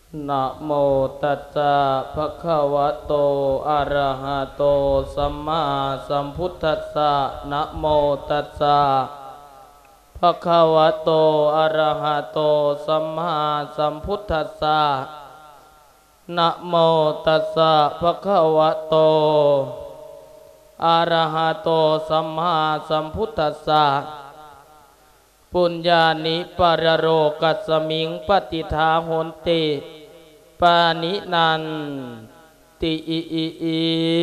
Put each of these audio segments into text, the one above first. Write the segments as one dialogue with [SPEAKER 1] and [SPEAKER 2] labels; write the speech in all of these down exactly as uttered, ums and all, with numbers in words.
[SPEAKER 1] นะโมตัสสะภะคะวะโตอะระหะโตสัมมาสัมพุทธัสสะนะโมตัสสะภะคะวะโตอะระหะโตสัมมาสัมพุทธัสสะนะโมตัสสะภะคะวะโตอะระหะโตสัมมาสัมพุทธัสสะปุญญานิปรโรกัสสมิงปฏิทาโหนติปานินันติอิอิอิ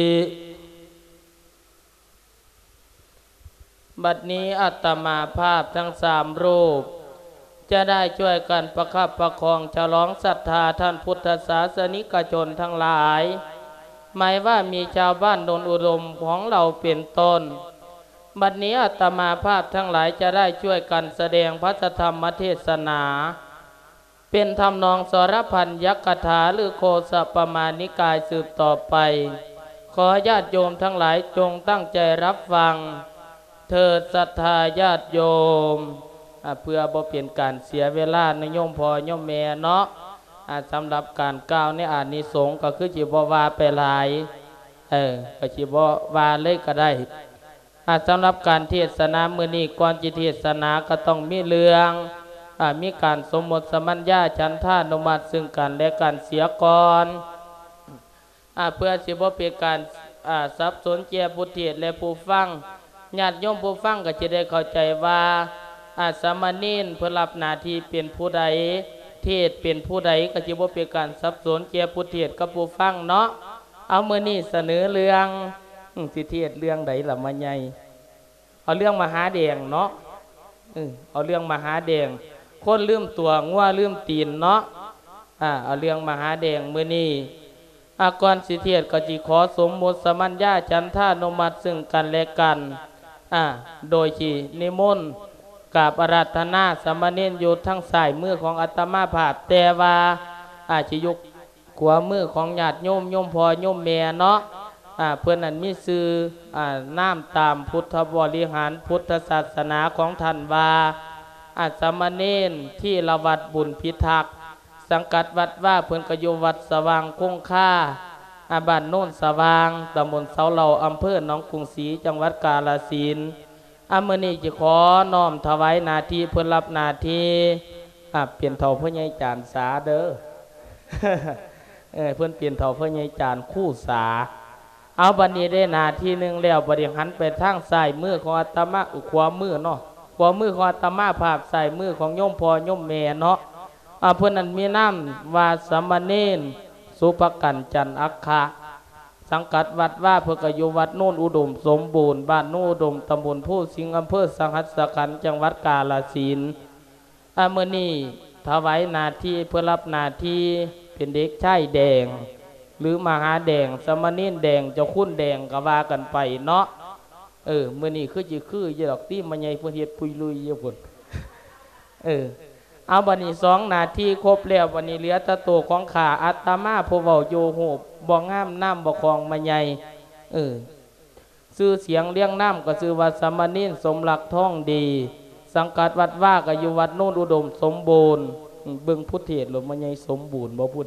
[SPEAKER 1] บัดนี้อัตมาภาพทั้งสามรูปจะได้ช่วยกันประคับประคองฉลองศรัทธาท่านพุทธศาสนิกชนทั้งหลายหมายว่ามีชาวบ้านโนนอุดมของเราเป็นต้นบัดนี้อัตมาภาพทั้งหลายจะได้ช่วยกันแสดงพระธรรมเทศนาเป็นทำนองสรพันยักคถาหรือโคสปมานิกายสืบต่อไปขอญาติโยมทั้งหลายจงตั้งใจรับฟังเถิดศรัทธาญาติโยมเพื่อบ่เป็นการเสียเวลาในโยมพ่อโยมแม่เนาะสำหรับการกล่าวในอานิสงส์ก็คือจิบว่าไปหลายเออก็จิบว่าเลยก็ได้สำหรับการเทศนามื้อนี้ก่อนจิเทศนาก็ต้องมีเรื่องมีการสมมติสมัญญาฉันทานุมัติซึ่งกันและกันเสียก่อนเพื่อสิบ่เป็นการสับสนแก่ผู้เทศและผู้ฟังญาติโยมผู้ฟังก็จะได้เข้าใจว่าสามเณรเพื่อรับหน้าที่เป็นผู้ใดเทศเป็นผู้ใดก็จะบ่เป็นการสับสนแก่ผู้เทศกับผู้ฟังเนาะเอามื้อนี้เสนอเรื่องสิเทศเรื่องใดล่ะมาใหญ่เอาเรื่องมหาแดงเนาะเอาเรื่องมหาแดงคนลืมตัวงัวลืมตีนเนาะอ่าเอาเรื่องมหาแดงมื้อนี้อากรสิเทศก็จิขอสมมุติสมัญญาฉันทานุมัติซึ่งกันและกันอ่าโดยที่นิมนต์กราบอาราธนาสามเณรอยู่ทั้งสายมือของอาตมาภาพแต่ว่าอาจจะยกขวามือของญาติโยมโยมพ่อโยมแม่เนาะอ่าเพื่อนนั้นมีชื่ออ่าน้ำตามพุทธบริหารพุทธศาสนาของท่านว่าอาสามเณรที่ละวัดบุญพิทักษ์สังกัดวัดว่าเพื่อนกโยวัดสว่างคงค่าอาบ้านโน่นสว่างตำบลเสาเหล่าอำเภอหนองกรุงศรีจังหวัดกาฬสินธุ์อาเมื่อนี้จะขอน้อมถวายนาทีเพื่อนรับนาทีอ่าเปลี่ยนเท่าพ่อใหญ่จานสาเด้อ เออเพื่อนเปลี่ยนเท่าพ่อใหญ่จานคู่สาเอาบัดนี้ได้นาทีหนึ่งแล้วบัดนี้หันไปทางซ้ายมือของอาตมาอุขวามือเนาะขวามือของอาตมาภาพซ้ายมือของโยมพ่อโยมแม่เนาะอ่าเพื่อนนั้นมีน้ำวาสามเณรสุภกันจันอัคคะสังกัดวัดว่าเพื่อกอยู่วัดโน่นอุดมสมบูรณ์บ้านโน่นอุดมตำบลผู้สิงห์อำเภอสังหัสขันธ์จังหวัดกาฬสินธุ์อ่าเมื่อนี้ถวายนาทีเพื่อรับนาทีเป็นเด็กชายแดงหรือมหาแดงสามเณรแดงเจ้าคุณแดงก็ว่ากันไปเนาะเออเมื่อนี้คือจีคือยี่ดอกตีมันใหญ่เพื่อเฮ็ดปุยลุยเยอะพุ่นเออเอาบันนี้สองนาทีครบแล้ววันนี้เหลือตะโตของขาอัตมาผู้เว้าโยโหบบ่งามน้ำบ่คลองมันใหญ่เออชื่อเสียงเลี้ยงน้ำก็ชื่อว่าสามเณรสมรักท่องดีสังกัดวัดว่าก็อยู่วัดโน่นอุดมสมบูรณ์เบิ่งพุทธเทศหรือมันใหญ่สมบูรณ์บ่พูด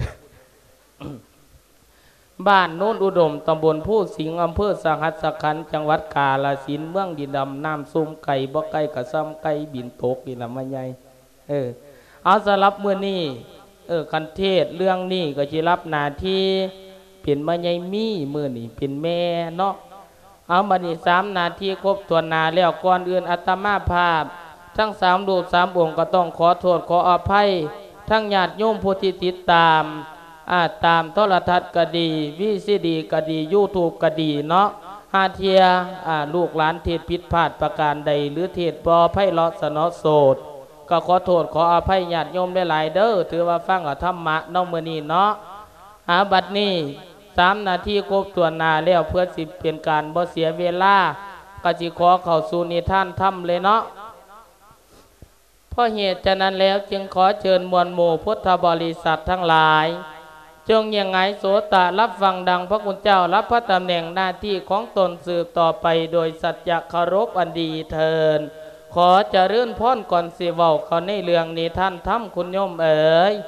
[SPEAKER 1] บ้านโน่นอุดมตำบลผู้สิงห์อำเภอสังหัสขันธ์จังหวัดกาฬสินธุ์เมืองดินดำน้ำซุ่มไก่บ่ไก่กระซ้ำไก่บินตกนี่ละมันใหญ่เออเอาสำหรับเมื่อนี้เออคันเทศเรื่องนี้ก็จะรับหน้าที่เป็นมันใหญ่มีมือนี่เป็นแม่เนาะเอาบัดนี้สามนาทีครบตัวนาแล้วก่อนอื่นอาตมาภาพทั้งสามรูปสามองค์ก็ต้องขอโทษขออภัยทั้งญาติโยมผู้ที่ติดตามอาตามโทรทัศน์ก็ดีวีซีดีก็ดียูทูบก็ดีเนาะหาเทียลูกหลานเทศผิดพลาดประการใดหรือเทศบอไพเราะสนอโสดก็ขอโทษขออภัยญาติโยมได้หลายเด้อถือว่าฟังกับธรรมะน้องมือนี้เนาะอาบัดนี้สามนาทีครบตัวนาแล้วเพื่อสิเป็นการบ่เสียเวลาก็จิขอเข้าสู่นิทานธรรมเลยเนาะเพราะเหตุฉะนั้นแล้วจึงขอเชิญมวลหมู่พุทธบริษัททั้งหลายจงยังไงโสตะรับฟังดังพระคุณเจ้ารับพระตำแหน่งหน้าที่ของตนสืบต่อไปโดยสัจจะเคารพอันดีเทินขอเจริญพรก่อนสิเว้าเขาในเรื่องนี้ท่านทำคุณโยมเอ๋ย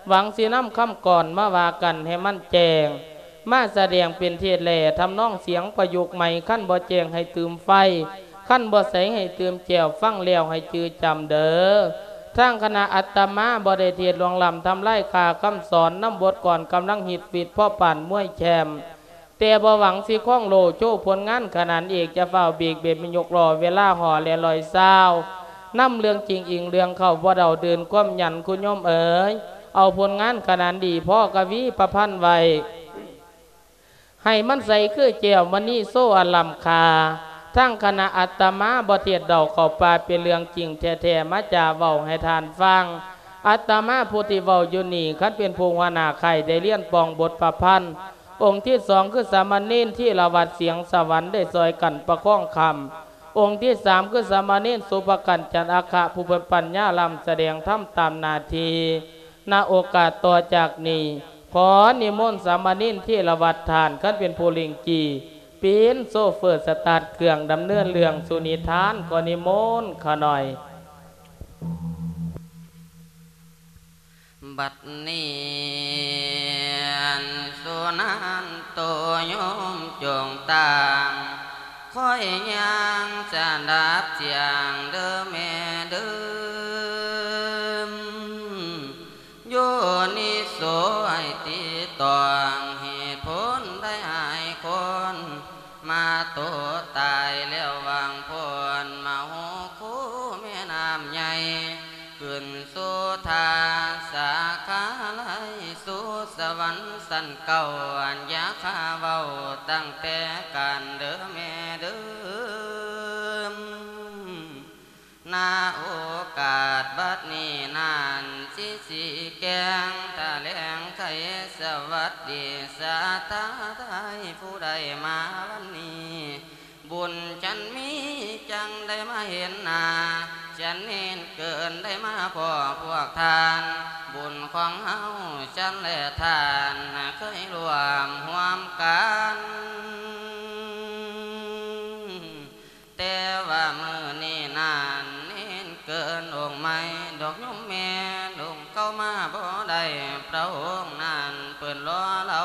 [SPEAKER 1] หวังสีน้ำคำก่อนมาว่ากันให้มันแจงมาแสดงเป็นเทศแหล่ทำน้องเสียงประยุกต์ใหม่ขั้นบ่แจงให้ตืมไฟขั้นบ่ใสให้ตืมแจวฟังเลี้ยวให้จือจำเด้อทางคณะอัตมาบ่ได้เทศลวงลำทำไล่คาคำสอนน้ำบทก่อนกำลังหิดฟิดพ่อปั่นมวยแชมแต่บ่หวังสิข้องโลโจ้ผลงานขนาดเอกจะเฝ้าเบียกเบ็ดมันยกรอเวลาห่อแลลอยเศร้าน้ำเรื่องจริงอิงเรื่องเข้าบ่เดาเดินก้มยันคุณโยมเอ๋ยเอาผลงานขนาดดีพ่อกวีประพันธ์ไว้ให้มันใส่คือเจียวมันนี่โซ่อลัมคาทั้งคณะอัตมาบ่เทียดเดาเข้าปลาเป็นเรื่องจริงแท้ๆมาจ่าเว้าให้ทานฟังอัตมาผู้ที่เว้าอยู่นี่คันเป็นภูวนาไข่ได้เลี้ยนปองบทประพันธ์องค์ที่สองคือสามเณรที่ละวัดเสียงสวรรค์ได้ซอยกันประคองคำองค์ที่สามคือสามเณรสุภกันจันอาคาผู้เป็นปัญญาลำแสดงธรรมตามนาทีณโอกาสต่อจากนี้ขอนิมนต์สามเณรที่ละวัดทานขั้นเป็นผู้ลิงจีปีนโซเฟอร์สตาร์ทเครื่องดำเนินเรื่องสุนิทานขอนิมนต์ขอหน่อย
[SPEAKER 2] บัดนี้สุนันโตโยมจงตางคอยยังจะดับเสียงเด้อแม่เด้อโยนิโสไอติตองเหตุผลได้หายคนมาโตตายแล้ววางพลมาหูคู่แม่น้ำใหญ่ขึ้นสู่ทาสาขาไหลสู่สวรรค์สันเก่าอัญญาคาเว้าตั้งแต่การเด้อแม่เด้อนาโอกาสบัดนี้นานสิสีแกงทะแลงไขสวัสดีสาธาไทยผู้ใดมาวันนี้บุญฉันมีจังได้มาเห็นหน้าฉันเห็นเกินได้มาพ่อพวกทานบุญของเฮาฉันและทานเคยรวมห่วมกันแต่ว่ามือนี้นานเห็นเกินองค์ไม่ดอกยมแม่ลงเข้ามาบ่ได้พระองค์นั้นเปิดรอเรา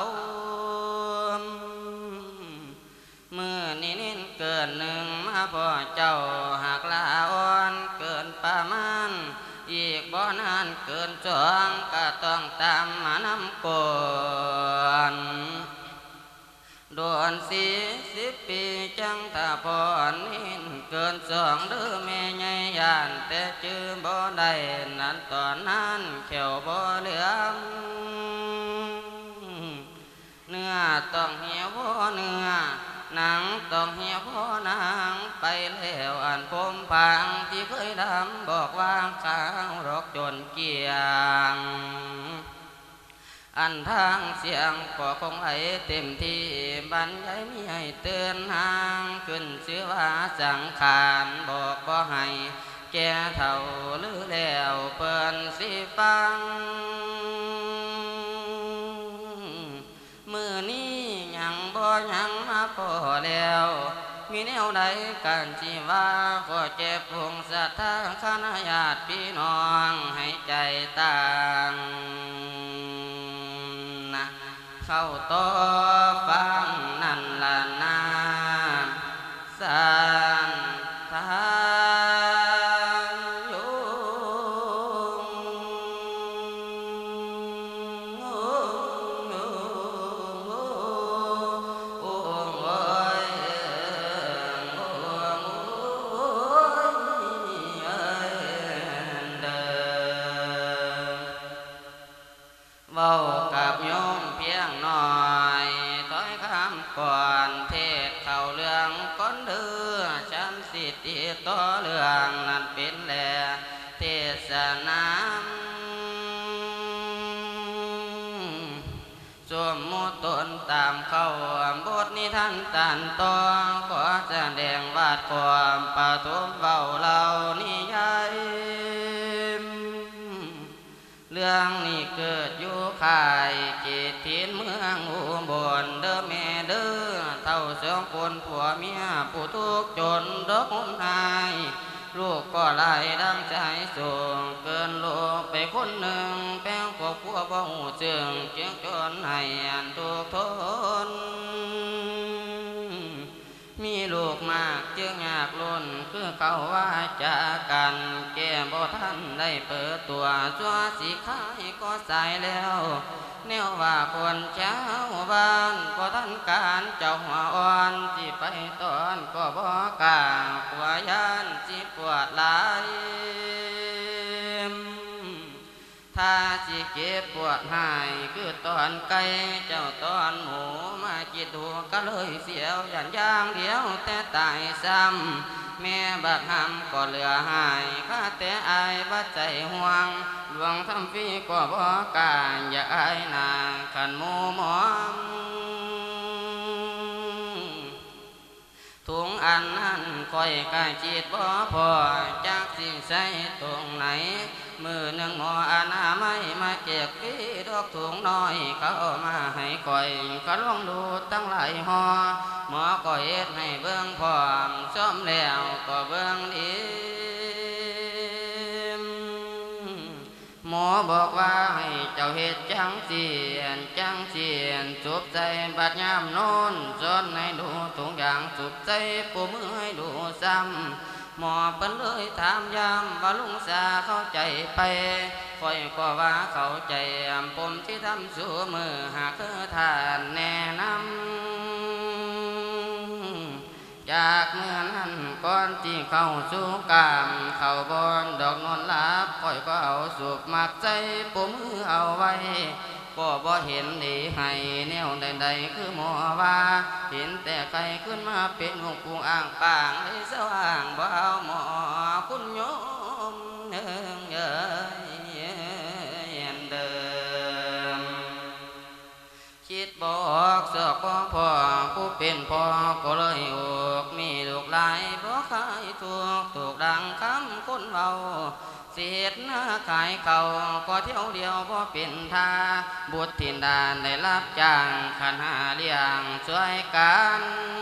[SPEAKER 2] มือนี้เน้นเกินหนึ่งมาพ่อเจ้าหากลาอ่อนเกินประมาณอีกบ่นานเกินจองก็ต้องตามมานำก่อนโดนสี่สิบปีจังถ้าพอนินเกินสองเด้อแม่ใหญ่ยานแต่จื้อบ่ได้นั้นตอนนั้นแขวบ่เหลืองเนื้อต้องเหี่ยวบ่เนื้อหนังต้องเหี่ยวพ่อหนังไปแล้วอันพมพังที่เคยดำบอกว่าข้าวรอกจนเกียงอันทางเสียงก็คงให้เต็มที่บรรยายมีให้เตือนห่างขึ้นชื่อว่าสังขารบอกบ่ให้แก่เท่าหรือแล้วเปิ้นสิฟังมือนี้ยังบ่ยังมาพอแล้วมีแนวใดกันชีว่าขอเจ็บพงศรัทธาคณะญาติพี่น้องให้ใจต่างนะเข้าต่อฟังนั่นละนาสันทาเว้ากับโยมเพียงน้อยถ้อยคำก่อนเทศเข้าเรื่องก้นเดือฉันสิติต่อเรื่องนั้นเป็นแลเทศนาสมมุติตนตามเข้าบทนิทานตันต่อขอแสดงวาดความปฐมเว้าเล่านิยายเรื่องนี้เกิดอยู่ข่ายเจตินเมืองอุบลเด้อแม่เด้อเท่าสองคนผัวเมียผู้ทุกข์จนดอกนายลูกก็ไล่ดังใจสูงเกินลูกไปคนหนึ่งแป้งครอบครัวบ่หูจึงจึงจนให้อันทุกทนมีลูกมากจึงอยากล้นคือเขาว่าจากกันแก่บ่ท่านได้เปิดตัวจัวสีขายก็สายแล้วแนวว่าคนเจ้าบ้านบ่ท่านการเจ้าหัวอ่อนที่ไปตอนก็บ่กล้ากลัวยานสิปวดหลายถ้าสิเก็บปวดหายคือตอนไก่เจ้าตอนหมูมาจิตดูก็เลยเสียวอย่างย่างเดียวแต่ตายซ้ำแม่บักหำก็เหลือหายข้าแต่อายบัดใจห่วงหลวงทำฟีก็บ่กล้าอยากอายนางขันหมูหมอมถุงอันนั้นคอยกายจิตบ่พอจากสิ่งใส่ตรงไหนมือหนึ่งหมออนามัยมาเก็บกี้ดอกถุงน้อยเขามาให้คอยก็ลองดูตั้งหลายหอหมอก็เฮ็ดให้เบิ่งพร้อมซ้อมแล้วก็เบิ่งดีหมอบอกว่าให้เจ้าเฮ็ดจังเสียนจังเสียนสูบใจบัดยามโน้นจนให้ดูถุงยางสูบใจปูมือให้ดูซ้ำหมอเปิ้นเลยถามย้ำว่าลุงสาเข้าใจไปคอยก็ว่าเข้าใจผมที่ทำสู่มือหากคือทานแนะนำจากเมื่อนั้นก่อนที่เข้าสู่กามเข้าบอนดอกนวลลับคอยก็เอาสูบมักใจปูมือเอาไว้ก็บ่เห็นดีให้แนวใดๆคือหมอว่าเห็นแต่ใครขึ้นมาเป็นหงปูอ่างปางให้สว่างบ่เอาหมอคุณโยมเนืองเย้ยเดิมคิดบอกเสือกพ่อพ่อผู้เป็นพ่อก็เลยอกมีลูกหลายเพราะขายถูกถูกดังคำคนเบาเสียดหน้าขายเขาก็เที่ยวเดียวพอเป็นท่าบุตรถิ่นดานได้รับจ้างขันหาเลี้ยงช่วยกัน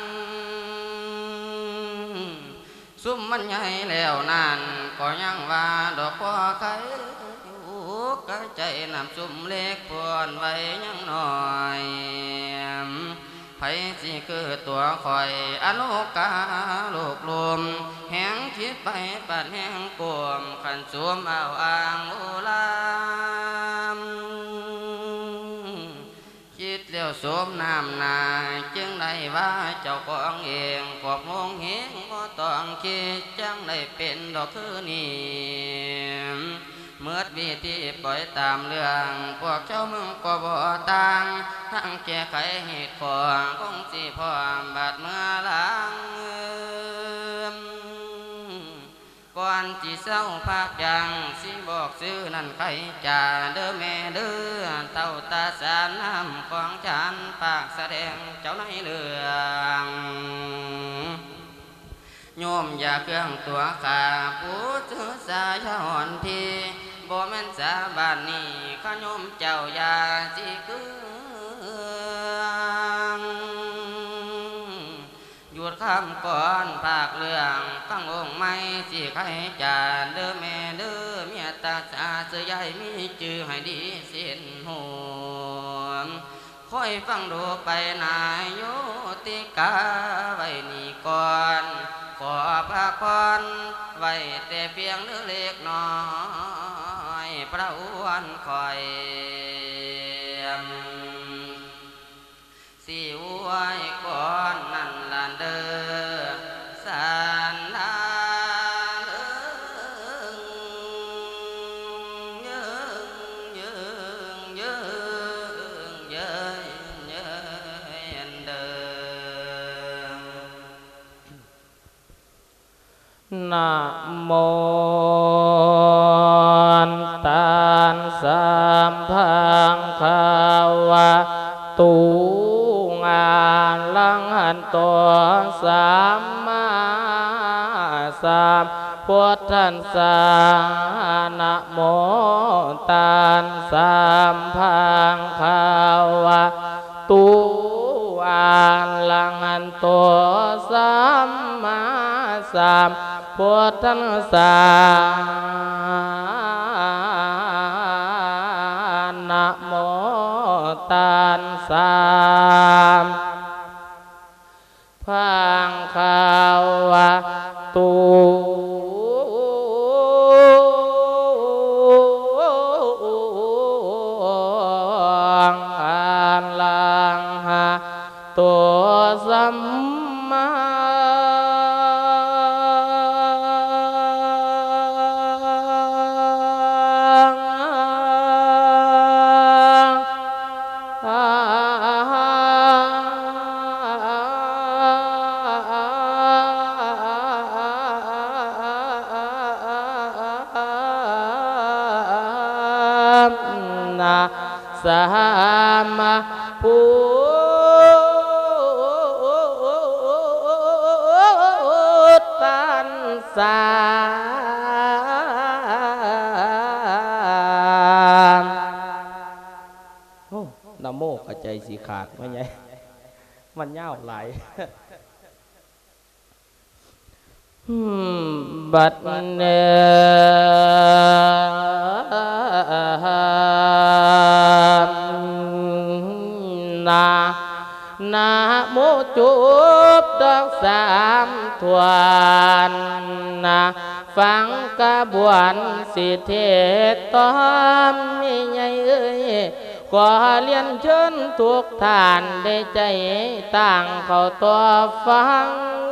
[SPEAKER 2] ซุ่มมันใหญ่แล้วนั่นก็ยังว่าดอกพ่อไข่อยู่กระใจนำซุ่มเล็กพวนไว้ยังหน่อยไผสิคือตัวคอยอนุกาลูกลมแหงคิดไปปัดแหงกวมขันสวมเอาอ่างอุลามคิดเลี้ยวสวมน้ำนาจึงได้ว่าเจ้าของเองกอบงงเหงก็ต้องคิดจังได้เป็นดอกคือนี่เมื่อวิธีปล่อยตามเรื่องพวกเจ้ามึงก็บ่ต่างทั้งแก้ไขเหตุผลคงสิพร้อมบาดเมื่อหลังก่อนที่เศร้าพักยังสิบอกซื้อนั่นใครจ่าเด้อแม่เด้อเต่าตาสารน้ำของฉันปากแสดงเจ้าในเรื่องโยมอย่าเครื่องตัวขาผู้ถือสายหอนทีบ่แม่นสาบานนี้ข้าโยมเจ้าอย่าสิคือหยุดคำก่อนภาคเรื่องฟังองค์ไม่สิใครจานเด้อแม่เด้อเมียตาสาเสื้อใหญ่มีจื่อให้ดีเส้นหัวค่อยฟังดูไปนายโยติกาไว้นี่ก่อนขอพระพรไว้แต่เพียงเล็กน้อยพระอ้วนคอยสิไว้ก่อนนั่นละเด้อสานนาเด้อเยิงเยิงเยิงเยิงเยิงเด้อ
[SPEAKER 1] นะโมตัสสะพังคาวะตุงาลังหันตัวสัมมาสัมพุทธัสสะนะโมตัสสะพังคาวะตุอาลังหันตัวสัมมาสัมพุทธังสานะโมตัสสะพังคาวะตูอันลังหะตัวสัมมาสามะพุทธัสสะโอ้นะโมกระใจสีขาดไม่ใช่มันยาวหลายบัดเนนานาโมจุบดอกสามทวนนาฟังกระบวนสิเทศตอมมีไงเอ้ยขอเรียนเชิญทุกท่านได้ใจต่างเข้าตัวฟัง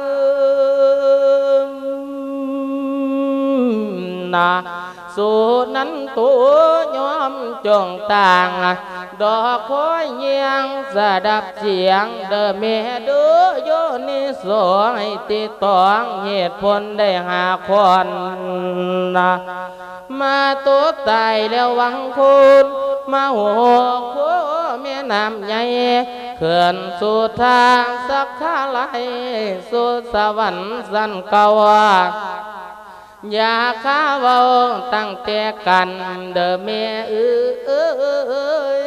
[SPEAKER 1] นาสู่นั้นตัวยอมจงต่างดอกคอยเยียงสดับเสียงเดิมเมเดือโยนิโสให้ติดตองเหตุผลได้หาคนนะมาตัวตายแล้ววังคุณมาหัวขัวแม่น้ำใหญ่เขื่อนสู่ทางสักขาไหลสู่สวรรค์สันกวาอย่าข้าเว้าตั้งแต่กันเดิมเมเอ้ย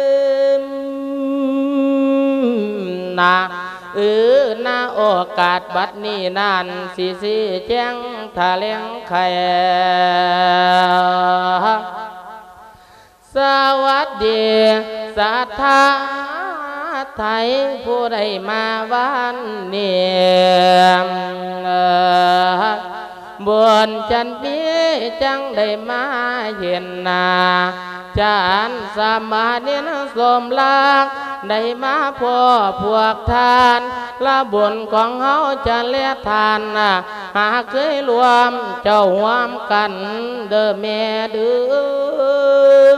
[SPEAKER 1] นาเออนาโอกาสบัดนี้นานสิสิแจ้งทะเลงไข่สวัสดีสัทธาไทยผู้ใดมาวันนี้บนจันปีจังได้มาเห็นนาจานสมาเนียนสมลักได้มาพ่อพวกทานละบุญของเฮาจะเลียทานหากเคยรวมเจ้าหวมกันเด้อแม่เด้อ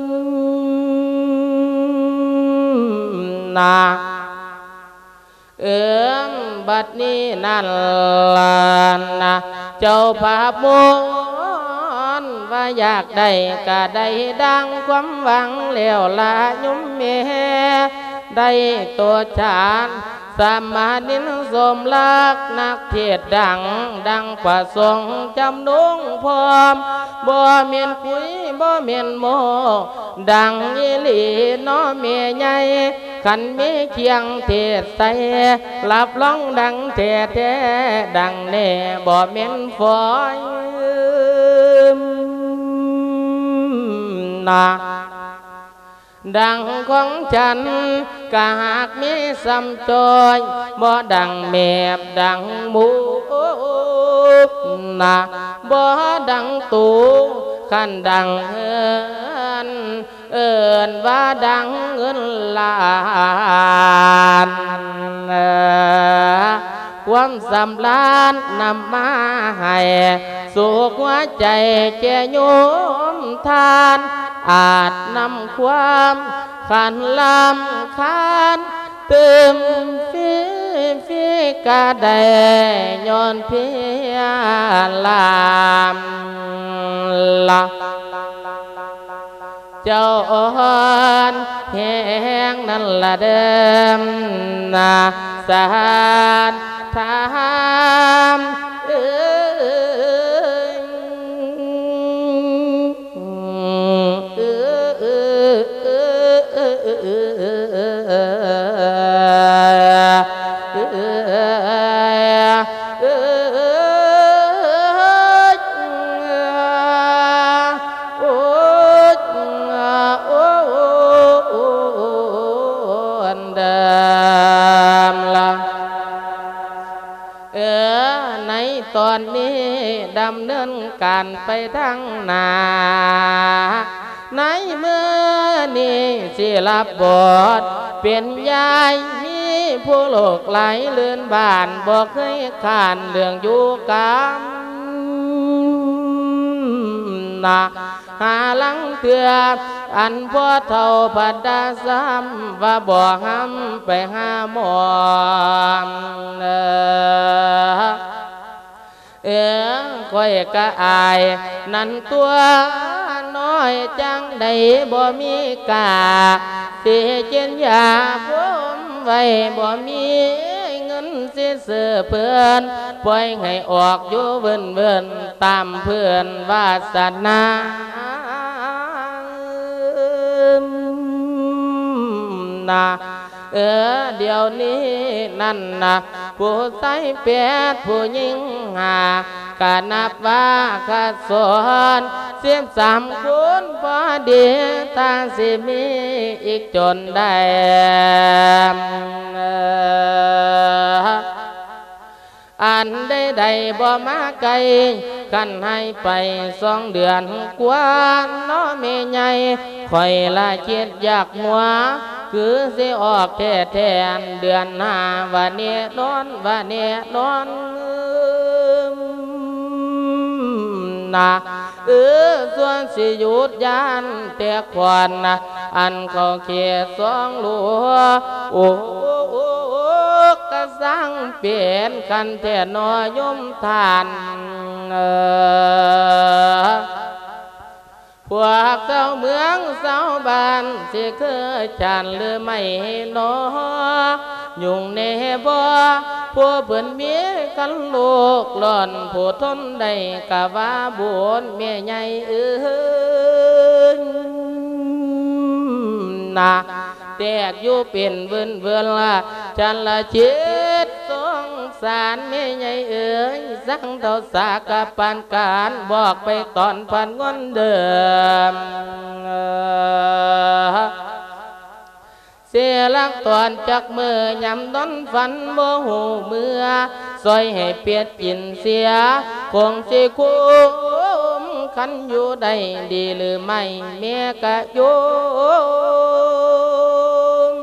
[SPEAKER 1] นาเอิมบัดนี้นั่นล่ะนะเจ้าภาพมนว่าอยากได้ก็ได้ดังความหวังแล้วละยุ่มเมได้ตัวฉานสามานินสมลักนักเทศดังดังประสงค์จำนุ่งพร้อมบ่เมียนคุยบ่เมียนโมดังอีหลีน้อเมียใหญ่ขันมีเคียงเทศใสรับร้องดังแท้แท้ดังแน่บ่เมียนฝอยนาดังของฉันกะหากมีซ้ำจอยบ่ดังแมบดังหมูนะบ่ดังตูขันดังเอินเอินว่าดังเงินล้านความสำราญนำมาให้สุขหัวใจแก่โยมทานอาจนำความขันลำคานเติมฟีฟีกะได้ย้อนเพียลามละเจ้าอ่อนแห้งนั่นละเดิมนาสานทามเอ้ยอนนี้ดำเนินการไปทางหน้าในเมื่อนี้สิรับบทเป็นยายมีผู้โลกไหลเลื่อนบ้านบอกเคยขานเรื่องอยู่กามนาหาลังเถื่ออันพ่อเท่าพัดดาซ้ำว่าบ่ห้ำไปหาหมอเออเอ๋ค่อยกะอายนั่นตัวน้อยจังใดบ่มีกาสิเจนยาผมไว้บ่มีเงินสิซื้อเพื่อนปล่อยให้ออกอยู่เวินเวินตามเพื่อนวาสนานาเออเดี๋ยวนี้นั่นนะผู้ใส่แปดผู้หญิงหากะนับว่าข้าสอนเสียมสามคนพอดีทางสิมีอีกจนได้อันใดใดบ่มาไกลกันให้ไปสองเดือนกว่าน้อเมใหญ่คอยละเจ็ดอยากหัวคือสิออกแท้แทนเดือนหน้าวันนี้นอนวันนี้นอนนาเออส่วนสิหยุดยานแต่ควันนะอันเขาเขียสองลัวโอ้โอ้กระสังเปลี่ยนกันแท่นอยมทานเออพวกเจ้าเมืองเจ้าบ้านสิเคยจานหรือไม่นอยุ่งในบ่ผู้เพิ่นมีกันลูกหล่อนผู้ทนได้กะว่าบุญแม่ใหญ่เอ้ยนะแตกอยู่เป็นเวินเวินละจันละเจ็ดสงสารแม่ใหญ่เอ้ยสั่งเท่าสากะปานการบอกไปตอนพันงอนเดิมเสียลักตอนจักมือยำต้นฝันโมหูเมื่อซอยให้เปียดกินเสียคงสิคุ้มคันอยู่ได้ดีหรือไม่เมียกะโยม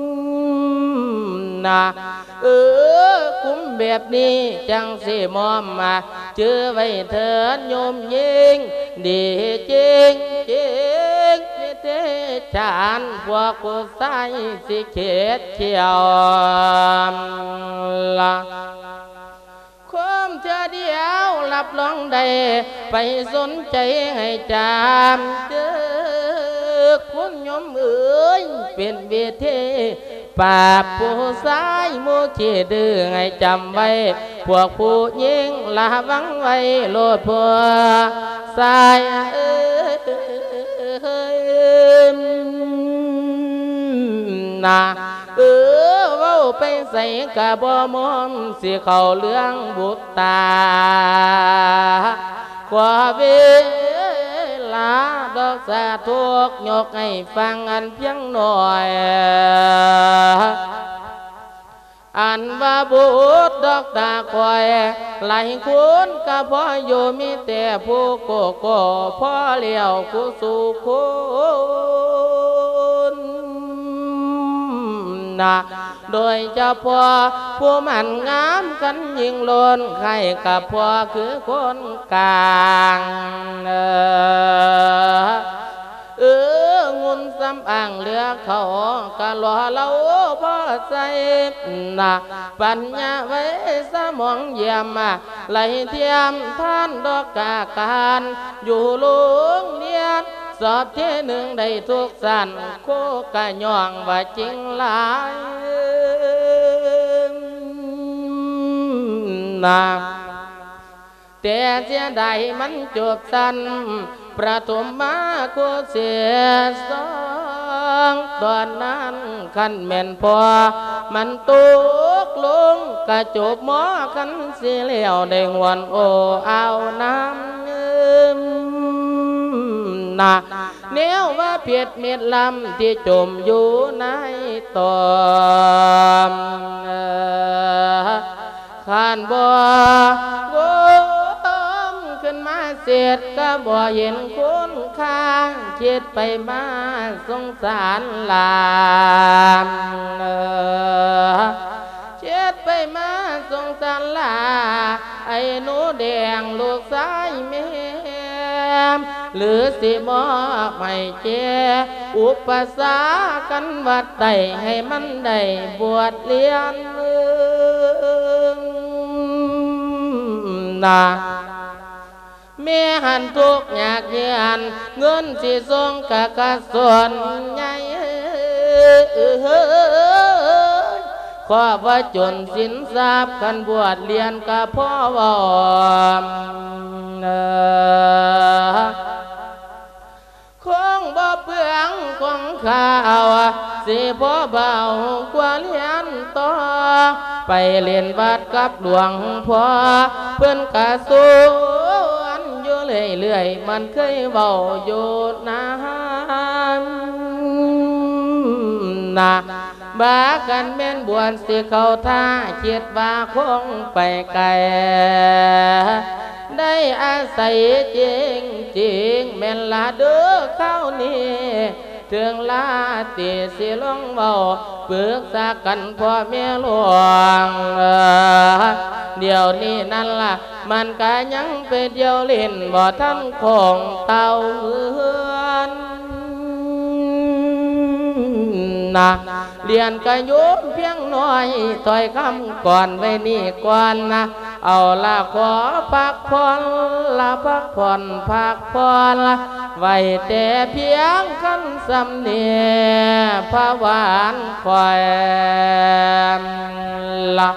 [SPEAKER 1] นะเออคุ้มแบบนี้จังสิมอมมาเจอไว้เถิดโยมยิงดีจริงจริงเทจานพวกผู้ใส่สิเขตเขียวละคมเธอเดียวรับรองได้ไปสนใจให้จามเจอคุณยมเอ๋ยเป็นเวทีปราบผู้สายมูชีดื้อให้จำไว้พวกผู้หญิงละวังไว้โลดผัวสายเอ้ยนาเออเว้าไปใส่กะบ่มอมสิเข้าเรื่องบุตรตาขวาเวลาดอกสาทุกยกให้ฟังอันเพียงหน่อยอันว่าบุตรดอกตาคอยไหลคุณก็พออยู่มีแต่ผู้โกโก้พอเลี้ยวผู้สู่คุณนะโดยเฉพาะผู้มันงามกันยิ่งล้นใครกับพ่อคือคนกลางเออเอองุนซ้ำอ่างเหลือเขากะหล่อเราพ่อใส่นะปัญญาไว้สมองเยี่ยมไหลเทียมท่านดอกกาการอยู่ลุงเนียนสอบเที่หนึ่งได้ทุกสันโคกะย่องว่าจริงหลายนะแต่เสียดายมันจบสั้นประถมมาโคเสียสองตอนนั้นขันแม่นพอมันตกลงกระจบหมอขันเสียแล้วได้หวนโอเอาน้ำนะเนียวว่าเพียดเม็ดลำที่จมอยู่ในตอมขันบ่โเศษก็บ่เห็นคุณค่าคิดไปมาสงสารหลานเช็ดไปมาสงสารลาไอ้หนูแดงลูกสายแม่หรือสิมอกไม่เจอุปสากันวัดใดให้มันได้บวชเรียนนาแม่หันทุกอยากเยียนเงินสิทรงกะกะส่วนใหญ่ขอว่าจนสินทราบกันบวชเรียนกะพ่อวอมคงบ่เปลืองของข้าวสิพ่อเบากว่าเรียนต่อไปเรียนวัดกับหลวงพ่อเพื่อนกะสู้อยู่เรื่อยๆมันเคยเบาอยู่นานนะบากันแม่นบวนสิเข้าท่าเคิดว่าคงไปไกลได้อาศัยจริงจริงแม่นละเด้อเข้านี่ถึงลาตีสิลงเบาปรึกษากันพ่อแม่หลวงเดี๋ยวนี้นั่นล่ะมันก็ยังไปเดียวเล่นบ่ทันของเต่าเฮือนนะเรียนก็ยุบเพียงน้อยถอยคำก่อนไว้นี่ก่อนนะเอาละขอพักผ่อนละพักผ่อนพักผ่อนละไว้แต่เพียงคันสำเนียพระหวานคอยละ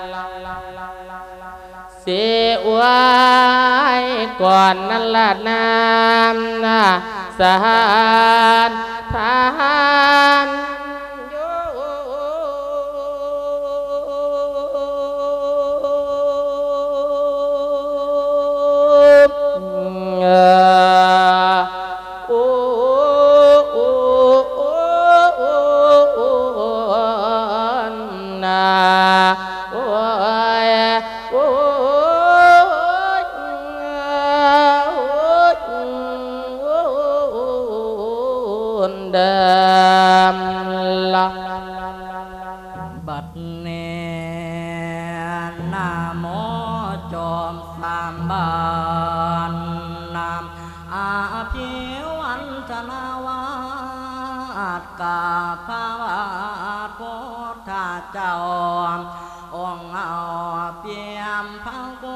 [SPEAKER 1] เสียไว้ก่อนนั่นละน้ำนะสานทาน
[SPEAKER 2] บัดเนนาโมจอมสามบานนามอาภิวันธนาวาสกาภาวาสพุทธเจ้าองค์เอาเปี่ยมพังกุ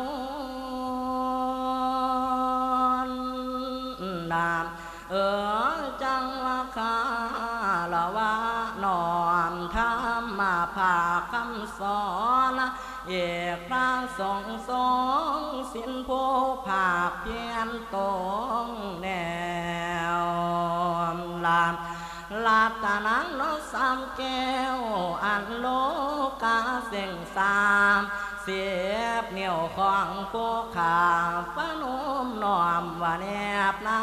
[SPEAKER 2] ลนามเออจังว่าคาละวะนอมธรรมมาภาคำสอนเอกพระสงฆ์ทรงสินโพภาคเพียรตรงแนวลามลาตานังนสามแก้วอันโลกาเสียงสามเสียบเหนียวของผู้ขาพระนมนอมว่าแนบนา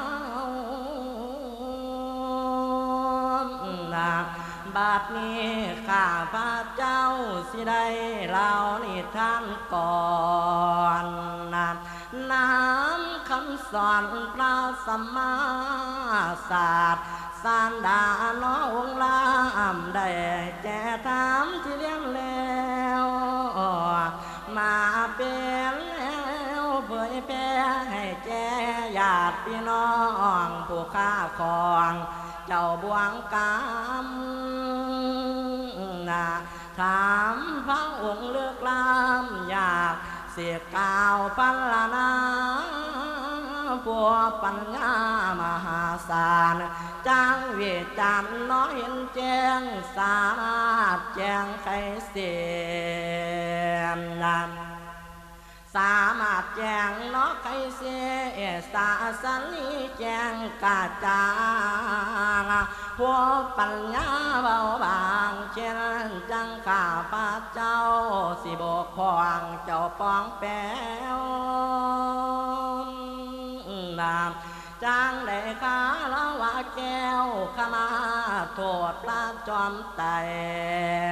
[SPEAKER 2] บาดนี้ข้าพระเจ้าสิได้เล่านิทานก่อนนะน้ำคำสอนพระสัมมาสัมพุทธสารดาน้องลามได้แก่ธรรมที่เลี้ยงแล้วมาเป็นแล้วเผยแผ่ให้แก่ญาติพี่น้องผู้ค้าของเจ้าบวงกามนะถามพระองค์เลือกลำอยากเสียกาวปัลลนาปัวปัญญามหาศาลจังเวจันน้อยเห็นแจ้งสาดแจ้งไขเสียมนำสามารถแจ้งนอกไขเสียสาสันลีแจ้งกาจางพัวปัญญาเบาบางเช่นจังข้าพระเจ้าสิบกพองเจ้าปองแป้วนามจังได้ข้าละว่าแก้วขมาโทษพระจอมไต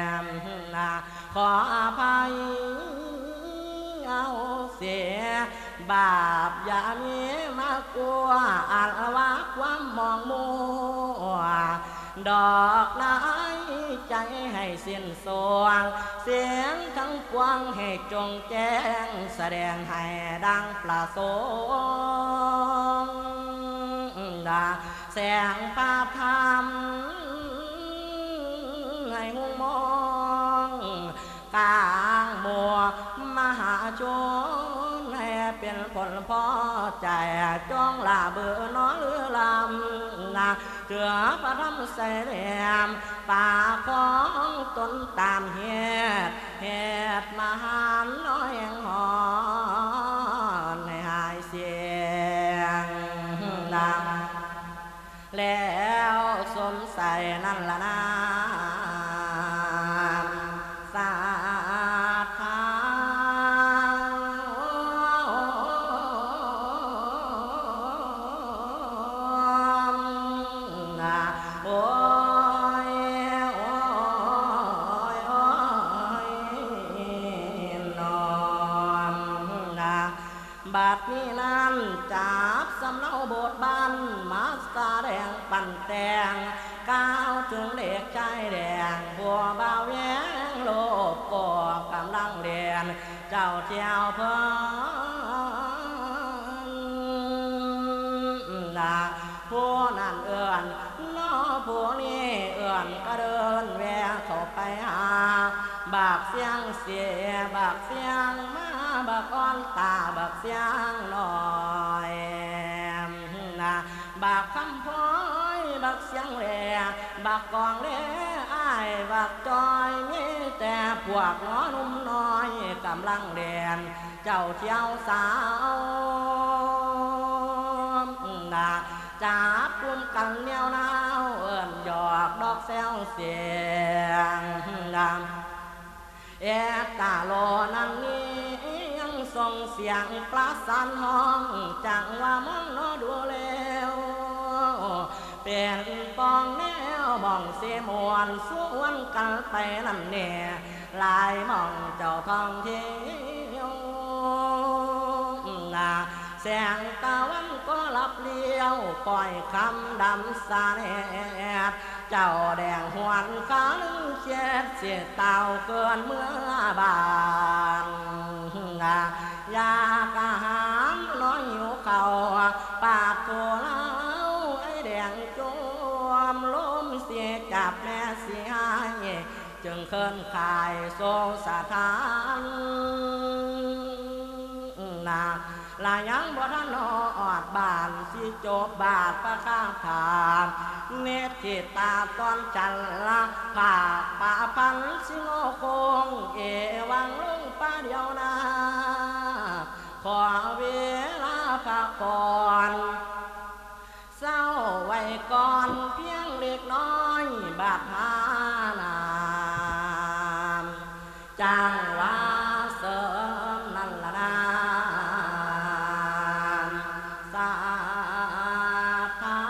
[SPEAKER 2] นาขออภัยเอาเสีย
[SPEAKER 3] บาปอย่ามีมากลัวอาจว่าความมองมัวดอกไม้ใจให้สิ้นสวงเสียงทั้งปวงให้จงแจ้งแสดงให้ดังประสงค์แสงภาพธรรมให้หุงมองกลางมัวมหาชนให้เป็นผลพอใจจงลาเบื่อน้อยหรือลำนาเถื่อพระธรรมใส่แหลมป่าของตนตามเหตุเหตุมหันน้อยแห่งหอนให้หายเสียงนาแล้วสมใส่นั่นละนาสาธาโอ้ยโอ้ยโอ้ยนอนนะบัดนี้นั้นจับสำเนาโบสถ์บ้านมาสาแดงปั่นแตงก้าวถึงเด็กใจแดงบัวบ่าวแย้งโลบก่อกำลังเรียนเจ้าเจ้าเพิ่นนะผู้นั้นเอื่อนน้อผู้นี้เอื่อนก็เดินแวะเข้าไปหาบากเสียงเสียบากเสียงมาบากอ่อนตาบากเสียงหน่อยนะบากคำพ้อยบากเสียงแหล่บากกองแหล่อ้ายบากจอยมีแต่พวกน้อนุ่มน้อยกำลังเรียนเจ้าเที่ยวสาวนะจับกลุ่มกันแนวหนาวเอิ้นหยอกดอกแซวเสียงดังเอตาโลนั้นนี้ยังส่งเสียงปลาสันห้องจังว่ามองนอดูแล้วเป็นปองแนวมองเสียมวนสวนกันไปนั่นเนี่ยลายมองเจ้าทองเที่ยวนาแสงตะวันก็ลับเลี้ยวปล่อยคำดำสาเนตเจ้าแดงหวนขาลึงเช็ดเสียเต่าเกินเมื่อบานอยากอาหารน้อยหิวเข่าปากโถเล้าไอ้แดงจมล้มเสียจับแม่เสียจึงเคินขายโซสถานนาลายังบ่ทันออดบานสิจบบาทประคาถาเนตรจิตตาตอนจันละผ่าป่าพันสิงโคงเอวังลงป้าเดียวนาขอเวลาพักก่อนเศร้าไว้ก่อนเพียงเล็กน้อยบาดหานามจังว่าเสริมนั่นละนาสาธา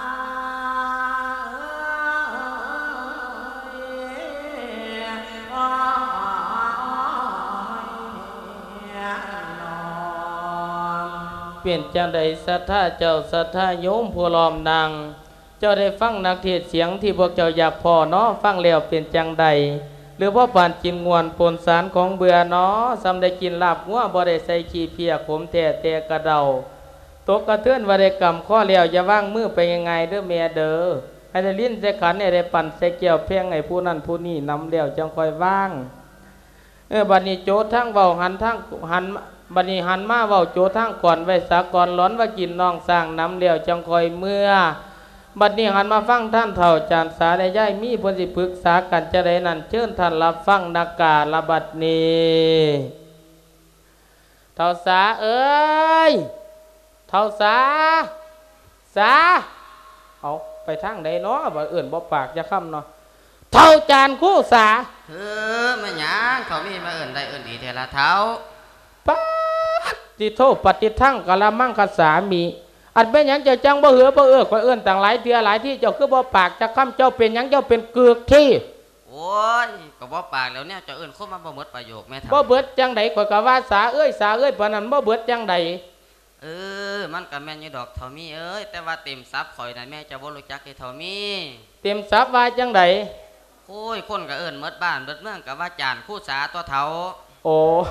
[SPEAKER 1] เปลี่ยนจังใดศรัทธาเจ้าศรัทธาโยมผู้ล้อมดังเจ้าได้ฟังนักเทศเสียงที่พวกเจ้าอยากพอเนาะฟังแล้วเปลี่ยนจังใดหรือว่าปานกินงวนปนสารของเบื่อเนาะสำได้กินลาบงัวบ่ได้ใส่ขี้เพียขมแท้แต่กระเดาตกกระเทือนว่าได้กรรมข้อแล้วอย่าว่างมือไปยังไงเด้อแม่เด้อให้ได้ลิ้นใส่ขันให้ได้ปั่นใส่แก้วเพียงให้ผู้นั้นผู้นี้นำแล้วจังค่อยว่างเออบัดนี้โจทั้งเว้าหันทั้งหันบัดนี้หันมาเว้าโจทั้งก่อนไว้สากรร้อนว่ากินน้องสร้างน้ำแล้วจังค่อยเมื่อบัดนี้หันมาฟังท่านเฒ่าจานสาได้ย่ายมีเพิ่นสิปรึกษากันจะได้นั่นเชิญท่านรับฟังนักกาลบัดนี้เฒ่าสาเอ้ยเฒ่าสาสาเอาไปทางใดเนาะบ่เอิ้นบ่ปากจะค่ำเนาะเฒ่าจานคู่สา
[SPEAKER 2] เออแม่หยังเขามีมาเอิ้นได้เอิ้นดีแท้ละเฒ่า
[SPEAKER 1] ปฏิโทษปฏิทั้งกะละมังคสามีอันเป็นหยังเจ้าจังบ่เหือบ่เอื้อข่อยเอื้อนต่างหลายเทื่อหลายที่เจ้าคือบ่ปากจะค้ำเจ้าเป็นหยังเจ้าเป็นเกือกที่
[SPEAKER 2] โอ้ยก็บ่ปากแล้วเนี่ยเจ้าเอื้อนคนมาบ่หมดประโยคแม่ท่า
[SPEAKER 1] บ่เบิดจังใดข่อยก็ว่าสาเอ้ยสาเอ้ยปานนั้นบ่เบิดจังใด
[SPEAKER 2] เออมันก็แม่นอยู่ดอกเท่ามีเอ้ยแต่ว่าเต็มซับข่อยน่ะแม่จะบ่รู้จักไอ้เท่ามี
[SPEAKER 1] เต็มทรัพย์ว่าจังได
[SPEAKER 2] โอ้ยคนก็เอิ้นหมดบ้านหมดเมืองก็ว่าจานคู่สาตัวเฒ่า
[SPEAKER 1] โอ้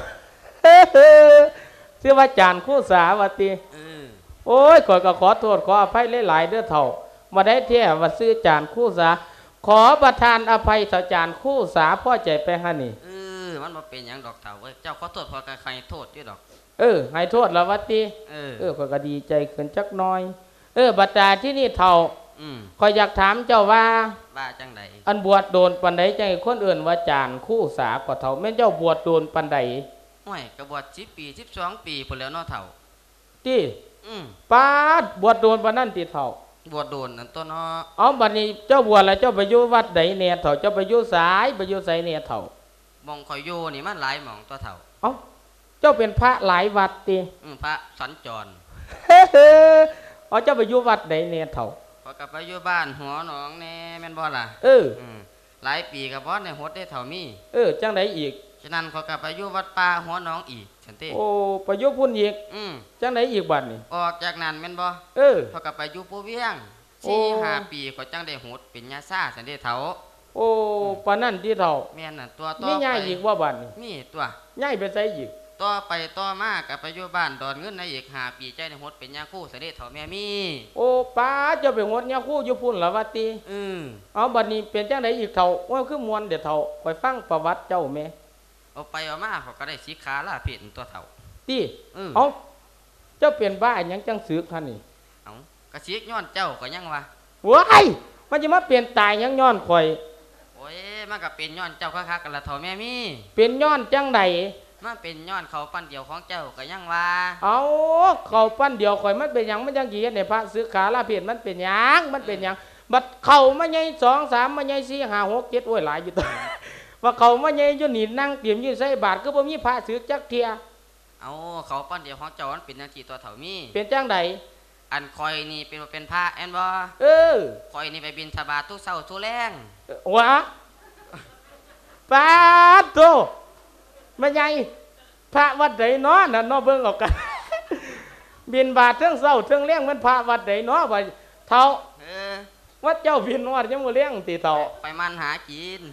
[SPEAKER 1] ชื่อว่าจานคู่สาวาติ
[SPEAKER 2] เออ
[SPEAKER 1] โอ้ยขอยก็ขอโทษขออภัยหลายๆเด้อเฒ่ามาได้แท้ว่าซื้อจานคู่สาขอประทานอภัยต่อจานคู่สาพ่อใจไปหานี่
[SPEAKER 2] เออมันบ่เป็นหยังดอกเฒ่าเว้ยเจ้าขอโทษพอก็ใครโทษอยู่ดอก
[SPEAKER 1] เออให้โทษแล้ววัติ
[SPEAKER 2] เออ
[SPEAKER 1] เออข้อยก็ดีใจขึ้นจักหน่อยเออบัดดาที่นี่เฒ่า
[SPEAKER 2] อืม
[SPEAKER 1] ข้อยอยากถามเจ้าว่า
[SPEAKER 2] ว่าจังได
[SPEAKER 1] อันบวชโดนปานใดจังให้คนอื่นว่าจานคู่สาก็เฒ่าแม่นเจ้าบวชโดนปานใด
[SPEAKER 2] โอ้ยก็บวชสิบปีสิบสองปีพุ่นแล้วเนาะเฒ่า
[SPEAKER 1] ติ
[SPEAKER 2] อืม
[SPEAKER 1] ปาดบวชโดนปานนั้นติเฒ่า
[SPEAKER 2] บวชโดนนั่นตัวเนาะ
[SPEAKER 1] เอาบัดนี้เจ้าบวชแล้วเจ้าไปอยู่วัดใดแน่เฒ่าเจ้าไปอยู่สายไปอยู่ไสแน่เฒ่า
[SPEAKER 2] หม่องข่อยอยู่นี่มันหลายหม่องตัวเฒ่า
[SPEAKER 1] เอ้าเจ้าเป็นพระหลายวัดติ
[SPEAKER 2] อืมพระสัญจร
[SPEAKER 1] เอาเจ้าไปอยู่วัดใดแน่เฒ่า
[SPEAKER 2] พอกลับไปอยู่บ้านหัวหนองแน่แม่นบ่ล่ะ
[SPEAKER 1] เออ
[SPEAKER 2] หลายปีก็บ่ได้ฮดได้เฒ่ามี
[SPEAKER 1] เออจังไดอีก
[SPEAKER 2] ฉะนั้นขอกลับไปอยู่วัดป่าหัวหนองอีกฉันติ
[SPEAKER 1] โอ้ไปอยู่พุ่นอีก
[SPEAKER 2] อืม
[SPEAKER 1] จังไดอีกบัดนี้
[SPEAKER 2] ออกจากนั้นแม่นบ่
[SPEAKER 1] เออ
[SPEAKER 2] พอกลับไปอยู่ปู่เวียงสี่ห้าปีก็จังได้ฮดเป็นญาซ่าฉันติเฒ่า
[SPEAKER 1] โอ้ปานนั้นติเฒ่า
[SPEAKER 2] แม่นน่ะตัวต่อ
[SPEAKER 1] ไปมีใหญ่อีกว่าบัดนี้
[SPEAKER 2] มีตัว
[SPEAKER 1] ใหญ่ไปไสอีก
[SPEAKER 2] ต่อไปต่อมาก็ไปอยู่บ้านดอนเงินในอีกห้าปีใจได้ฮดเป็นญาคู่ฉันติเฒ่าแม่มี
[SPEAKER 1] โอ้ป้าเจ้าไปฮดญาคู่อยู่พุ่นล่ะว่าติ
[SPEAKER 2] อือ
[SPEAKER 1] เอาบัดนี้เป็นจังไดอีกเฒ่าว่าคือม่วนเด้อเฒ่าข้อยฟังประวัติเจ้าแม่
[SPEAKER 2] เอาไปเอามาเขาก็ได้สิขาลาเพศตัวเฒ่า
[SPEAKER 1] ติเอ้าเจ้าเป็นบ้าหยังจังสึกคั่นนี่
[SPEAKER 2] เอ้ากะสิกย้อนเจ้าก็ยังว่า
[SPEAKER 1] ว้ายมันจะมาเปลี่ยนตายยังย้อนข่อย
[SPEAKER 2] โอ้ยมันก็เป็นย้อนเจ้าคักๆกันละเฒ่าแม่มี
[SPEAKER 1] เป็นย้อนจังได
[SPEAKER 2] มันเป็นย้อนเขาปั้นเดียวของเจ้าก็ยังว่า
[SPEAKER 1] เอาเขาปั้นเดียวข่อยมันเป็นหยังมันจังกี่ในพระสึกขาลาเพศมันเป็นหยังมันเป็นหยังบัดเข้ามาใหญ่สอง สามมาใหญ่สี่ ห้า หก เจ็ดโอ้ยหลายอยู่ตัวว่าเขามาใหญ่อยู่นี่นั่งเตรียมอยู่ใส่บาทก็บ่มีพระสึกจักเที่ย
[SPEAKER 2] เอาเขาปั้นเดียวของเจ้ามันเป็นจังซี่ตัวเฒ่ามี
[SPEAKER 1] เป็นจังได
[SPEAKER 2] อันคอยนี่เป็นเป็นพระแม่นบ่
[SPEAKER 1] เออ
[SPEAKER 2] คอยนี่ไปบิณฑบาตทุกเช้าทุกแลง
[SPEAKER 1] วะปาดโตมาใหญ่พระวัดใดเนาะนั่นเนาะเบิ่งออกกันบิณฑบาตเทิงเช้าเทิงแลงมันพระวัดใดเนาะว่าเฒ่า
[SPEAKER 2] เออ
[SPEAKER 1] วัดเจ้าบิณวัดยังบ่แลงติเฒ่า
[SPEAKER 2] ไปมันหากิน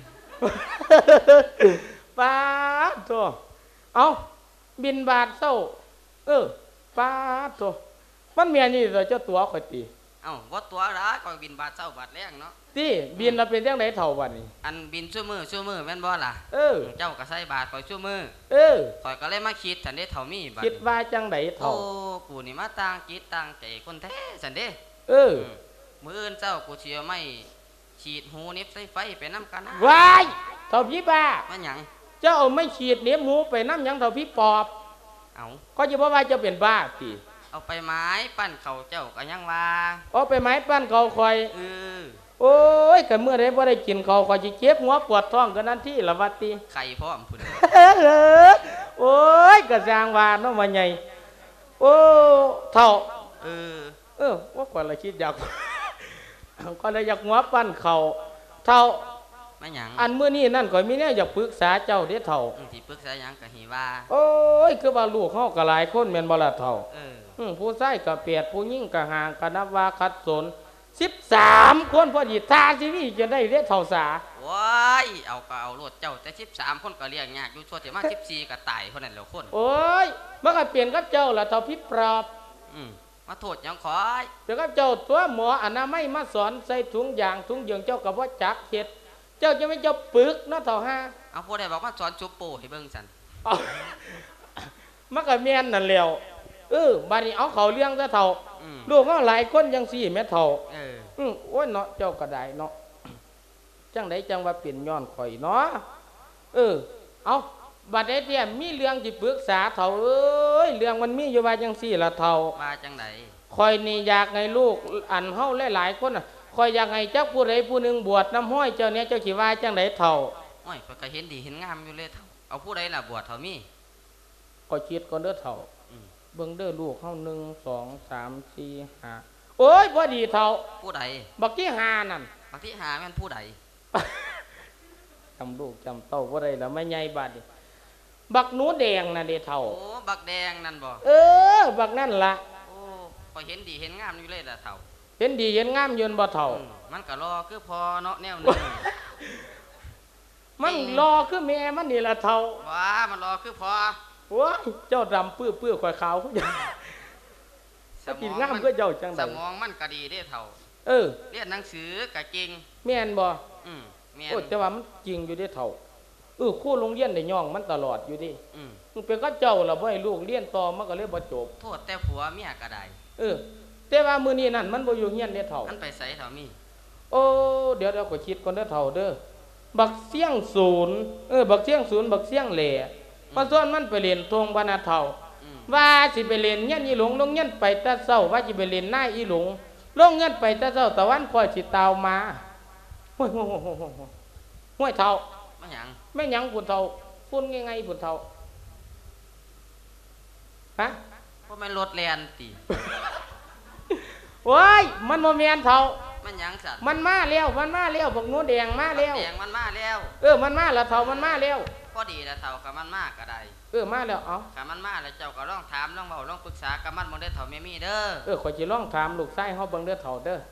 [SPEAKER 1] ปาดโตเอาบิณฑบาตเช้าเออปาดโตมันแม่นนี่เจ้าตัวข่อยติ
[SPEAKER 2] เอ้าบ่ตัวล่ะข่อยบิณบาตเช้าบาตแลงเนาะ
[SPEAKER 1] ติบิณแล้วเป็นจังไดเฒ่าบัดนี้
[SPEAKER 2] อันบิณซุมื้อซุมื้อแม่นบ่ล่ะ
[SPEAKER 1] เออ
[SPEAKER 2] เจ้าก็ใส่บาตข่อยซุมื้อ
[SPEAKER 1] เออ
[SPEAKER 2] ข่อยก็เลยมาคิดซั่นเด้เฒ่ามีบัด
[SPEAKER 1] คิดว่าจังไดเฒ่า
[SPEAKER 2] โอ้กูนี่มาต่างจิตต่างใจคนแท้ซั่นเด้
[SPEAKER 1] เออ
[SPEAKER 2] มื้ออื่นเจ้ากูสิเอาไม้ฉีดหูนิบใส่ไฟไปนำกันนะ
[SPEAKER 1] ว้ายเฒ่าพี่บ้า
[SPEAKER 2] มันหยัง
[SPEAKER 1] เจ้าเอาไม้ฉีดเน็บหูไปนำหยังเฒ่าพี่ปอบ
[SPEAKER 2] เอ้า
[SPEAKER 1] ก็สิบ่ว่าเจ้าเป็นบ้าติ
[SPEAKER 2] เอาไปไม้ปั้นเขาเจ้าก็ยังว่า
[SPEAKER 1] เอาไปไม้ปั้นเขาคอย
[SPEAKER 2] เออ
[SPEAKER 1] โอ้ยก็เมื่อใดบ่ได้กินเขาคอยสิเจ็บหัวปวดท้องกันนั่นที่ละวัดติ
[SPEAKER 2] ไข่พร้อมพุ่น
[SPEAKER 1] โอ้ยก็สร้างว่าเนาะว่าใหญ่โอ้เฒ่า
[SPEAKER 2] เออ
[SPEAKER 1] เออว่าก่อนละคิดอยากก็เลยอยากหัวปั้นเขาเฒ่า
[SPEAKER 2] ไม่หยัง
[SPEAKER 1] อันมื้อนี้นั่นข่อยมีแนวอยากปรึกษาเจ้าเด้เฒ่า
[SPEAKER 2] สิปรึกษาหยังก็หิว่า
[SPEAKER 1] โอ้ยคือว่าลูกเฮาก็หลายคนแม่นบ่ล่ะเฒ่า
[SPEAKER 2] เออ
[SPEAKER 1] อือผู้ชายก็แปดผู้หญิงก็ห้าก็นับว่าคัดสนสิบสามคนพอดีทาสิมีจะได้เรียกเฒ่าสา
[SPEAKER 2] ว้ายเอาก็เอาโลดเจ้าแต่สิบสามคนก็เลี้ยงยากอยู่ชั่วสิมาสิบสี่ก็ตายเท่านั้นแล้วคน
[SPEAKER 1] โอ้ยมันก็เปลี่ยนกับเจ้าล่ะเฒ่าพิปราบ
[SPEAKER 2] อือมาโทษหยังขอย
[SPEAKER 1] เดี๋ยวกับเจ้าตัวหมออนามัยมาสอนใส่ถุงยางถุงเหยืองเจ้าก็บ่จักเฮ็ดเจ้าจะไม่เจ้าปึกเนาะเฒ่าห้า
[SPEAKER 2] เอาผู้ใดบอกว่าสอนจุบโปให้เบิ่งซั่น
[SPEAKER 1] มันก็แม่นนั่นแล้วเออบัดนี้เอาเขาเลี้ยงซะเฒ่าลูกเฮาหลายคนจังซี่แม่เฒ่า
[SPEAKER 2] เออ
[SPEAKER 1] อือโอ้ยเนาะเจ้าก็ได้เนาะจังได๋จังว่าเป็นย้อนข่อยเนาะเออเอาบัดนี้เตี้ยมีเรื่องสิปรึกษาเฒ่าเอ้ยเรื่องมันมีอยู่ว่าจังซี่ล่ะเฒ่า
[SPEAKER 2] ว่าจังได๋
[SPEAKER 1] ข่อยนี่อยากให้ลูกอันเฮาหลายๆคนน่ะข่อยอยากให้จักผู้ใดผู้หนึ่งบวชน้ำห้อยเจ้าเนี้ยเจ้าสิว่าจังไดเฒ่า
[SPEAKER 2] โอ้ยก็เห็นดีเห็นงามอยู่เลยเฒ่าเอาผู้ใดล่ะบวชเฒ่ามี
[SPEAKER 1] ก็คิดก่อนเด้อเฒ่าเบิ่งเด้อลูกเฮาหนึ่ง สอง สาม สี่ ห้าโอ้ยบ่ดีเฒ่า
[SPEAKER 2] ผู้ใด
[SPEAKER 1] บักที่ห้านั่น
[SPEAKER 2] บักที่ห้าแม่นผู้ใด
[SPEAKER 1] จำลูกจำเต้าบ่ได้แล้วไม่ใหญ่บาดนี่บักหนูแดงน่ะเด้เฒ่า
[SPEAKER 2] โอ้บักแดงนั่นบ่
[SPEAKER 1] เออบักนั่นล่ะ
[SPEAKER 2] โอ้พอเห็นดีเห็นงามอยู่เลยล่ะเฒ่า
[SPEAKER 1] เห็นดีเห็นงามยืนบ่เฒ่า
[SPEAKER 2] มันก็รอคือพอเนาะแนวนึง
[SPEAKER 1] มันรอคือแม่มันนี่ล่ะเฒ่า
[SPEAKER 2] ว้ามันรอคือพอ
[SPEAKER 1] โอ้ยเจ้าดำปื้อปื้อข่อยขาวผู้ใหญ่สมองมันก็เจ้าจังได๋ส
[SPEAKER 2] มองมันก็ดีเด้เฒ่า
[SPEAKER 1] เออ
[SPEAKER 2] เรียนหนังสือก็เก่ง
[SPEAKER 1] แม่นบ่
[SPEAKER 2] อืมแม่น
[SPEAKER 1] โอ้แต่ว่ามันจริงอยู่เด้เฒ่าเออครูโรงเรียนได้ย่องมันตลอดอยู่ดิอืมมันเป็นก็เจ้าล่ะบ่ให้ลูกเรียนต่อมันก็เลยบ่จบ
[SPEAKER 2] โทษแต่ผัวเมียก็ได้
[SPEAKER 1] เออแต่ว่ามื้อนี้นั่นมันบ่อยู่เฮียนเด้เฒ่า
[SPEAKER 2] มันไปไสเฒ่ามี
[SPEAKER 1] โอ้เดี๋ยวๆก็คิดก่อนเด้อเฒ่าเด้อบักเสียงศูนย์เออบักเสียงศูนย์บักเสียงแหล่พอส่วนมันไปเล่นทงบรรณาเฒ่าว่าสิไปเล่นเงี้ยนอีหลงลงเงี้ยนไปตะเช้าว่าสิไปเล่นหน้าอีหลงลงเงี้ยนไปตะเช้าตะวันคอยสิตาวมาห้วยๆๆห้วยเฒ่า
[SPEAKER 2] แม่หยัง
[SPEAKER 1] แม่หยังพุ่นเฒ่าฝุ่นไงๆพุ่นเฒ่าฮะ
[SPEAKER 2] บ่แม่นรถแล่นติ
[SPEAKER 1] โอ้ยมันบ่แม่นเฒ่า
[SPEAKER 2] มันหยังสั่น
[SPEAKER 1] มันมาแล้วมันมาแล้วบักหนูแดงมาแล้ว
[SPEAKER 2] แดงมันมาแล้ว
[SPEAKER 1] เออมันมาแล้วเฒ่ามันมาแล้ว
[SPEAKER 2] พอดีแล้วเฒ่ากับมันมาก็ได้
[SPEAKER 1] เออมาแล้วเอ้า
[SPEAKER 2] กับมันมาแล้วเจ้าก็ลองถามลองเว้าลองปรึกษากับมันบ่ได้เฒ่าแม่มีเด้อ
[SPEAKER 1] เออข้อยสิลองถามลูกชายเฮาเบิ่งเด้อเฒ่าเด้อ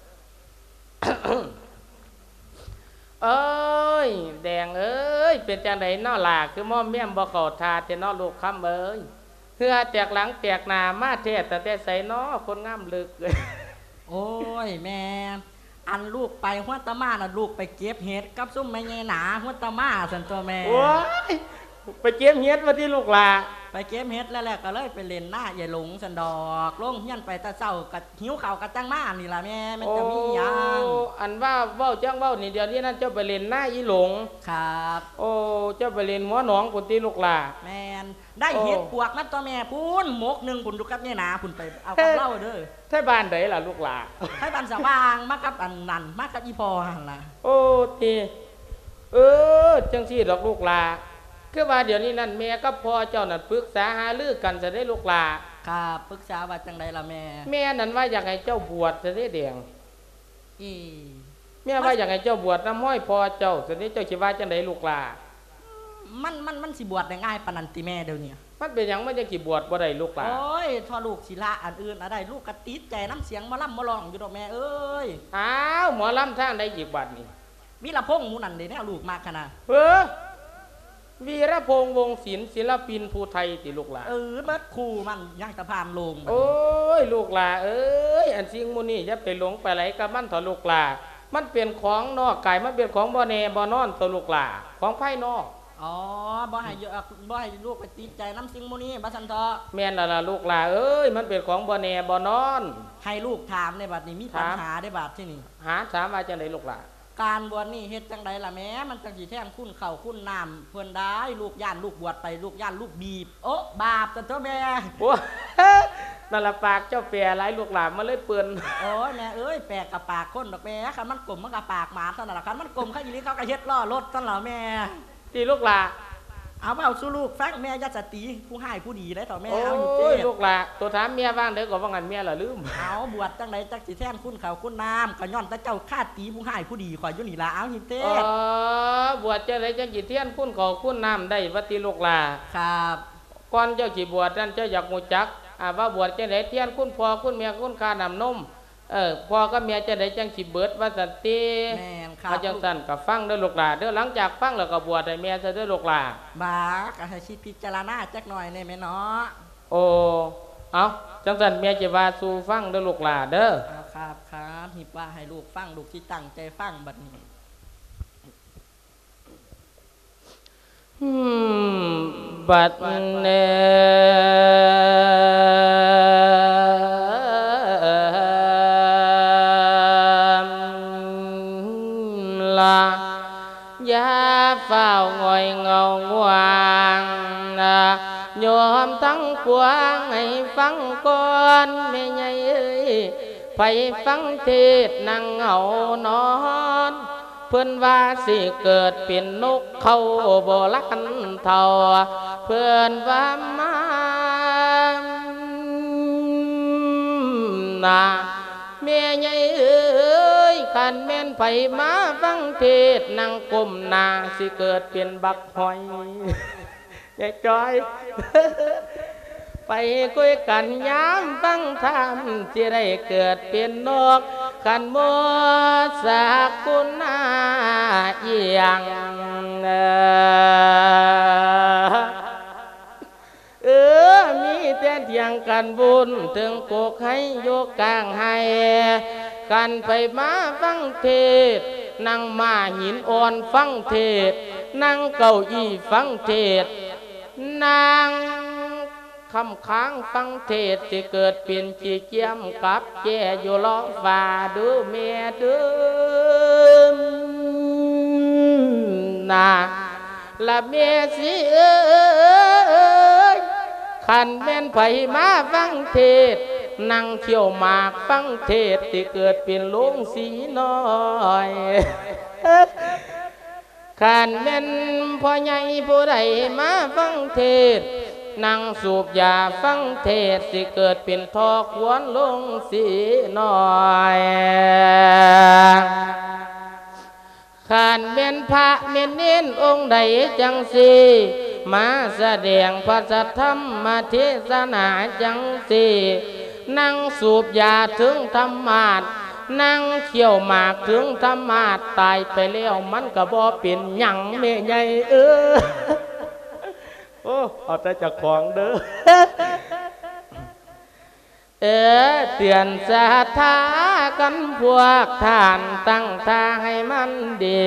[SPEAKER 1] เอ้ยแดงเอ้ยเป็นจังได๋น้อล่ะคือม่อมแม่มบ่เข้าท่าแต่น้อลูกคำเอ้ยเฮือแตกหลังแตกหน้ามาแท้แต่แต่ใส่น้อคนงามลึกเลย
[SPEAKER 3] โอ้ยแม่อันลูกไปหัวตะมาน่ะลูกไปเก็บเห็ดกับซุ่มแม่ใหญ่หนาหัวตะมาซั่นตัวแม่
[SPEAKER 1] โอ้ยไปเก็บเห็ดว่าที่ลูกหลา
[SPEAKER 3] ไปเก็บเห็ดแล้วแหละก็เลยไปเล่นหน้าใหญ่หลงสันดอกลงเฮียนไปตะเช้าก็หิวข้าวก็จังมานี่ล่ะแม่มันจะมีหยัง
[SPEAKER 1] อันว่าเว้าจังเว้านี่เดี๋ยวนี้นั่นเจ้าไปเล่นหน้าอีหลง
[SPEAKER 3] ครับ
[SPEAKER 1] โอ้เจ้าไปเล่นหัวหนองพุ่นติลูกหลา
[SPEAKER 3] แม่นได้เห็ดปวกมันตัวแม่พุ่นหมกนึงพุ่นอยู่กับเนี่ยหนาพุ่นไปเอากับเล่าเด้อ
[SPEAKER 1] ไทบ้านใดล่ะลูกหลา
[SPEAKER 3] ไทบ้านสว่างมากับอันนั้นมากับอีพ่อหั่นล่ะ
[SPEAKER 1] โอ้ติเออจังซี่ดอกลูกหลาคือว่าเดี๋ยวนี้นั่นแม่กับพ่อเจ้านั่นปรึกษาหารือกันจะได้ลูกหลา
[SPEAKER 3] ครับปรึกษาว่าจังไดล่ะแม่
[SPEAKER 1] แม่นั่นว่าอยากให้เจ้าบวชจะได้แดง
[SPEAKER 3] อี
[SPEAKER 1] แม่ว่าอยากให้เจ้าบวชน้ำห้อยพ่อเจ้าจะได้เจ้าคิดว่าจังไดลูกหลา
[SPEAKER 3] มันมันมันสิบวชได้ง่ายปานนั้นติแม่เดี๋ยวนี้
[SPEAKER 1] มันเป็นหยังมันจะสิบวชบ่ได้ลูกหลา
[SPEAKER 3] โอ้ยทอลูกศิลาอันอื่นอะไรลูกกระติดใจน้ำเสียงหมอลำหมอร้องอยู่ดอกแม่เอ้ย
[SPEAKER 1] อ้าวหมอลำทางใดอีกบัดนี้
[SPEAKER 3] มีละพงหมู่นั่นเด้แนวลูกมากขนาด
[SPEAKER 1] เออวีรพงษ์วงศิลป์ศิลปินภูไทยติลูกหลา
[SPEAKER 3] เออเบิดคู่มันยังตะพานลง
[SPEAKER 1] โอ้ยลูกหลาเอ้ยอันสิ่งมูนี่อย่าไปหลงไปไหลกับมันเถอะลูกหลามันเป็นของนอกกายมันเป็นของบ่แน่บ่นอนตัวลูกหลาของภายนอก
[SPEAKER 3] อ๋อบ่ให้เยอะบ่ให้ลูกไปติดใจน้ำสิ่งมูนี่บ่ซั่นเถาะ
[SPEAKER 1] แม่นล่ะล่ะลูกหลาเอ้ยมันเป็นของบ่แน่บ่นอน
[SPEAKER 3] ให้ลูกถามในบัดนี้มีปัญหาได้บัดที่นี่
[SPEAKER 1] หาถามว่าจังได๋ลูกหลา
[SPEAKER 3] การบวชนี่เฮ็ดจังไดล่ะแม่มันจังสิแท่งคุณเข้าคุณน้ำเพิ่นได้ลูกย่านลูกบวชไปลูกย่านลูกบีบโอ๊ะบาปจังเถอะแม่
[SPEAKER 1] โอ้นั่นล่ะปากเจ้าแปรหลายลูกหลานมาเลยเปื้อน
[SPEAKER 3] โอ้ยแม่เอ้ยแปรกับปากคนดอกแม่คันมันกลมมันกับปากหมาซั่นน่ะล่ะคันมันกลมเขาอีหลีเขาก็เฮ็ดล้อรถซั่นล่ะแม่
[SPEAKER 1] ที่ลูกหลาน
[SPEAKER 3] เอาเว้าสู่ลูกฟังแม่อย่าสติผู้ให้ผู้ดีได้เถอะแม่เอาอยู่
[SPEAKER 1] เจ้ลูกหลานตัวถามเมียว่างเด้อก็ว่างั้นเมียล่ะลืม
[SPEAKER 3] เอาบวชจังไดจักสิแท่นคุณเขาคุณน้ำก็ย้อนแต่เจ้าฆ่าตีผู้ให้ผู้ดีข่อยอยู่นี่ล่ะเอาหิเต้
[SPEAKER 1] อ๋อบวชจังไดจังสิแท่นคุณเขาคุณน้ำได้ว่าติลูกหลาน
[SPEAKER 3] ครับ
[SPEAKER 1] ก่อนเจ้าสิบวชนั่นเจ้าอยากฮู้จักอ่าว่าบวชจังไดแท่นคุณพ่อคุณแม่คุณค่าน้ำนมเออพ่อกับแม่จังไดจังสิเบิดว่าซั่นติ
[SPEAKER 3] แม่นครับ
[SPEAKER 1] เอาจังซั่นก็ฟังเด้อลูกหลานเด้อหลังจากฟังแล้วก็บวชให้แม่ซะเด้อลูกหลาน
[SPEAKER 3] บ่าก็ให้คิดพิจารณาจักหน่อยแน่แม่เนาะ
[SPEAKER 1] โอ้เอาจังซั่นแม่จะว่าสู่ฟังเด้อลูกหลานเด้อ
[SPEAKER 3] ครับครับหิบว่าให้ลูกฟังลูกสิตั้งใจฟังบัดนี้
[SPEAKER 1] อืมบัดเนยาเฝ้าง่อยเงาง่วงโยมทั้งปวงให้ฟังก่อนแม่ใหญ่เอ้ยไปฟังเทศนั่งเหงานอนเพิ่นว่าสิเกิดเป็นนกเขาโบราณเท่าเพิ่นว่ามานาแม่ใหญ่เอ้ยคันแม่นไผมาฟังเทศนั่งก้มหน้าสิเกิดเป็นบักหอยยายจอยไปคุยกันย้ำฟังธรรมที่ได้เกิดเป็นนกขันโมสักคุณนาเอียงเออมีแต่เถียงกันบุญถึงโกกให้โยกกลางให้กันไปมาฟังเทศนั่งมาหินอ่อนฟังเทศนั่งเก้าอี้ฟังเทศนั่งคำค้างฟังเทศที่เกิดเป็นจีเจียมกับแก่อยู่ล้อฝ่าดูเมียดูนาละเมียสิเอ้ยขันแม่นไผมาฟังเทศนั่งเที่ยวหมากฟังเทศที่เกิดเป็นลุงสีน้อยขันแม่นพ่อใหญ่ผู้ใดมาฟังเทศนั่งสูบยาฟังเทศที่เกิดเป็นทอขวนลุงสีน้อยขันเป็นพระเมนเน้นองค์ใดจังสีมาแสดงพระธรรมมาเทศนาจังสีนั่งสูบยาถึงธรรมาทนั่งเขี่ยวหมากถึงธรรมาทตายไปแล้วมันก็บ่เป็นหยังแม่ใหญ่เออโอ้เอาแต่จากของเด้อเออเตือนศรัทธากันพวกท่านตั้งท่าให้มันดี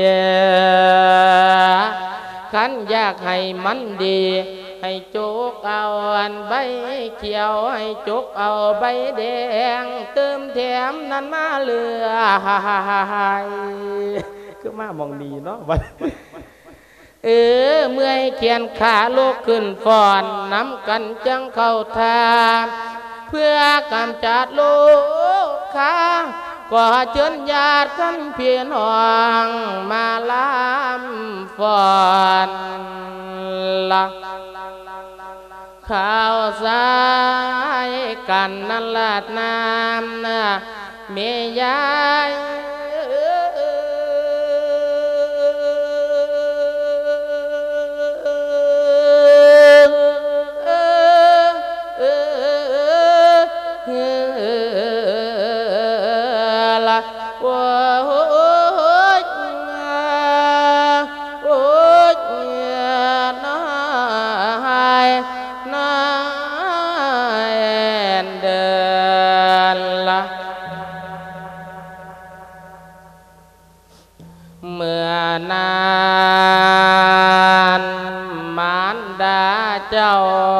[SPEAKER 1] ขันอยากให้มันดีให้จุกเอาอันใบเขียวให้จุกเอาใบแดงเติมแถมนั้นมาเลือหายคือมามองดีเนาะเออเมื่อเขียนขาลุกขึ้นฟ้อนน้ำกันจังเข้าทางเพื่อกำจัดโลกค้าก็เชิญญาติกันเพียรห้องมาลำฟ้อนละข้าวสายกันนั่นลาดน้ำนะเมียายเจ้า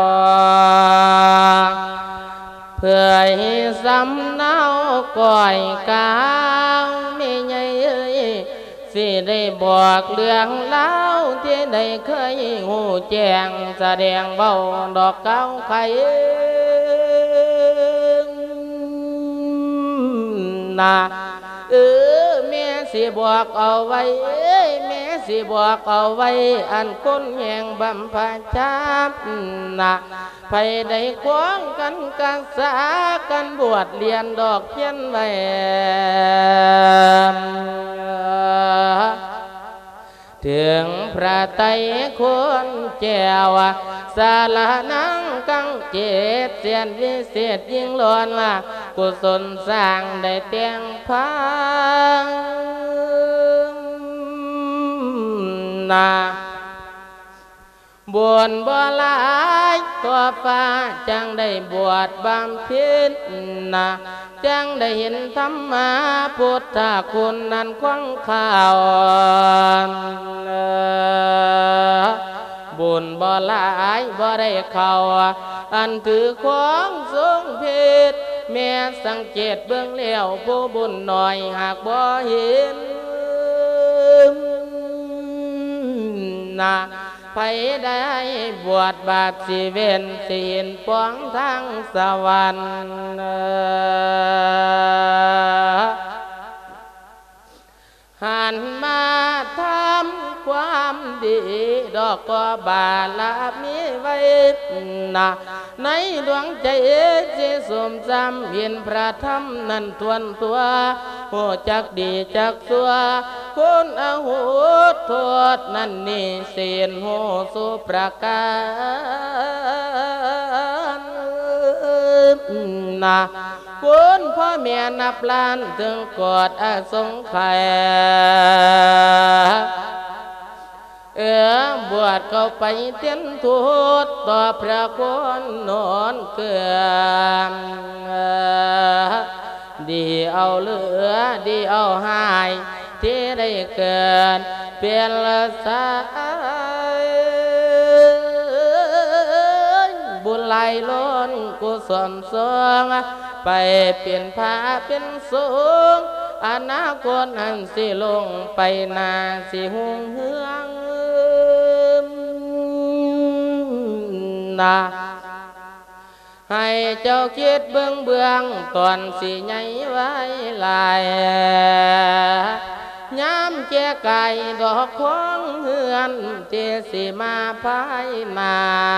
[SPEAKER 1] เพื่อให้สำเนาก่อยกาวไม่ใหญ่เอ้ยสิได้บอกเรื่องเล่าที่ได้เคยหูแจ้งแสดงเบาดอกเก้าไข่นาเออแม่สิบอกเอาไว้แม่สิบอกเอาไว้อันคนแห่งบำพาชาบนะไปได้ขวางกันกักษากันบวชเรียนดอกเพี้ยนไว้ถึงพระไตรคนแก้วสาลานังกังเจตเสียนวิเศษยิ่งล้วนว่ากุศลสร้างได้เตียงพังนาบวนบ่หลายตัวฟ้าจังได้บวชบำเพ็ญนาจังได้เห็นธรรมะพุทธคุณนั้นควังข่าวบุญบ่หลายบ่ได้เข้าอันถือของทรงเพศแม่สังเกตเบื้องแล้วผู้บุญหน่อยหากบ่เห็นนะไผได้บวชบาทสิเว้นสิเห็นปวงทางสวรรค์หันมาทำความดีดอกก็บาลามีไว้นะในดวงใจสิสมจำเห็นพระธรรมนั้นทวนตัวหัวจักดีจักสัวคุณอาหุโทษนั่นนี่เสียนหูสุประการนะคุณพ่อแม่นับล้านถึงกอดอาสงไขยเออบวชเข้าไปเตียนทูตต่อพระคุณนอนเกลือดีเอาเหลือดีเอาหายที่ได้เกิดเป็นละสายบุญไหลล้นกุศลสงไปเป็นพาเป็นสูงอนาคตอันสิลงไปนาสิหุงเฮืองนาให้เจ้าคิดเบื้องเบื้องตอนสิใหญ่ไว้ลายย้ำแจไก่ดอกของเฮือนเจสิมาภายนา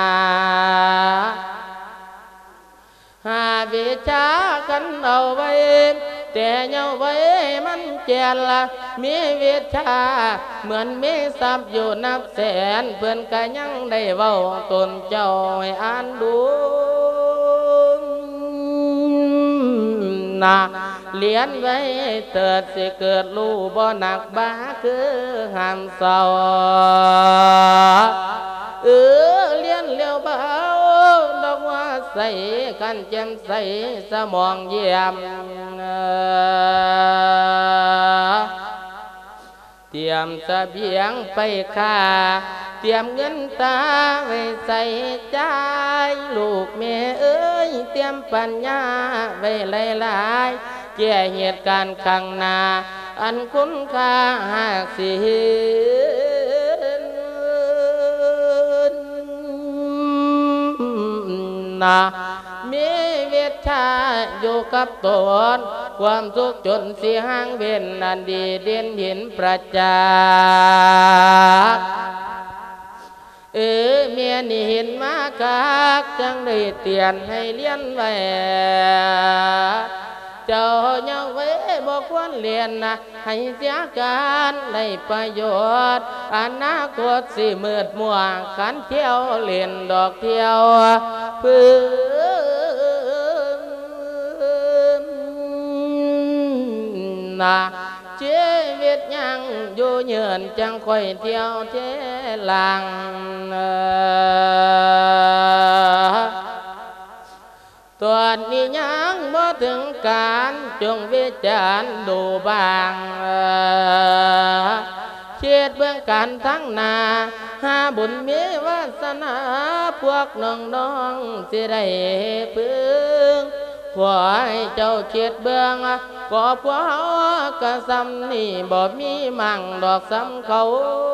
[SPEAKER 1] หาวิชากันเอาไว้แต่เยาไว้มันเจริญละมีวิชาเหมือนมีทรัพย์อยู่นับแสนเพื่อนก็ยังได้เว้าตนเจ้าให้อ่านดูนะเลี้ยนไว้เติดสิเกิดรู้บ่หนักบ้าคือห้ามเศร้าเออเลี้ยนเลี้ยวเบาดอกว่าใส่กันแจ่มใสสมองเยี่ยมเตรียมเสบียงไปค่าเตรียมเงินตาไว้ใส่ใจลูกแม่เอ้ยเตรียมปัญญาไว้หลายๆแก้เหตุการณ์ข้างหน้าอันคุณค่าหากสิเห็นนะมีวิชาอยู่กับตนความสุขจนสิห่างเว้นนันดีเด่นเห็นประจักษ์เออเมียนี่เห็นมาคักจังได้เตียนให้เลี้ยนไว้เจ้าเยาไว้บอกควรเรียนนะให้เสียการได้ประโยชน์อนาคตสิมืดมัวขันเที่ยวเล่นดอกเที่ยวพื้นนะชีวิตยังอยู่เยือนจังค่อยเที่ยวเทลังตอนนี้ยังบ่ถึงการจงวิจารณ์ดูบางเชิดเบื้องการทั้งนาหาบุญมีวาสนาพวกน้องน้องสิได้พึ่งขอให้เจ้าเชิดเบื้องก็พวกกะซ้ำนี่บ่มีมั่งดอกซ้ำเขา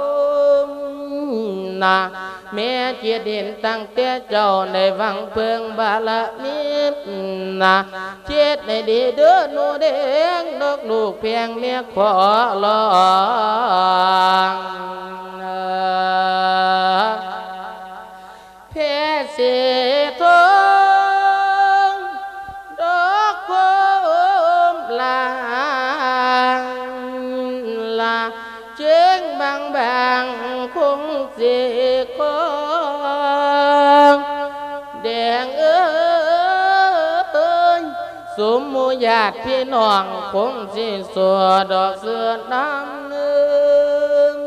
[SPEAKER 1] นะแม่เกียรติเห็นตั้งแต่เจ้าในวังเพิงบาลมีนะเจ็ดในดีเดือนูเด้งดอกลูกเพียงเมียขอลองเพเสทงดอกโคมลางลาเจิงบางบางคงสิคงแดงเอ้ยสมมุญาติพี่น้องคงสิสัวดอกเสือน้ำนึง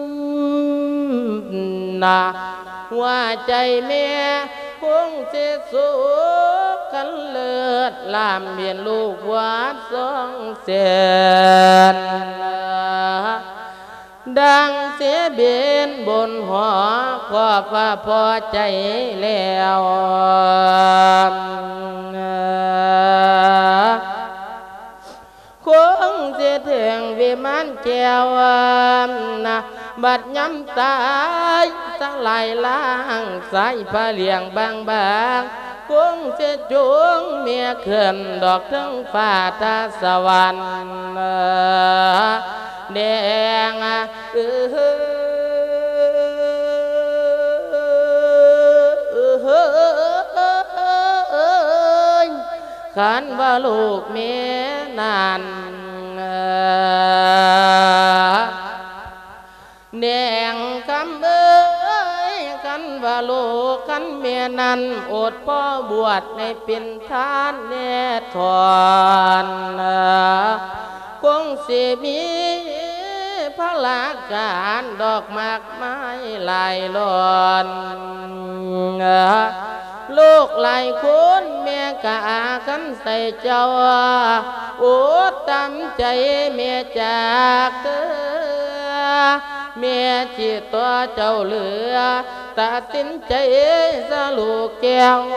[SPEAKER 1] นะว่าใจแม่คงสิสุขกันเลิศลามเบียนลูกวัดสองเสียนดังเสียเบียนบนหอก็ฟ้าพอใจแล้วคงเสียถึงวิมานแก้วนะบัดย้ำตายตั้งหลายล้างสายผ้าเลียงบางบางคงเสียจุงเมียเขื่อนดอกทั้งฟ้าตาสวรรค์แดงเออขันว่าลูกเมียนานแดงคำเอ้ยกันว่าลูกกันเมียนั้นอดพ่อบวชในเป็นทานแน่ทอนคงสิมีพระลาการดอกมากไม้ลายลอนลูกหลายคนแม่กะอากันใส่เจ้าโอดตำใจแม่จากเธอแม่จีตัวเจ้าเหลือตัดสินใจสลูกแก้ว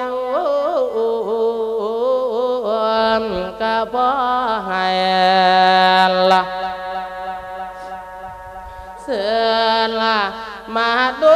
[SPEAKER 1] ก็พอให้ละเสือละมาดู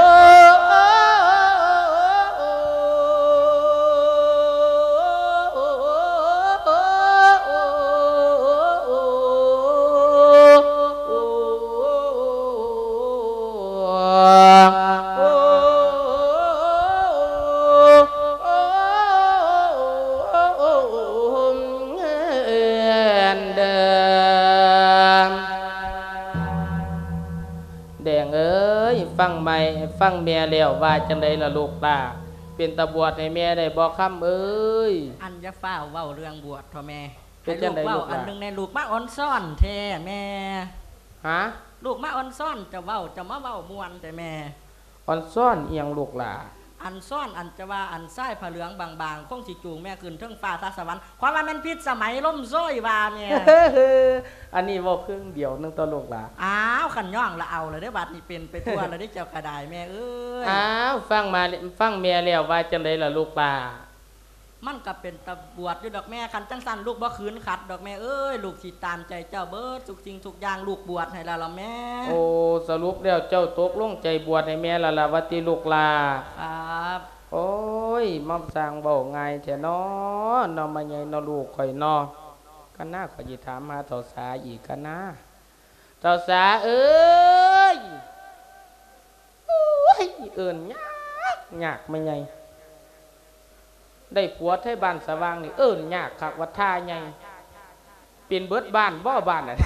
[SPEAKER 1] ฟังไม่ฟังแม่แล้วว่าจังไดล่ะลูกตาเป็นตาบวชให้แม่ได้บอกคำเอ้ย
[SPEAKER 3] อันจะฝ้าเว้าเรื่องบวชพ่อแม่
[SPEAKER 1] เป็นจังไดลูก
[SPEAKER 3] อันนึงในลูกมาอ่อนซ่อนแท้แม่
[SPEAKER 1] ฮะ
[SPEAKER 3] ลูกมาอ่อนซ่อนจะเว้าจะมาเว้ามวนแต่แม่
[SPEAKER 1] อ่อนซ่อนเอียงลูกหล่ะ
[SPEAKER 3] อันซ่อนอันจะว่าอันไส้ผ้าเหลืองบางๆคงสิจูงแม่ขึ้นเทิงฟ้าตาสวรรค์ความว่ามันพิษสมัยล่มโซ่ว่าเนี่ย
[SPEAKER 1] อันนี้บอกครึ่งเดียวนึงตัวลูกหล่ะ
[SPEAKER 3] อ้าวขันย่องละเอาเลยได้บัดนี้เป็นไปทั่วเลยได้เจ้ากระไดแม่เอ้ย
[SPEAKER 1] อ้าวฟังมาฟังแม่แล้วว่าจังไดล่ะลูกหล่ะ
[SPEAKER 3] มันก็เป็นตะบวชอยู่ดอกแม่คันจังสันลูกบ่คืนขัดดอกแม่เอ้ยลูกสิตามใจเจ้าเบิดทุกสิ่งทุกอย่างลูกบวชให้แล้วล่ะแม่
[SPEAKER 1] โอ้สรุปแล้วเจ้าตกลงใจบวชให้แม่และล่ะวัติลูกหล่ะ
[SPEAKER 3] ครับ
[SPEAKER 1] โอ้ยม่อมสร้างเบาง่ายแท้น้อนอมาใหญ่นอลูกข่อยนอกันหน้าข่อยสิถามหาเฒ่าสาอีกกันนะเฒ่าสาเอ้ยโอ้ยเอิ้นยากยากไม่ใหญ่ได้ผัวไทยบ้านสว่างนี่เอิ้นยากคักว่าท่าใหญ่เป็นเบิดบ้านบ่บ้านน่ะ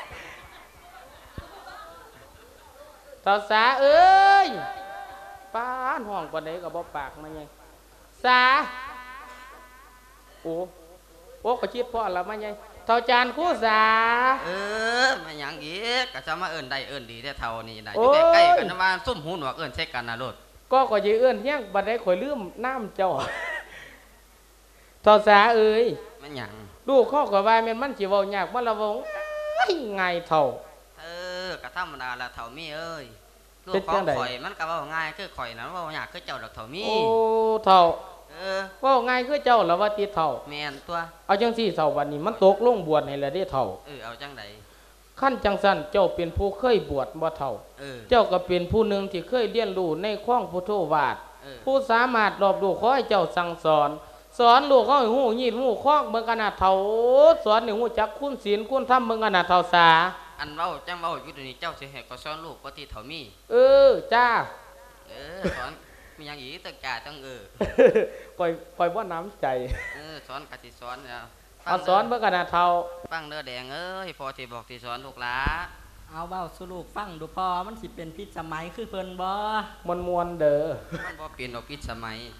[SPEAKER 1] เฒ่าสาเอ้ยป้านห้องปานใดก็บ่ปากมาใหญ่สาโอ้โอ้ก็คิดพอแล้วมาใหญ่เฒ่าจานคู่สา
[SPEAKER 2] เออมาหยังอีกก็จะมาเอิ้นได้เอิ้นดีแต่เฒ่านี่ได้อยู่ใกล้ๆกันนะว่าซุ่มหูหนวกเอิ้นใส่กันน่ะโลด
[SPEAKER 1] ก็ก็สิเอิ้นเฮียงบัดใดข่อยลืมน้ำเจ้าเฒ่าสาเอ้ย
[SPEAKER 2] มันหยัง
[SPEAKER 1] ลูกข้อก็ว่าแม่นมันสิเว้ายากบ่ละวงง่ายเฒ่า
[SPEAKER 2] เออก็ธรรมดาละเฒ่ามีเอ้ยลูกของข่อยมันก็เว้าง่ายคือข่อยน่ะเว้ายากคือเจ้าดอกเฒ่ามี
[SPEAKER 1] โอ้เฒ่า
[SPEAKER 2] เออ
[SPEAKER 1] เว้าง่ายคือเจ้าล่ะว่าติเฒ่า
[SPEAKER 2] แม่นตัว
[SPEAKER 1] เอาจังซี่เฒ่าบัดนี้มันตกลงบวชให้แล้วเด้เฒ่า
[SPEAKER 2] เออเอาจังได๋
[SPEAKER 1] ขั้นจังซั่นเจ้าเป็นผู้เคยบวชบ่เฒ่า
[SPEAKER 2] เออ
[SPEAKER 1] เจ้าก็เป็นผู้นึงที่เคยเรียนรู้ในข้องพุทโธวาทผู้สามารถรอบรู้ขอให้เจ้าสั่งสอนสอนลูกเขาให้ฮู้ยีดฮู้คล้องเบิ่งกันน่ะเฒ่าสอนให้ฮู้จักคุณศีลคุณธรรมเบิ่งกันน่ะเฒ่าสา
[SPEAKER 2] อันเว้าจังเว้าอยู่ตรงนี้เจ้าสิให้ก็สอนลูกบ่ติเฒ่ามี
[SPEAKER 1] เออจ้า
[SPEAKER 2] เออสอนมีหยังอีกตั้งจ่าตั้งเออ
[SPEAKER 1] ปล่อยปล่อยบ่น้ำใจ
[SPEAKER 2] เออสอนก็สิสอนแล้ว
[SPEAKER 1] เอาสอนเบิ่งกันน่ะเฒ่า
[SPEAKER 2] ฟังเด้อแดงเอ้ยพ่อสิบอกสิสอนลูกหลา
[SPEAKER 3] เอาเว้าสู่ลูกฟังดูพ่อมันสิเป็นพิษสมัยคือเพิ่นบ่
[SPEAKER 1] มวนๆเด้อ
[SPEAKER 2] มันบ่เป็นดอกพิษสมัย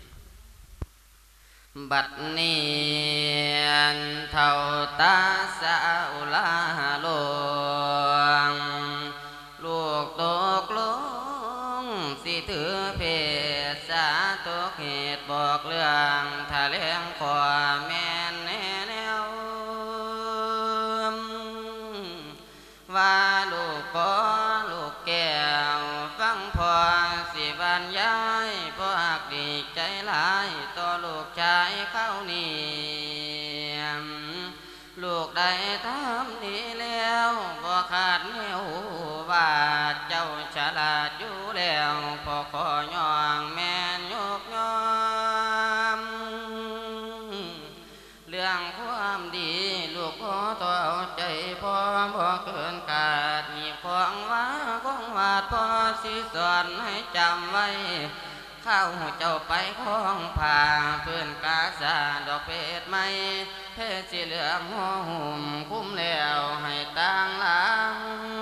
[SPEAKER 2] บัดนี้เท่าตาสาวลาลวงลูกตกลงสิถือเพศสาตกเหตุบอกเรื่องทะเลงขวาแม่นแน่แนวว่าลูกขอลูกแก้วฟังพอสิบรรยายเพราะหักดีใจหลายต่อลูกชายเข้านี่ลูกได้ทำดีแล้วบ่ขาดแนวว่าเจ้าฉลาดอยู่แล้วพอขอย่องแม่นยกย่องเรื่องความดีลูกขอต่อเอาใจพ่อบ่เกินกาดมีของว่าของวาดพ่อสิสอนให้จำไว้คข้าวเจ้าไปของผ่าเพื่อนกาสาดอกเพชรไม่เพชรสีเหลืองหัวหุ่มคุ้มแล้วให้ต่างหลัง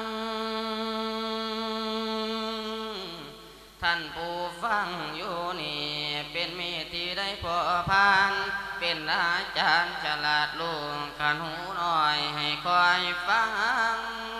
[SPEAKER 2] ท่านผู้ฟังอยู่นี่เป็นมีที่ได้พอพานเป็นอาจารย์ฉลาดลูกขันหูหน่อยให้คอยฟัง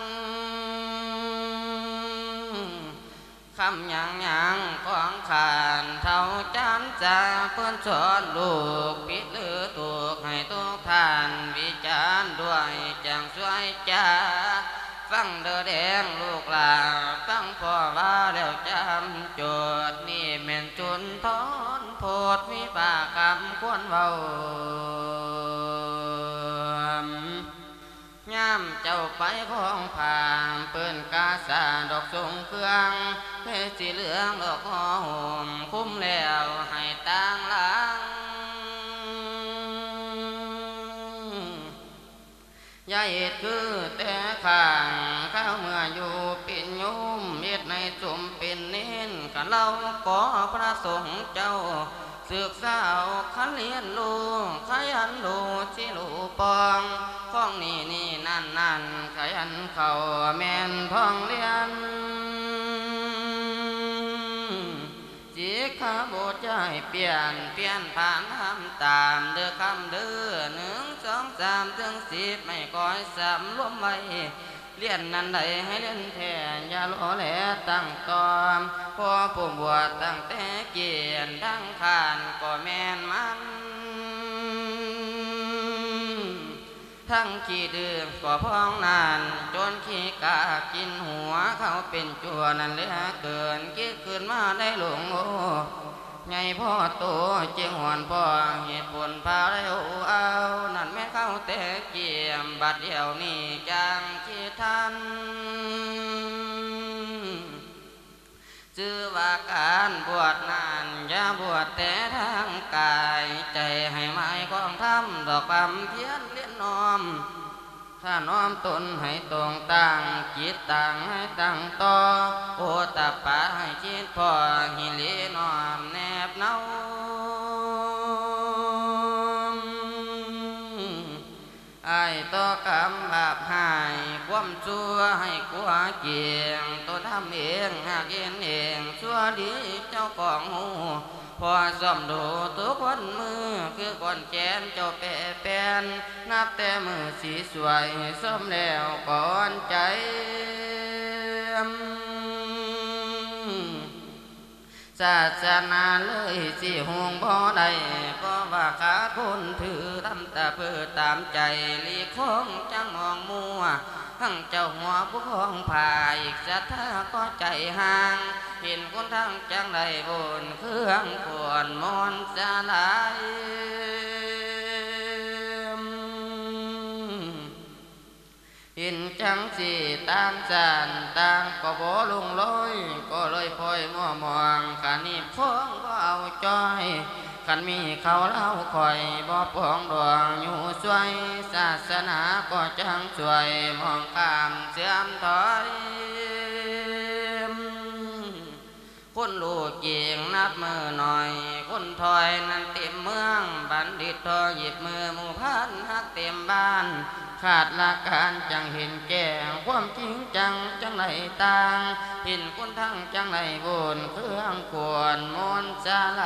[SPEAKER 2] คำหยังหยังของขานเท่าจานจะเพื่อนสอนลูกผิดหรือถูกให้ทุกท่านวิจารณ์ด้วยจังสวยจ้าฟังเด้อแดงลูกหลานฟังพ่อว่าแล้วจำโจทย์นี่แม่นจุนทอนโพดวิบากกรรมควรเว้าย่ำเจ้าไปของผ่านเปิ้นกาสาดอกทรงเครื่องเพชรสีเหลืองดอกหอมคุ้มแล้วให้ต่างหลังยาเอ็ดคือแต่ข้างข้าวเมื่ออยู่เป็นโยมเอ็ดในจุ่มเป็นเน้นกันเล่าขอพระสงฆ์เจ้าศึกษาขันเรียนรู้ขยันรู้ที่รู้ปองข้องนี่นี่นั่นนั่นขยันเข้าแม่นท่องเรียนจิกขาบทใจเปลี่ยนเปลี่ยนผ่านทำตามเด้อคำเด้อหนึ่งสองสามถึงสิบไม่ก่อยสามรวมไว้เรียนนั้นใดให้เรียนแทนอย่าล้อแหลตั้งตอมพอผู้บวชตั้งแต่เกียนทั้งขานก็แม่นมันทั้งขี้ดื่มก็พ้องนานจนขี้กากินหัวเขาเป็นจัวนั่นเลยเกินคิดขึ้นมาได้หลงโอไงพ่อโตเจียงหวนพ่อเหตุผลพาได้เอานั่นแม่เข้าแต่เกี่ยมบัดเดียวนี่จังคิดทันชื่อว่าการบวชนานอย่าบวชแต่ทางกายใจให้หมายของธรรมดอกบำเพียรเลี้ยนน้อมถ้าน้อมตนให้ตรงตั้งจิตตั้งให้ตั้งต่อโอตปะให้คิดพอหิริน้อมแนบเนาไอ้ต่อกรรมบาปหายความชั่วให้กลัวเกียงตัวทำเองหากเองเองชั่วดีเจ้าของหูพอซ่อมดูทุกวันมือคือก่อนแขนเจ้าแปะแปนนับแต่มือสีสวยซ่อมแล้วก่อนใจศาสนาเลยสิห่วงบ่ได้เพราะว่าขาดคนถือทำแต่เพื่อตามใจลีของจังมองมัวทั้งเจ้าหัวผู้ของผ่าอีกศรัทธาก็ใจห่างเห็นคนทั้งจังใดบนเครื่องขวนมนต์จะไหลเห็นจังสีต่างจานต่างก็บ่ลงลอยก็เลยพลอยมัวมองขันนี้พ้องก็เอาจอยขันมีเขาเล่าคอยบ่ปองดวงอยู่สวยศาสนาก็จังสวยมองข้ามเสื่อมถอยคนลูกเกียงนับมือหน่อยคนถอยนั้นเต็มเมืองบัณฑิตทอหยิบมือหมู่พันฮักเต็มบ้านขาดละการจังเห็นแก่ความจริงจังจังไหนต่างเห็นคนทั้งจังไหนบนเครื่องขวนมนต์จะไหล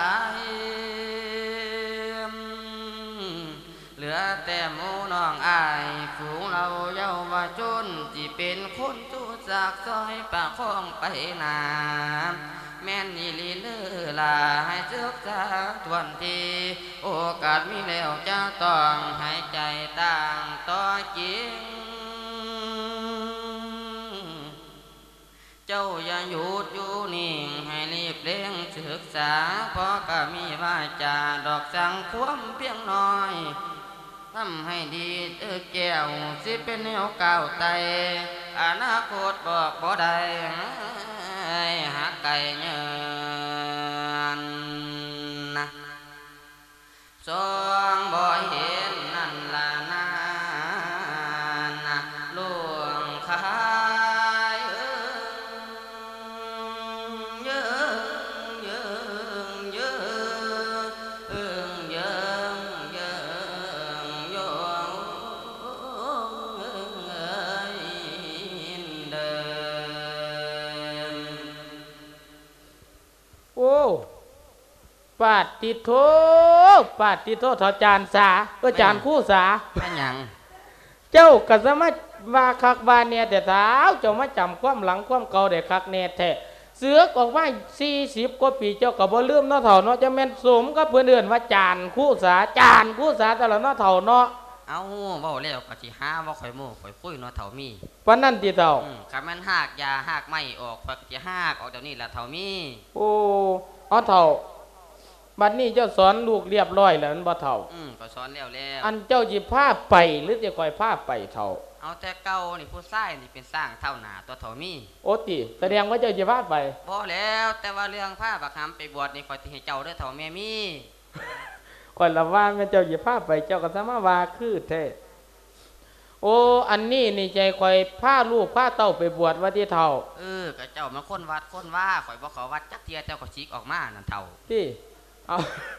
[SPEAKER 2] เหลือแต่หมูน้องอายฝูงเราเยาวชนที่เป็นคนจูจากซอยปากคลองไปนาแม่นนี่ลีเลือลาให้ศึกษาทวนทีโอกาสมีแล้วจะต้องหายใจต่างต่อจริงเจ้าอย่าหยุดอยู่นิ่งให้รีบเร่งศึกษาเพราะก็มีว่าจาดอกสังความเพียงน้อยทำให้ดีเอ้อแก้วสิเป็นแนวก้าวไต่อนาคตบอกบ่ได้หาไก่เงินนะสองบ่เห็นนั่นละนานะลวงขายเยอะเยอะ
[SPEAKER 1] ปาติโทปาติโทถอจานสาก็จานคู่สา
[SPEAKER 2] เป็นหยัง
[SPEAKER 1] เจ้าก็สามารถว่าคักว่าเนี่ยแต่เท้าเจ้ามาจำความหลังความเก่าได้คักแน่แท้เสือกออกมาสี่สิบกว่าปีเจ้าก็บ่ลืมเนาะเถ่าเนาะจะแม่นสมกับเพื่อนเอื่นว่าจานคู่สาจานคู่สาแต่ละเนาะเถ่าเนาะ
[SPEAKER 2] เอาเว้าแล้วก็สิหาว่าข่อยโม้ข่อยคุยเนาะเฒ่ามี
[SPEAKER 1] ปานนั้นติเถ่า
[SPEAKER 2] อืมคันแม่นหากยาหากไม้ออกข่อยก็สิหากออกเดี๋ยวนี้ล่ะเฒ่ามี
[SPEAKER 1] โอ้เอาเถ่าบัดนี้เจ้าสอนลูกเรียบร้อยแล้วมันบ่เถ่า
[SPEAKER 2] อืมก็สอนแล้วแล้ว
[SPEAKER 1] อันเจ้าสิพาไปหรือจะก่อยพาไปเถ่า
[SPEAKER 2] เอาแต่เก่านี่ผู้ชายนี่เป็นสร้างเท่าหน้าตัวเฒ่ามี
[SPEAKER 1] โอติแสดงว่าเจ้าสิพาไป
[SPEAKER 2] บ่แล้วแต่ว่าเรื่องพาบักหำไปบวชนี่ข่อยสิให้เจ้าเด้อเฒ่าแม่มี
[SPEAKER 1] ก่อนละว่าแม่เจ้าสิพาไปเจ้าก็สามารถว่าคือแท้โอ้อันนี้นี่ใจข่อยพาลูกพาเต้าไปบวชว่าที่เฒ่า
[SPEAKER 2] เออก็เจ้ามันคนวัดคนว่าข่อยบ่ขอวัดจักเที่ยเจ้าก็ฉีกออกมานั่นเฒ่า
[SPEAKER 1] ติเอา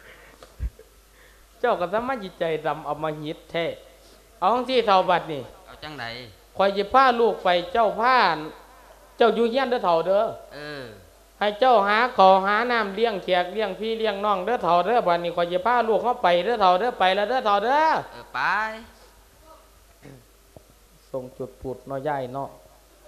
[SPEAKER 1] เจ้าก็สามารถจิตใจดำเอามาหิดแท้เอาที่เฒ่าบัดนี่
[SPEAKER 2] เอาจังได๋
[SPEAKER 1] ข่อยสิพาลูกไปเจ้าพาเจ้าอยู่เฮียนเด้อเฒ่าเด้อ
[SPEAKER 2] เออ
[SPEAKER 1] ให้เจ้าหาขอหาน้ำเลี้ยงแขกเลี้ยงพี่เลี้ยงน้องเด้อเฒ่าเด้อบัดนี้ข่อยสิพาลูกเขาไปเด้อเฒ่าเด้อไปแล้วเด้อเฒ่าเด้อ
[SPEAKER 2] เออไป
[SPEAKER 1] ส่งจุดปุดน้อยใหญ่เนาะ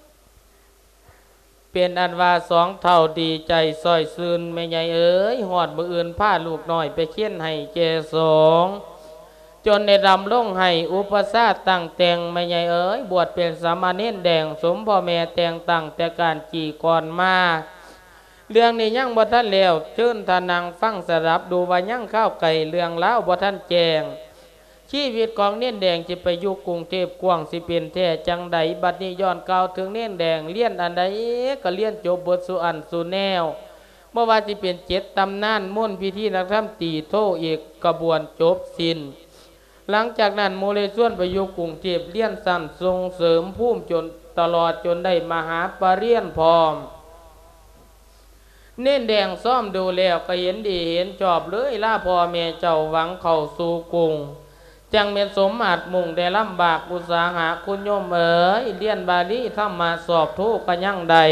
[SPEAKER 1] เป็นอันว่าสองเท่าดีใจซอยซืนแม่ใหญ่เอ๋ยหอดมืออื่นผ้าลูกน้อยไปเคี่ยนให้เจสองจนในดำลงให้อุปสาตั้งแต่งแม่ใหญ่เอ๋ยบวชเป็นสามเณรแดงสมพ่อแม่แต่งตั้งแต่การจีก่อนมาเรื่องนี้ยังบ่ทันแล้วเชิญทานังฟังสดับดูว่ายังข้าวไก่เรื่องเล้าบ่ทันแจงชีวิตของเน้นแดงจะไปอยู่กรุงเทพกว้างสิเป็นแท้จังใดบัดนี้ย้อนกล่าวถึงเน้นแดงเลี้ยนอันใดก็เลี้ยนจบบทสุอันสุแนวเมื่อว่าสิเป็นเจ็ดตำนานม่วนพิธีนักธรรมตีโทเอกกระบวนจบสิ้นหลังจากนั้นโมเลส่วนไปอยู่กรุงเทพเลี้ยนสั้นส่งเสริมภูมิจนตลอดจนได้มหาปริญญาพร้อมเน้นแดงซ่อมดูแล้วก็เห็นดีเห็นชอบเลยล่าพ่อแม่เจ้าหวังเข้าสู่กรุงจังเม็ดสมอาจมุ่งได้ลำบากอุตสาหะคุณโยมเอ๋ยเลียนบาลีทำมาสอบทุกกันยังใด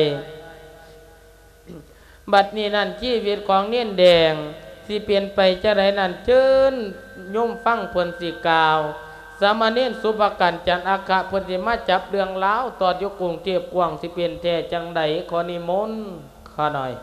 [SPEAKER 1] บัดนี้นั่นชีวิตของเน้นแดงสิเปลี่ยนไปจะไรนั่นเชิญโยมฟังเพิ่นสิกล่าวสามเณรสุภกันจันอาคาเพิ่นสิมาจับเรื่องเล้าตอดอยู่กรุงเทพกว้างสิเปลี่ยนแท้จังใดขอนิมนต์ข้าหน่อย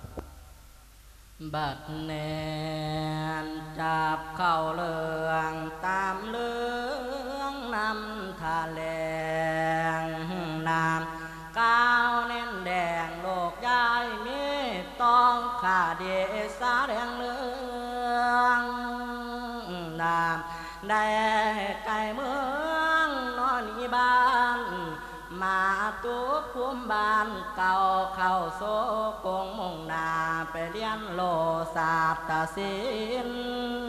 [SPEAKER 3] บัดแนนจับเข้าเลืองตามเลืองนำทาแลงนามก้าวเน้นแดงโลกยายมีต้องขาเดสาแดงเลืองนามได้ไก่เมืองนอนอีบ้านมาตุภูมิบ้านเก่าเข้าโซกงมุ่งนาไปเรียนโลศาสตร์ศิลป์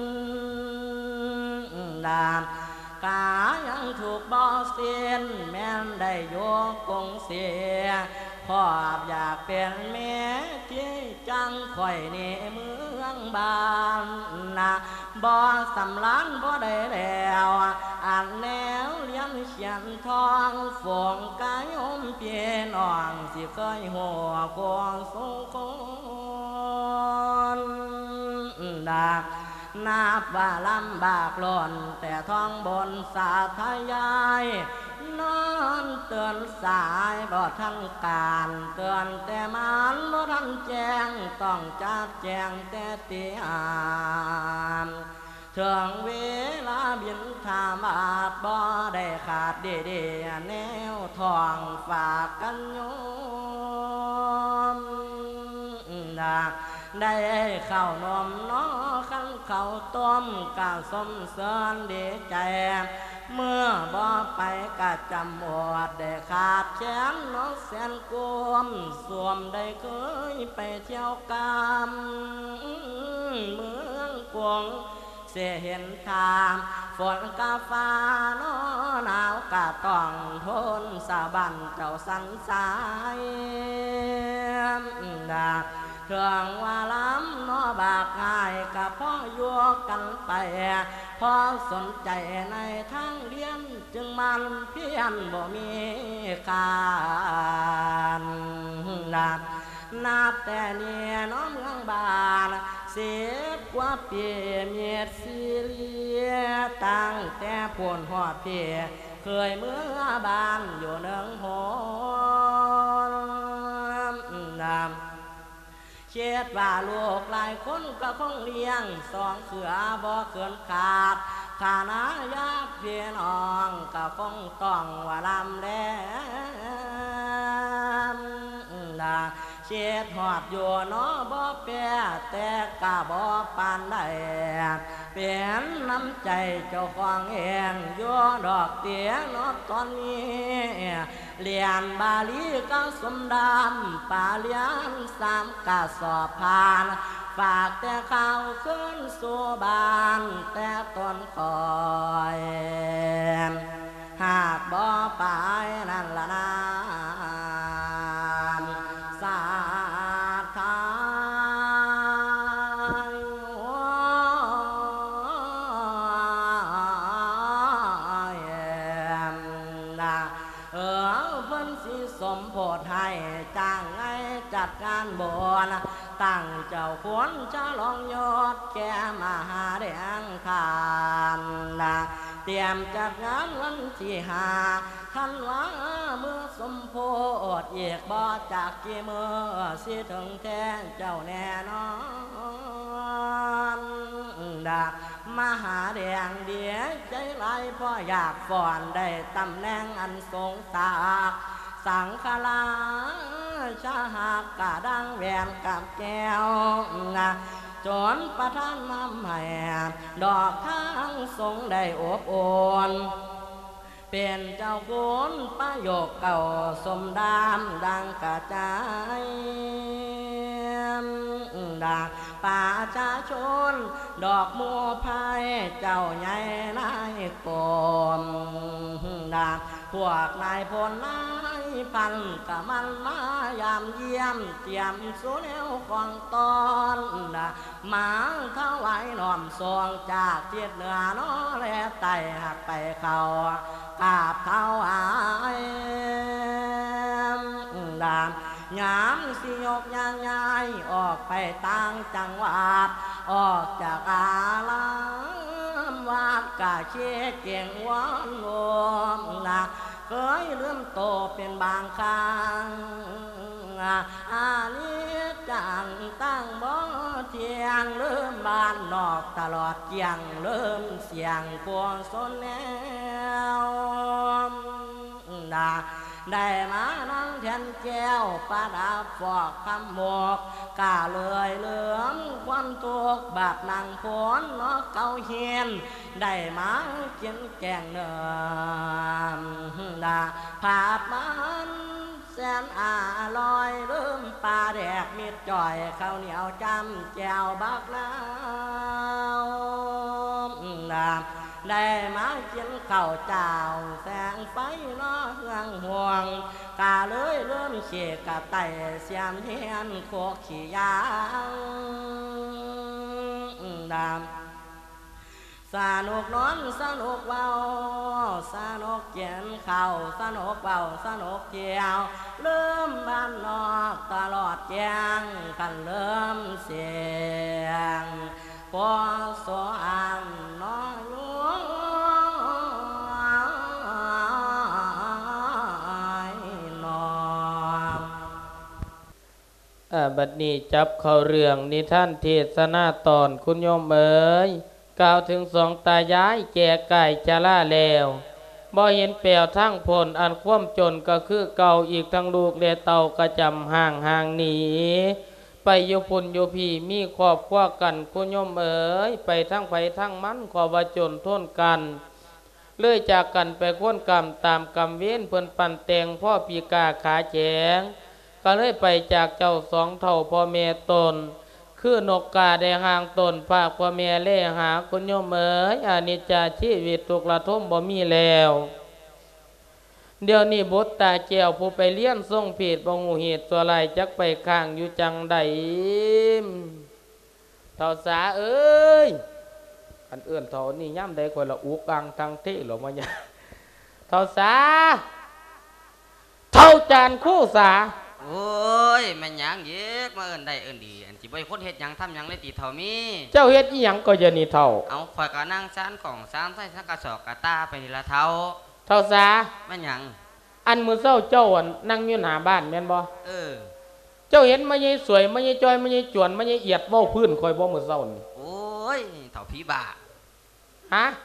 [SPEAKER 3] ดามกายังถูกบ่เสียนแม่นได้โยกงเสียพ่ออยากเป็นแม่ที่จังข่อยนี่เมืองบ้านนะบ่สำลันบ่ได้แล้วอ่านแนวเลี้ยงเขียนทองฝงกายอมเพียน้องสิเคยหัวกวงสุคนดานับว่าลำบากล้นแต่ท้องบนสาธยายนอนเตือนสายบ่ทันการเตือนแต่มันบ่ทันแจ้งต้องจัดแจงแต่เตียมถึงเวลาบินทามอาจบ่ได้ขาดเดียแนวทองฝากกันโยมได้ข้าวนมน้อขันข้าวต้มกะสมเสริญดีใจเมื่อบ่ไปกะจำอดได้ขาดแขนน้องแสนกวมสวมได้เคยไปเที่ยวกามเมืองกวงเสียเห็นทางฝนกาฟ้าน้อหนาวกะต้องทนสาบันเจ้าสันสายดาเครื่องว่าล้ำน้อบากง่ายกับพ่อยั่วกันไปพอสนใจในทางเรียนจึงมันเพียนบ่มีการนนับแต่เนี่ยน้องเมืองบานเสียกว่าเปียเมียดซีเรียตั้งแต่พวนหอดเพียเคยเมื่อบานอยู่เนืองหอนนำเช็ดว่าลูกหลายคนก็คงเลี้ยงสองเขือบ่เกินขาดขาณาญาติพี่น้องก็คงต้องว่าลำแลนะเช็ดหอดอยู่น้อบ่แปรแต่กะบ่ปานได้เป็นน้ำใจเจ้าของเองอยู่ดอกเตี้ยนอตอนนี้เรียนบาลีก็สมดำป่าเลี้ยงสามกะสอบผ่านฝากแต่ข้าวขึ้นสู่บ้านแต่ต้นคอยหากบ่ไปนั่นละนะสาธาเออเพิ่นสิสมโพธิให้จ้างไงจัดงานบวชตั้งเจ้าขวนจะลองยอดแก่มหาแดงทานนะเตรียมจัดงานวันที่ห้าท่านว่าเมื่อสมโพธิเอกบ่จากกี่เมื่อสิถึงแท้เจ้าแน่นอนดามหาแดงเดียใจไรพ่ออยากฝอนได้ตำแหน่งอันทรงศักดิ์สังฆลาชาหากกะดังแหวนกับแก้วนะจนประทานน้ำให้ดอกข้างทรงได้อบอุ่นเป็นเจ้าคุณประโยคเก่าสมดามดังกระจายดังป่าชาชนดอกมัวพายเจ้าใหญ่นายกรมดังพวกนายพลนายพันกะมันมายามเยี่ยมเตรียมสู้แนวของตอนนะมาถวายน้อมทรงจากเทียดเหนือน้อและไต่หักไปเขากราบเท้าอายดามยามสิยกยางยายออกไปต่างจังหวัดออกจากอาลามวาดกะเชี่ยเก่งวันลมนะเคยเริ่มโตเป็นบางครั้งอานิจจังตั้งบ่เที่ยงเริ่มบานนอกตลอดเกียงเริ่มเสียงพวงสนแนวนะได้มานั่งแทนแก้วประดับฟอกคำหมกกาเลยเหลือมควันตุกบาดนางฝนนกเกาเฮียนได้มากินแกงเนื้อดาผาดมันแสนอร่อยลืมปลาแดกมิดจ่อยข้าวเหนียวจำแจวบักน้ำดาได้มากินข้าวเจ้าแสงไฟน้อเฮืองห่วงกาเลยเริ่มเชี่ยกะไต่เสียมเฮียนโคกขี้ยางดามสนุกนอนสนุกเบาสนุกเขียนเข่าสนุกเบาสนุกเกี่ยวเริ่มบ้านนอกตลอดแจ้งกันเริ่มเสียงพอสอันน้อย
[SPEAKER 1] บัดนี้จับเข้าเรื่องนิทานเทศนาตอนคุณโยมเอ๋ยกล่าวถึงสองตายายแก่ไก่จะล่าแล้วบ่เห็นแปลวทั้งผลอันคว่ำจนก็คือเก่าอีกทั้งลูกและเต่ากระจำห่างห่างหนีไปอยู่พุ่นอยู่พี่มีครอบครัวกันคุณโยมเอ๋ยไปทั้งไปทั้งมันขอว่าจนทนกันเลื่อยจากกันไปค้นกรรมตามกรรมเว้นเพิ่นปั่นแตงพ่อปีกาขาแจงก็เลยไปจากเจ้าสองเท่าพ่อแม่ตนคือนกกาได้ห่างตนฝากพ่อแม่เล่หาคุณโยมเอ๋ยอานิจจาชีวิตทุกข์ระทมบ่มีแล้วเดี๋ยวนี้บทตาแก้วผู้ไปเลี้ยนทรงผิดบ่หูเหตุตัวไรจักไปข้างอยู่จังใดเท่าสาเอ้ยอันเอื้อนเท่านี่ย่ำได้คนละอุกอังทางเทหรอมาเนี่ยเท่าสาเท่าจานคู่สา
[SPEAKER 2] โอ้ยมันหยังเย็กมาเอิ้นได้เอิ้นดีอันสิบ่ให้คนเฮ็ดหยังทำหยังเลยติเท่ามี
[SPEAKER 1] เจ้าเฮ็ดอีหยังก็อย่านี่เท่า
[SPEAKER 2] เอาข่อยก็นั่งซานของซานใส่สักกระสอบกระตาไปนี่ละเท่า
[SPEAKER 1] เท่าซา
[SPEAKER 2] มันหยัง
[SPEAKER 1] อันมื้อเช้าเจ้าอันนั่งอยู่หน้าบ้านแม่นบ่
[SPEAKER 2] เออ
[SPEAKER 1] เจ้าเห็นมาใหญ่สวยมาใหญ่จ้อยมาใหญ่จวนมาใหญ่เอียดเว้าพื้นข่อยบ่มื้อเช้านี่
[SPEAKER 2] โอ้ยเท่าผีบ้า
[SPEAKER 1] ฮะ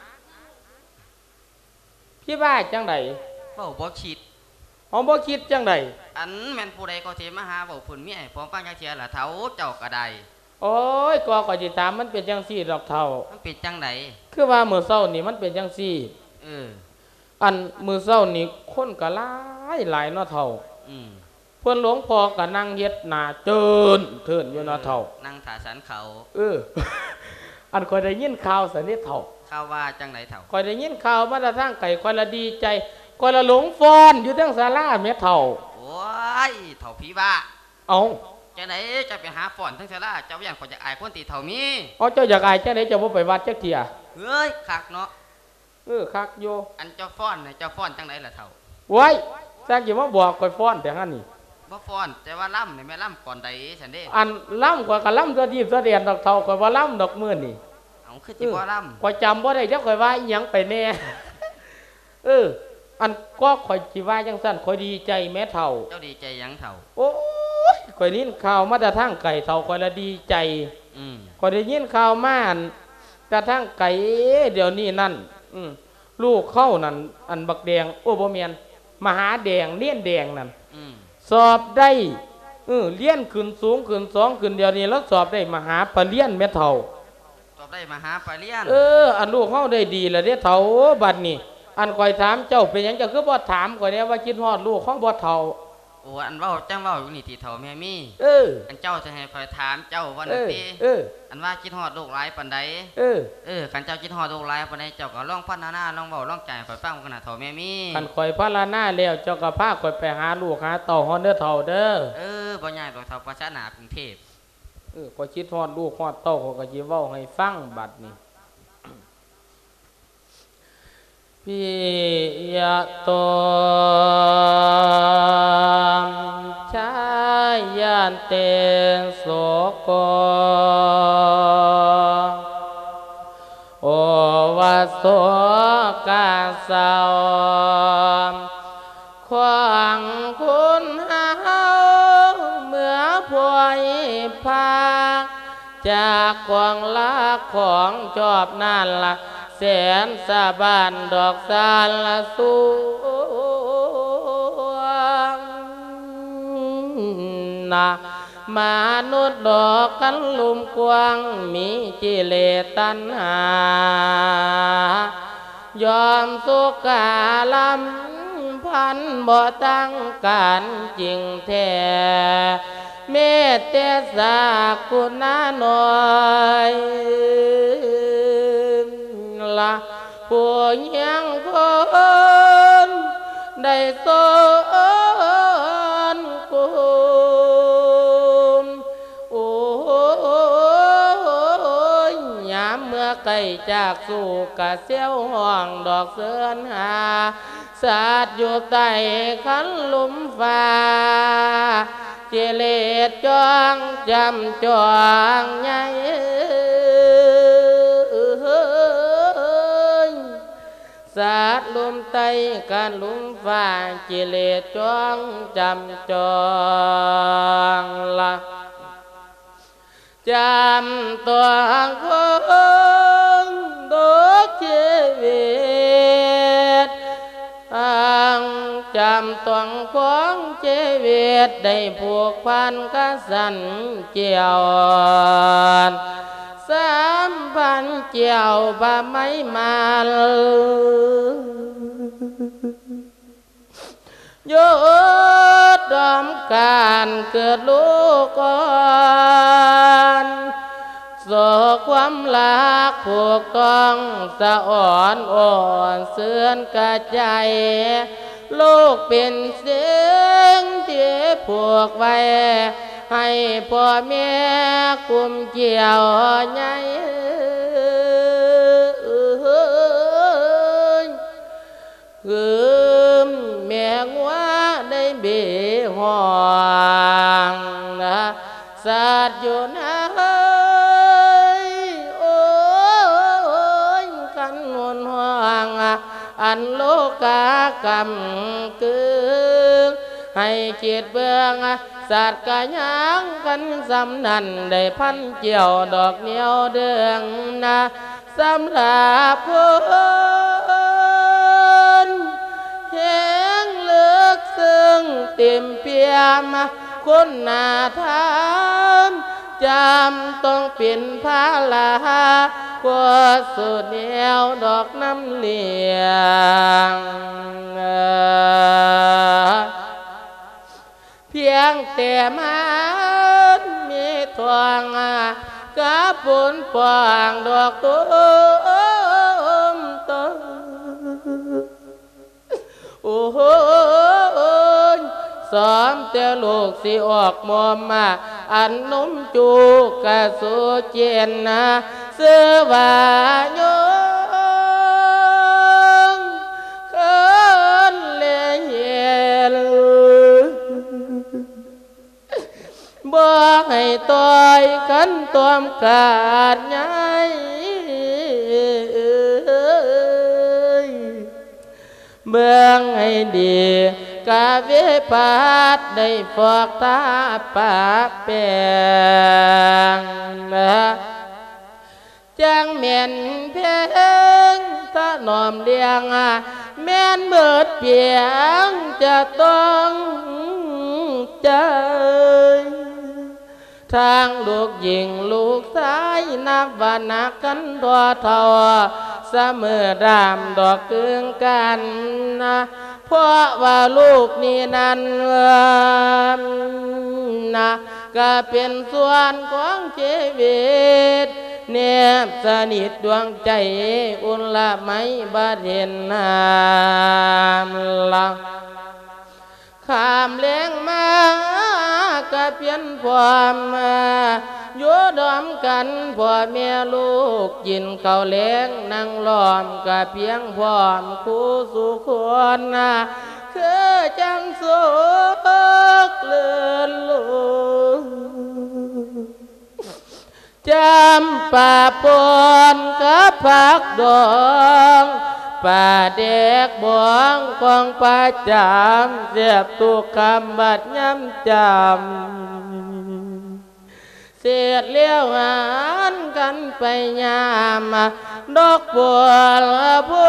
[SPEAKER 1] พี่บ้าจังได๋
[SPEAKER 2] เว้าบ่คิด
[SPEAKER 1] อ๋อบ่คิดจังได๋
[SPEAKER 2] อันแม่นผู้ใดก็สิมาหาเว้าพุ่นมีไอ้พร้อมปังจักเที่ยล่ะเท่าเจ้าก็ได้
[SPEAKER 1] โอ้ยก็ก็สิถามมันเป็นจังซี่ดอกเท่า
[SPEAKER 2] มันเป็นจังได๋
[SPEAKER 1] คือว่ามื้อเช้านี่มันเป็นจังซี่
[SPEAKER 2] เออ
[SPEAKER 1] อันมื้อเช้านี่คนก็หลายหลายเนาะเท่า
[SPEAKER 2] อืม
[SPEAKER 1] เพิ่นหลวงพ่อก็นั่งเฮ็ดหน้าเจินเทินอยู่เนาะเท่า
[SPEAKER 2] นั่งท่าสันเขา
[SPEAKER 1] เอออันข่อยได้ยินข่าวสันนิษเท่า
[SPEAKER 2] ข่าวว่าจังได๋เท่า
[SPEAKER 1] ข่อยได้ยินข่าวมาแต่ทางไกลข่อยละดีใจข่อยละหลงฟ้อนอยู่ทางศาลาแม่เท่า
[SPEAKER 2] โอ้ยเท่าผีบ้า
[SPEAKER 1] เอ้า
[SPEAKER 2] จังได๋จะไปหาฟ้อนทางศาลาเจ้าย่านข่อยจะอายคนติเท่ามี
[SPEAKER 1] อ๋อเจ้าอยากอายจังได๋เจ้าบ่ไปวัดจักเที่ย
[SPEAKER 2] เฮ้ยคักเนาะ
[SPEAKER 1] เออคักอยู่
[SPEAKER 2] อันเจ้าฟ้อนน่ะเจ้าฟ้อนจังได๋ล่ะเท่า
[SPEAKER 1] โว้ยซักสิมาบอกข่อยฟ้อนแต่หั่นนี่
[SPEAKER 2] บ่ฟ้อนแต่ว่าล่ำนี่แม่ล่ำก่อนใดซั่นเด้
[SPEAKER 1] อันล่ำข่อยก็ล่ำตัวดีบตัวเดียนดอกเท่าข่อยว่าล่ำดอกมื้อนี่
[SPEAKER 2] เอาคือสิบ่ล่ำ
[SPEAKER 1] ข่อยจำบ่ได้เด้อข่อยว่าอีหยังไปแน่เอออันก็ข่อยสิว่าจังซั่นข่อยดีใจแม่เท่า
[SPEAKER 2] เจ้าดีใจหยังเท่า
[SPEAKER 1] โอ้ยข่อยได้ยินข่าวมาแต่ทางไกลเท่าข่อยละดีใจ
[SPEAKER 2] อืม
[SPEAKER 1] ข่อยได้ยินข่าวมาอันแต่ทางไกลเดี๋ยวนี้นั่นอืมลูกเข้านั่นอันบักแดงโอ้บ่แม่นมหาแดงเลี้ยนแดงนั่น
[SPEAKER 2] อืม
[SPEAKER 1] สอบได้เออเลี้ยนขึ้นสูงขึ้นสองขึ้นเดี๋ยวนี้แล้วสอบได้มหาปรริญญาแม่เท่า
[SPEAKER 2] สอบได้มหาปรริญญา
[SPEAKER 1] เอออันลูกเข้าได้ดีแล้วเด้เท่าบัดนี้อันข่อยถามเจ้าเป็นหยังเจ้าคือบ่ถามข่อยแน่ว่าคิดฮอดลูกของบ่เท่า
[SPEAKER 2] โอ้อันเว้าจังเว้าอยู่นี่ติเท่าแม่มี
[SPEAKER 1] เออ
[SPEAKER 2] อันเจ้าจะให้ข่อยถามเจ้าว่านั่นติ
[SPEAKER 1] เออ
[SPEAKER 2] อันว่าคิดฮอดลูกหลายปานใด
[SPEAKER 1] เออ
[SPEAKER 2] เออคันเจ้าคิดฮอดลูกหลายปานใดเจ้าก็ลองพัฒนาลองเว้าลองใจข่อยฟังกันน่ะเท่าแม่มี
[SPEAKER 1] คันข่อยพัฒนาแล้วเจ้าก็พาข่อยไปหาลูกหาเต้าฮอดเด้อเท่าเด้อ
[SPEAKER 2] เออบ่ยากดอกเท่าภาษาหน้ากรุงเทพ
[SPEAKER 1] เออข่อยคิดฮอดลูกฮอดเต้าข่อยก็สิเว้าให้ฟังบัดนี้ปิยะโตชายันเตโสโกโอวาโสกาสาวขวางคุณเฮาเมื่อพวยพาจากกวางลักของชอบนั่นละแสนสะบานดอกสานละสวงนะมนุษย์ดอกกันลุมกวางมีกิเลสตัณหายอมสุกาลำพันบ่ตั้งการจริงแท้เมตเตสากุณาหน่อยละผู้ยังคนได้สอนคุณโอ้ยยามเมื่อไก่จากสู่กะเสียวห้องดอกเสือนหาสาดอยู่ใต้ขันลุมฟ้าเจเลดจองจำจองใหญ่สาดลุมไตการลุมฟ้าเจเลดจองจำจองละจำตัวคนดูชีวิตจำตวงของชีวิตได้ผูกพันกับสันเจียวสามพันเจียวบะไม้มาลโยดดอมการเกิดลูกก่อนโศกความรักผูกต้องสะอ่อนอ่อนเสื่อนกระใจลูกเป็นเสียงที่ผูกไว้ให้พ่อแม่กุมเกี่ยวใหญ่คือแม่งัวได้เบี้ยหอกำกึงให้เกียรติเบื้องศาสตร์กะยังกันสำนันได้พันเกี่ยวดอกเหนียวเดืองนะสำหรับคนแห่งเลือกซึ่งเต็มเปี่ยมคุณนาทานจำต้องเป็นพาลากว่าสุดเหนียวดอกน้ำเหลียงเพียงแต่มันมีทวงกับปุนปางดอกตุ้มต้นโอ้โหสอมแต่ลูกสิออกมอมมาอันนุ่มจูกะสูเจียนนะเสื้อว่าโยงเขินเลี้ยนบ่ให้ต่อยกันตอมกาดใหญ่เบื้องให้ดีกาเวปาดได้ฟอกตาปาแปงจังเมียนเพงตะนอมเลียงแม่นเบิดเปียงจะต้องใจทางลูกหญิงลูกชายนับว่านักกันทั่วเท่าเสมอดามดอกเกืองกันนะเพราะว่าลูกนี้นั้นนะก็เป็นส่วนของชีวิตเนียบสนิทดวงใจอุ่นละไม่บาดเห็นนามละข้ามเลี้ยงมาก็เปลี่ยนความมาอยู่ดอมกันพ่อแม่ลูกยินเขาเลี้ยงนั่งล้อมก็เพียงพร้อมคู่สู่คนนะคือจังสุขเลื่อนลูกจำป่าปนกับผักดองป่าเด็กบวงกองป่าจามเสียบตุกคำบัดย้ำจำเสียดเลี้ยวหันกันไปยามดอกบัวพู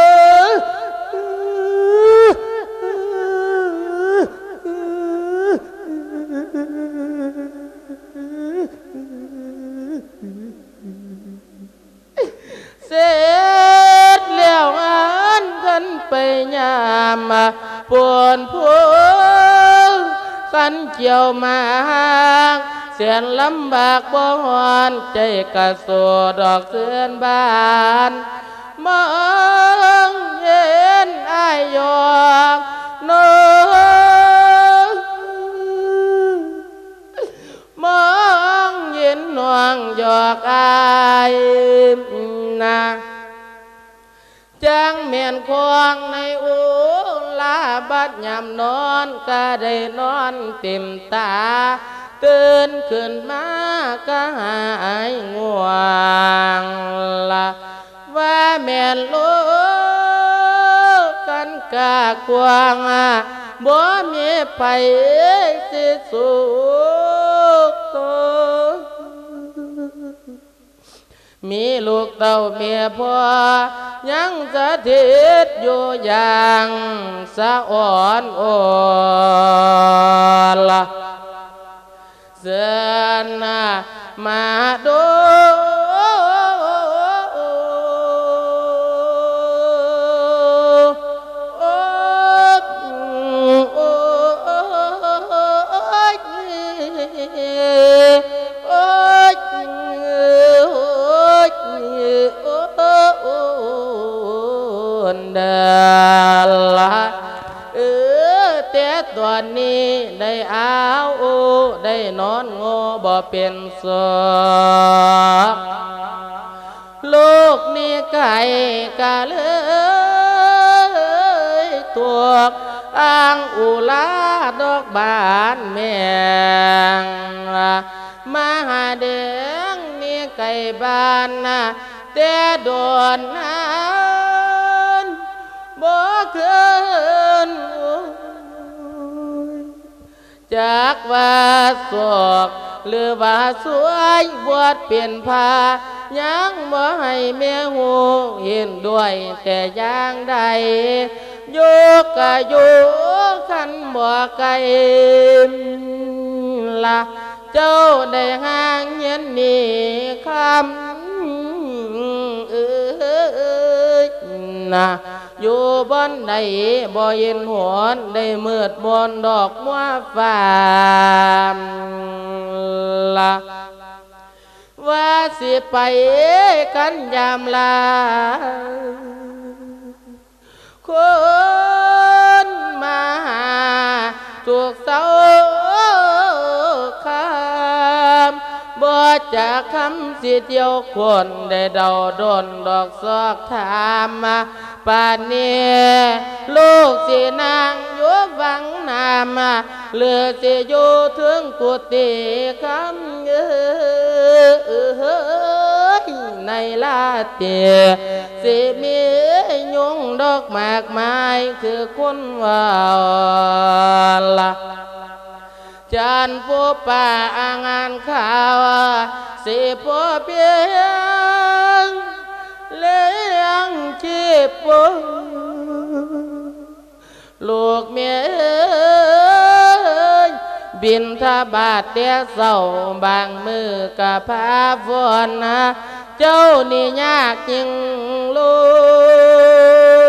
[SPEAKER 1] เสียดเลี้ยวหันกันไปยามปวนพูกันเกี่ยวมาเสียนลำบากบ่หอนใจกระโสดอกเสือนบานมองเห็นอายยอกน้องมองเห็นน้องหยอกอายนะจังเมียนควงในอุลาบัดยามนอนก็ได้นอนเต็มตาตื่นขึ้นมาก็หายง่วงละว่าแม่นลูกกันกะกวางบ่มีไปสิสุขโตมีลูกเต้าเมียพ่อยังสถิตอยู่อย่างสะอ่อนโอละเสือนมาดูเดละเออแต่ตอนนี้ได้เอาได้นอนโง่บ่เป็นสอกลูกนี่ไก่กะเลยตัวอ้างอุลาดอกบานแมงมาหาเด้งนี่ไก่บานนะแต่โดนนะบ่บ่เกินจากว่าศอกหรือว่าสวยบวชเปลี่ยนผ้ายังบ่ให้แม่หูเห็นด้วยแต่อย่างใดอยู่ก็อยู่คันบ่ไกลละเจ้าได้ห่างเย็นนี่คำเอ้ยนะอยู่บนใดบ่เย็นหวนได้มืดบนดอกมัวฟ้าละว่าสิไปกันยามลาคนมาถูกเสาคำบ่จากคำสิเดียวคนได้เดาดนดอกซอกถามมาป่านนี้ลูกสินางอยู่วังนามาเหลือสิอยู่ถึงกุฏิคำเอ้ยในลาเตียสิมียุงดอกมากมายคือคนว่าละจันผู้ป่าอางานข่าวสิผู้เพียงเลี้ยงชีพลูกเมียบินทบาทเตี้ยเศร้าบางมือกะพาฝนนะเจ้านี่ยากยิ่งลุน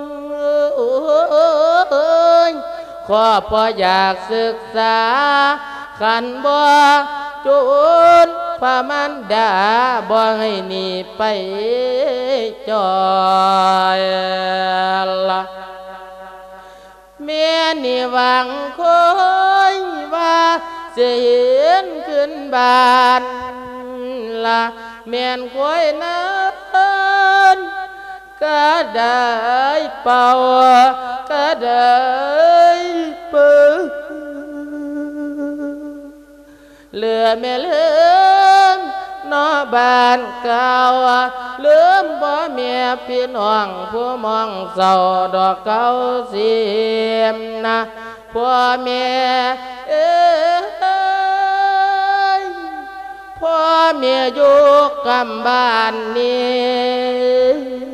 [SPEAKER 1] ขอพออยากศึกษาขันบ่จุนพระมันดาบ่ให้หนีไปจอยละเมียนี่หวังคอยว่าจะเห็นขึ้นบ้านละเมียนคอยนั้นก็ได้เป่าก็ได้เปิดเหลือแม่เลืมนอบานเก่าลืมบ่เมียพี่น้องผู้มองเศร้าดอกเก่าเสียมนะพ่อแม่เอ้ยพ่อแม่อยู่กำบ้านนี้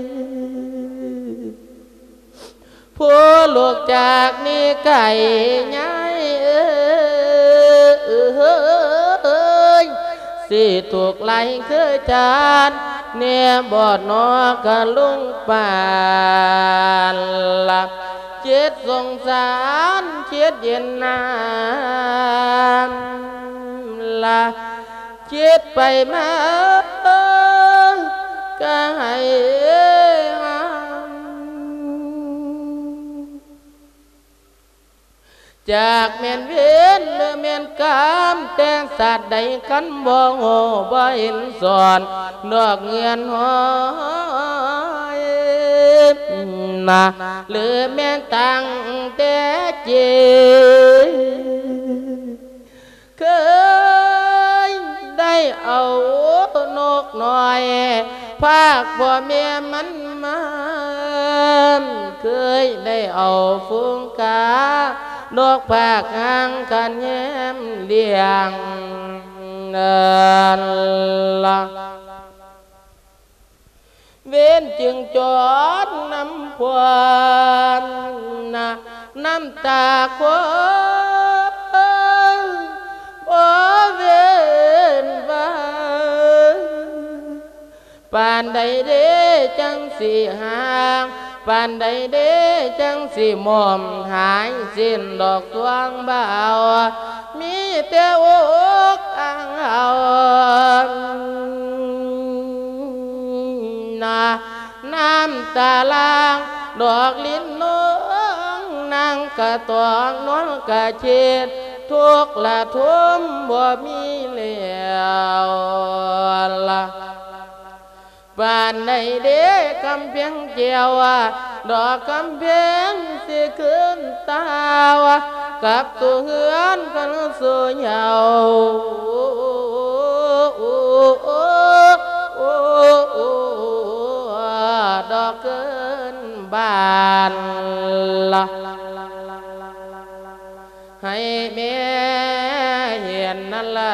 [SPEAKER 1] ผู้ลูกจากนี่ไก่ย้ายเอ้ยสิถูกไล่คือจานเนี่ยบอดนอกะลุงป่านละเจ็ดสงสารเจ็ดเย็นนานละเจ็ดไปมาก็ให้จากเมียนเวียนหรือเมียนกามแต่งสัตว์ใดขันบ่โง่บ่เห็นสอนนอกเงียนหอยนะหรือเมียนตั้งแต่เจเคยได้เอานกหน่อยภาคบ่เมียมันมาเคยได้เอาฟูงกานกภาคหางกันแย้มเลี้ยงเนินละเว้นจึงจอดน้ำพวนนะน้ำตาคนบ่เว้นว่าปานใดเด้จังสิห่างปานใดเด้จังสิมอมหายสิ้นดอกสวงเบามีแต่อกอังเอานาน้ำตาลางดอกลิ้นน้องนางกะตองนวลกะเช็ดทุกละทุ่มบ่มีเหลียวละบ้านในเด็กกำเพียงเจียวดอกกำเพียงสิขึ้นตาวกับตัวเหือนกันสู่เหยาดอกเกินบ้าน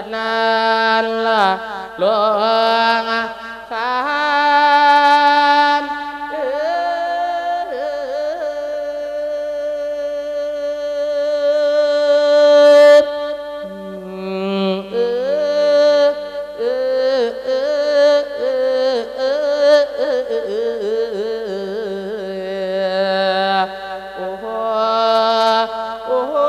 [SPEAKER 1] นั้นละหลวงคานเอ้ยเอ้ยเอ้ยเอ้ยเอ้ยเอ้ยเอ้ยเอ้ยโอ้โหโอ้โห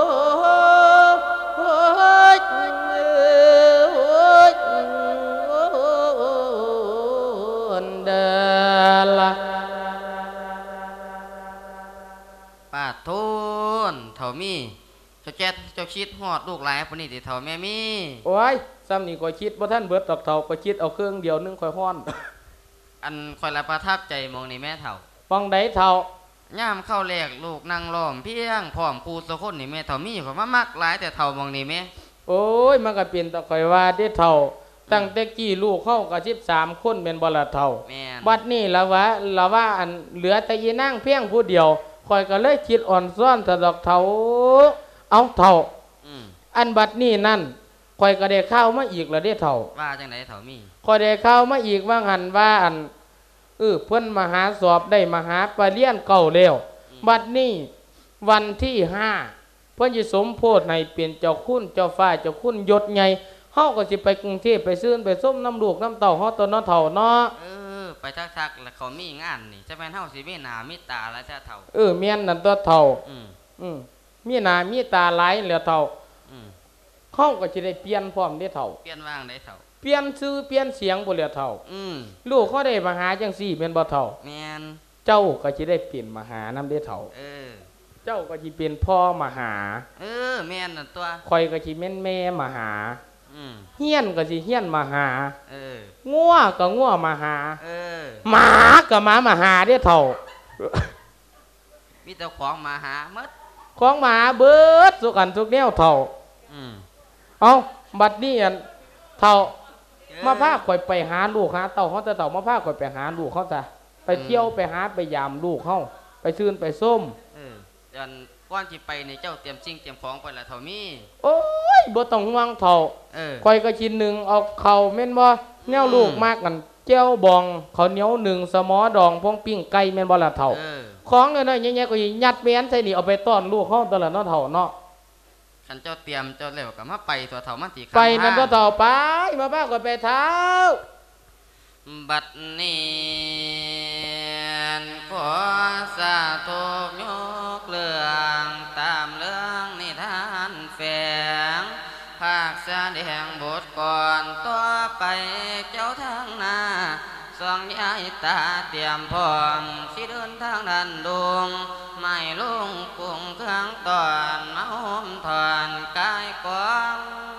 [SPEAKER 2] ป้าทุนเท่ามีเจ้าแจ๊ดเจ้าคิดฮอดลูกหลายคนนี้ติเท่าแม่มี
[SPEAKER 1] โอ้ยซ้ำนี่ก็คิดว่าท่านเบิดดอกเท่าก็คิดเอาเครื่องเดียวนึงค่อยฮ้อน
[SPEAKER 2] อันคอยละประทับใจมองนี่แม่เท่า
[SPEAKER 1] ฟังได้เท่า
[SPEAKER 2] ย่ามเข้าแรกลูกนั่งล้อมเพียงพร้อมครูสะคนนี่แม่เท่ามีผมว่ามักหลายแต่เท่ามองนี่แม่
[SPEAKER 1] โอ้ยมันก็เป็นตะข่อยว่าได้เท่าตั้งแต่กี้ลูกเข้ากับสิบสามคนเป็นบ่ละเท่า
[SPEAKER 2] แม่น
[SPEAKER 1] บัดนี้ละวะละว่าอันเหลือแต่ยีนั่งเพียงผู้เดียวข่อยก็เลยคิดอ่อนซ้อนสะดอกเท่าเอาเท่า
[SPEAKER 2] อืม
[SPEAKER 1] อันบัดนี้นั่นข่อยก็ได้เข้ามาอีกแล้วได้เท่า
[SPEAKER 2] ว่าจังไดเท่ามี
[SPEAKER 1] ข่อยได้เข้ามาอีกว่าหันว่าอันเออเพิ่นมาหาสอบได้มาหาปรริญญาเก่าแล้วบัดนี้วันที่ห้าเพิ่นสิสมโพธิให้เป็นเจ้าคุณเจ้าฟ้าเจ้าคุณยศใหญ่เฮาก็สิไปกรุงเทพไปซื้อไปส้มน้ำลูกน้ำเต้าเฮาตัวเนาะเฒ่าเนาะ
[SPEAKER 2] เออไปทักๆแล้วเขามีงานนี่จะแม่นเฮาสิมีหน้ามีตาแล้วจ้าเท่า
[SPEAKER 1] เออแม่นนั่นตัวเฒ่า
[SPEAKER 2] อืม
[SPEAKER 1] อืมมีหน้ามีตาหลายแล้วเฒ่า
[SPEAKER 2] อืม
[SPEAKER 1] เฮาก็สิได้เปลี่ยนพร้อมเด้เฒ่า
[SPEAKER 2] เปลี่ยนว่างได้เท่า
[SPEAKER 1] เปลี่ยนชื่อเปลี่ยนเสียงบ่แล้วเฒ่า
[SPEAKER 2] อืม
[SPEAKER 1] ลูกเขาได้มาหาจังซี่แม่นบ่เฒ่า
[SPEAKER 2] แม่น
[SPEAKER 1] เจ้าก็สิได้เปลี่ยนมาหานำเด้เฒ่า
[SPEAKER 2] เออ
[SPEAKER 1] เจ้าก็สิเป็นพ่อมาหา
[SPEAKER 2] เออแม่นนั่นตัว
[SPEAKER 1] ข่อยก็สิแม่นแม่มาหา
[SPEAKER 2] อืม
[SPEAKER 1] เฮียนก็สิเฮียนมาหา
[SPEAKER 2] เออ
[SPEAKER 1] งัวก็งัวมาหา
[SPEAKER 2] เออ
[SPEAKER 1] หมาก็หมามาหาเด้เฒ่า
[SPEAKER 2] มีแต่ของมาหาหมด
[SPEAKER 1] ของหมาเบิดสุกันทุกแนวเฒ่า
[SPEAKER 2] อืม
[SPEAKER 1] เอาบัดนี้อันเฒ่า
[SPEAKER 2] เออ
[SPEAKER 1] มาพาข่อยไปหาลูกหาเต่าเขาแต่เต่ามาพาข่อยไปหาลูกเขาจ้ะไปเที่ยวไปหาไปยามลูกเขาไปซื้นไปส้ม
[SPEAKER 2] เออจันก่อนสิไปนี่เจ้าเตรียมสิ่งเตรียมของไปละเท่ามี
[SPEAKER 1] โอ้ยบ่ต้องห่วงเฒ่า
[SPEAKER 2] เออ
[SPEAKER 1] ข่อยก็ชิ้นหนึ่งเอาเข่าวแม่นบ่แนวลูกมากกันเจ้าบองข้าวเหนียวหนึ่งสมอดองพวงปิ้งไก่แม่นบ่ล่ะเฒ่า
[SPEAKER 2] เออ
[SPEAKER 1] ของน้อยๆแย่ๆก็สิยัดแม่นใส่นี่เอาไปต้อนลูกเขาตลอดเนาะเฒ่าเนาะ
[SPEAKER 2] คันเจ้าเตรียมเจ้าแล้วก็มาไปตัวเท่ามันสิ
[SPEAKER 1] ไปนั่นก็เฒ่าไปมาพาข่อยไปเท้า
[SPEAKER 2] บัดนี้ขอสาธุยกเรื่องตามเรื่องนิทานแฝงภาคแสดงบทก่อนต่อไปเจ้าทางหน้าสองย้ายตาเตรียมพร้อมสิเดินทางดันดงไม่ลงกุ้งเครื่องตอนมาหอมถอนกายกวาง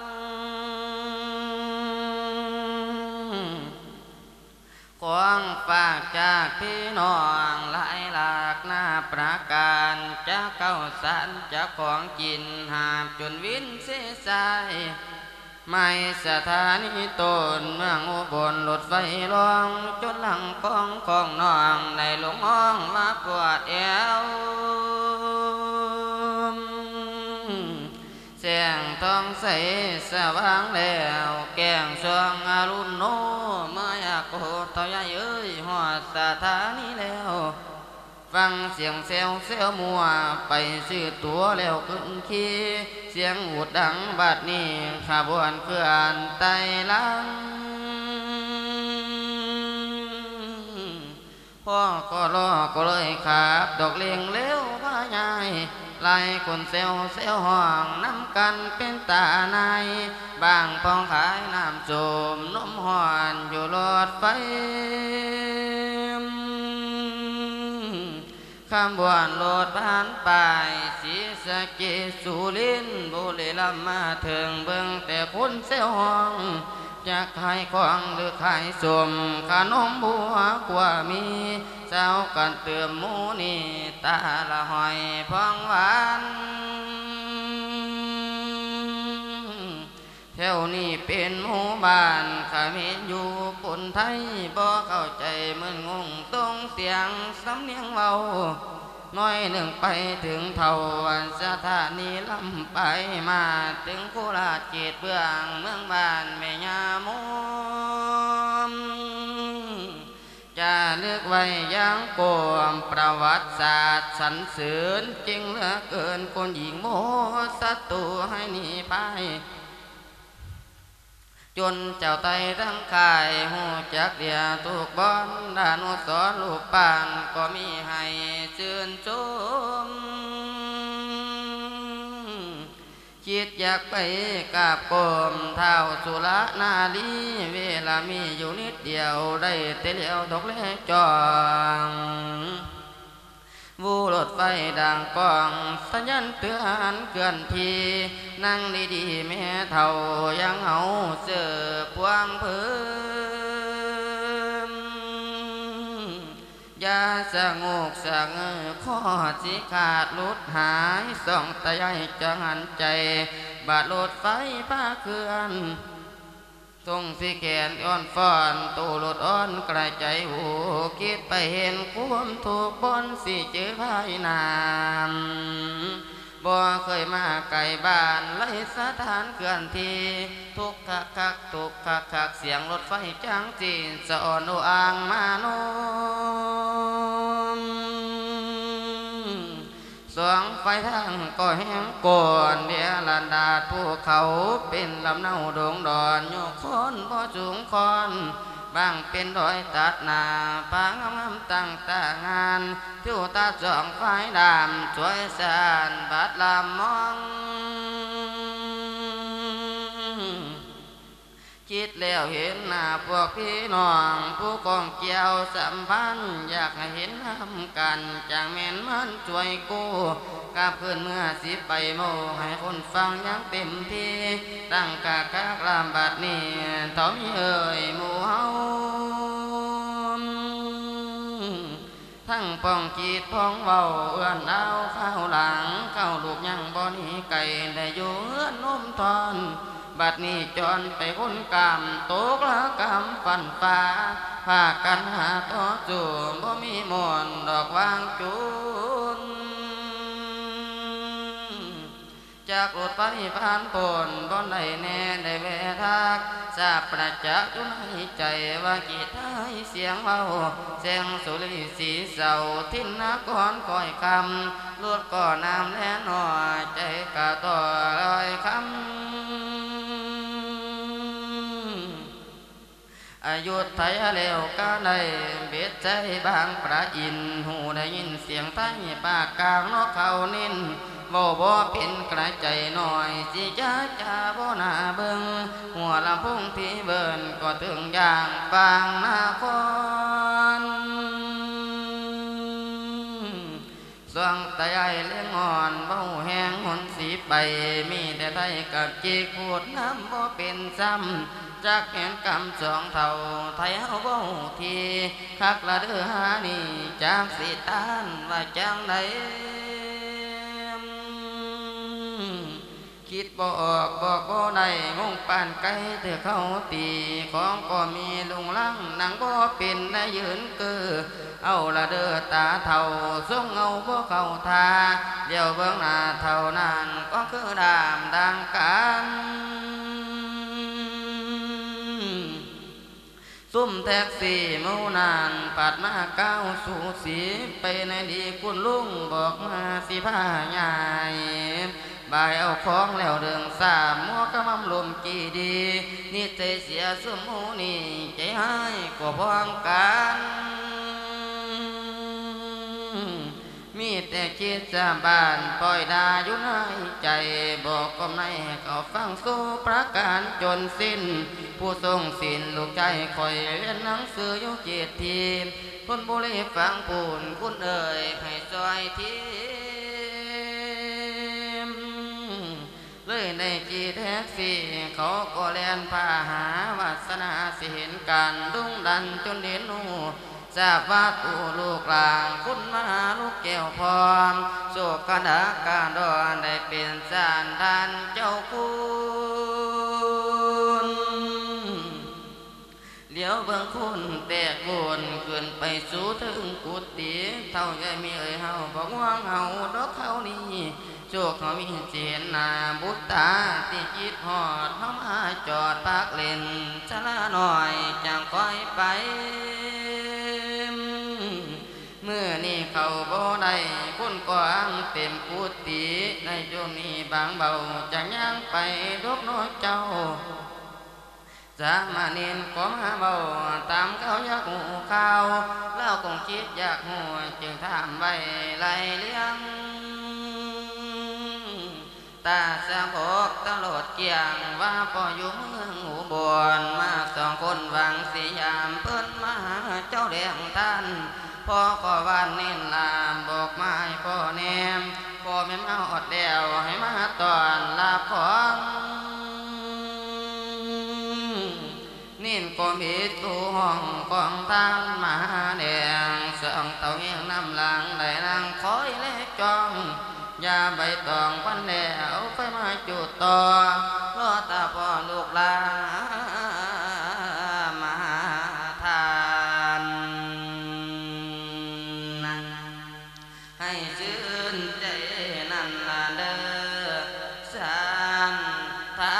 [SPEAKER 2] ของฝากจากพี่น้องหลายหลากหน้าประการจะเก้าสันจะของกินหาบจนวินเสสายไม่สถานีต้นเมืองอุบลรถไฟลองจนหลังกองของน้องในหลงห้องมาปวดแอวแสงทองใสสว่างแล้วแก้งสวงอรุณโนเมื่อยากโหดเท่าใหญ่เอ้ยหอดสถานีแล้วฟังเสียงเซลเซลมัวไปซื้อตัวแล้วขึ้นขี่เสียงหูดดังบัดนี้ขบวนเคลื่อนไต่ลังพ่อก็รอก็เลยขับดอกเลี้ยงเลี้ยวพายายไล่คนเซลเซลห้องน้ำกันเป็นตาในบางปองขายน้ำส้มนมหอนอยู่รถไฟขบวนรถผ่านไปสีสะเกษสุรินทร์บุรีรัมย์มาถึงเบิ่งแต่คนเซลห้องจะขายของหรือขายสมขนมบัวกว่ามีเจ้ากันเติมหมูนี่ตาละหอยพองหวานแถวนี้เป็นหมู่บ้านข้าเห็นอยู่คนไทยบ่เข้าใจมึนงงตรงเสียงสำเนียงเว้าน้อยหนึ่งไปถึงเท่าสถานีลำไปมาถึงโคราชเขตเบื้องเมืองบ้านแม่ยาโมจะเลือกไว้ยังโกมประวัติศาสตร์สรรเสริญจริงเหลือเกินคนหญิงโมศัตรูให้หนีไปจนเจ้าไตทั้งกายหูจักเดียถูกบอนดานุสรลูกปานก็มีให้ชื่นชมคิดอยากไปกราบก้มเท้าสุรนารีเวลามีอยู่นิดเดียวได้แต่เลี้ยวดอกเล็กจองวูรถไฟดังก้องสัญญาณเตือนเกือนทีนั่งดีๆแม่เท่ายังเอาเสือพวงพื้นยาสงกสงเอข้อสิขาดลุดหายส่องตะยจะหันใจบาดรถไฟผ้าเคลื่อนทรงสีแขนอ่อนฟ้อนตูรถอ่อนกระใจหูคิดไปเห็นความถูกบอนสิเจอภายนามบ่เคยมาไกลบ้านไล่สถานเกือนทีทุกคักคักทุกคักคักเสียงรถไฟจางจีนสะอ่อนโออ่างมาโนสองไฟทางก็แห้งก่อนเดียลันดาภูเขาเป็นลำเนาโด่งดอนโยกคนบ่สูงคอนบางเป็นดอยตัดหนาปางงามตั้งตางานทิวตาสองไฟดำสวยสานบาดลำมองคิดแล้วเห็นหน้าพวกพี่น้องผู้กองเกี่ยวสัมพันธ์อยากให้เห็นทำกันจากแม่นมันช่วยกู้กลับคืนเมื่อสิไปโมให้คนฟังยังเต็มที่ตั้งกากากลามบาดนี้เท่ามีเอ่ยหมู่เฮาทั้งป้องจีดพ้องเบาเอื้อนเอาข้าวหลังข้าวลูกยังบ่หนีไก่ได้อยู่เอื้อนนมทอนบัดนี้จอนไปคนกามตกละกำฟันฟ้าพากันหาต่อจูบ่มีมอนดอกวางจุนจากรถไฟผ่านปนบ่ได้แน่ได้แวะทักทราบประจักษ์อยู่ในใจว่ากีตาร์เสียงเบาเสียงสุริสีเสาทินนครคอยคำรถก่อน้ำแน่นอยใจกะต่อลอยคำอายุไทยเร็วก็ได้เบ็ดใจบางประอินหูได้ยินเสียงไทยปากกลางนกเขานินบ่บ่เป็นกระใจหน่อยสิจ้าจ้าบ่นาเบิ่งหัวลำพุ่งที่เบิ่นก็ถึงอย่างฟางนาครสวงตะไยเลี้ยงอ่อนเบาแห้งหนสีไปมีแต่ไทยกับจีกูดน้ำบ่เป็นซ้ำจากแห่งกำสองเท่าไทยเอาบ่ทีคักละเด้อหานี่จากสิตานว่าจังใดคิดบ่ออกบอกบ่ได้งงปานไก่เถื่อเข้าตีของก็มีลุงลังนังบ่เป็นได้ยืนเกือเอาละเด้อตาเท่าส่งเอาบ่เข้าทาเดี๋ยวเบื้องหน้าเท่านั้นก็คือดามดังกันซุ่มแท็กซี่เมื่อนานปัดมาเก้าสู่สีไปในดีคุณลุงบอกมาสิผ้าใหญ่บายเอาของแล้วเดิงสามมัวกำมลมกี่ดีนี่ใจเสียสมหูนี่ใจให้ก็พร้อมกันมีแต่คิดจะบ้านปล่อยดาอยู่ในใจบอกกำในเขาฟังสู้ประการจนสิ้นผู้ทรงศีลลูกใจคอยเรียนหนังสืออยู่เจ็ดทีคนบุรีฟังปูนคุณเอ่ยให้ซอยทีเลยในจีแท็กซี่เขาก็แลนพาหาวาสนาสิเห็นการดุงดันจนเด่นหูทราบว่าตูลูกหลางคุณมหาลูกแก้วพรโศกดาการดอนได้เป็นสานทานเจ้าคุณเลี้ยวเบิ่งคุณแตกวนขึ้นไปสู่ถึงกุฏิเท่าใหญ่มีเอ่ยเฮาบอกว่างเฮาดอกเขานี่โชคเขามีเจนนาบุตตาที่จิตหอดเฮามาจอดพักเล่นชะลาหน่อยจังค่อยไปเมื่อนี่เขาบ่ได้คนกว้างเต็มกุฏิในช่วงนี้บางเบาจะย่างไปดกน้อยเจ้าจะมาเน้นก็มาเบาตามเขาอยากหูข่าวแล้วคงคิดอยากหูจึงถามไว้ไล่เลี้ยงตาสะบอกตลอดเกียงว่าพออยู่เมืองหูบอนมาสองคนวางสยามเพิ่นมาหาเจ้าแดงท่านพ่อก็วานเน้นลามบอกไม้พ่อแนมพ่อแม่มาอดเดียวให้มาตอนลาของนิ่นก็มีตู้ห้องของทางมาแดงเสื่องเต่าเอียงน้ำหลังได้นางคอยเล็กจองยาใบตองพันแดวไปมาจุดต่อรอตาพ่อลูกลามาทานให้ชื่นใจนั่นละเด้อสันทา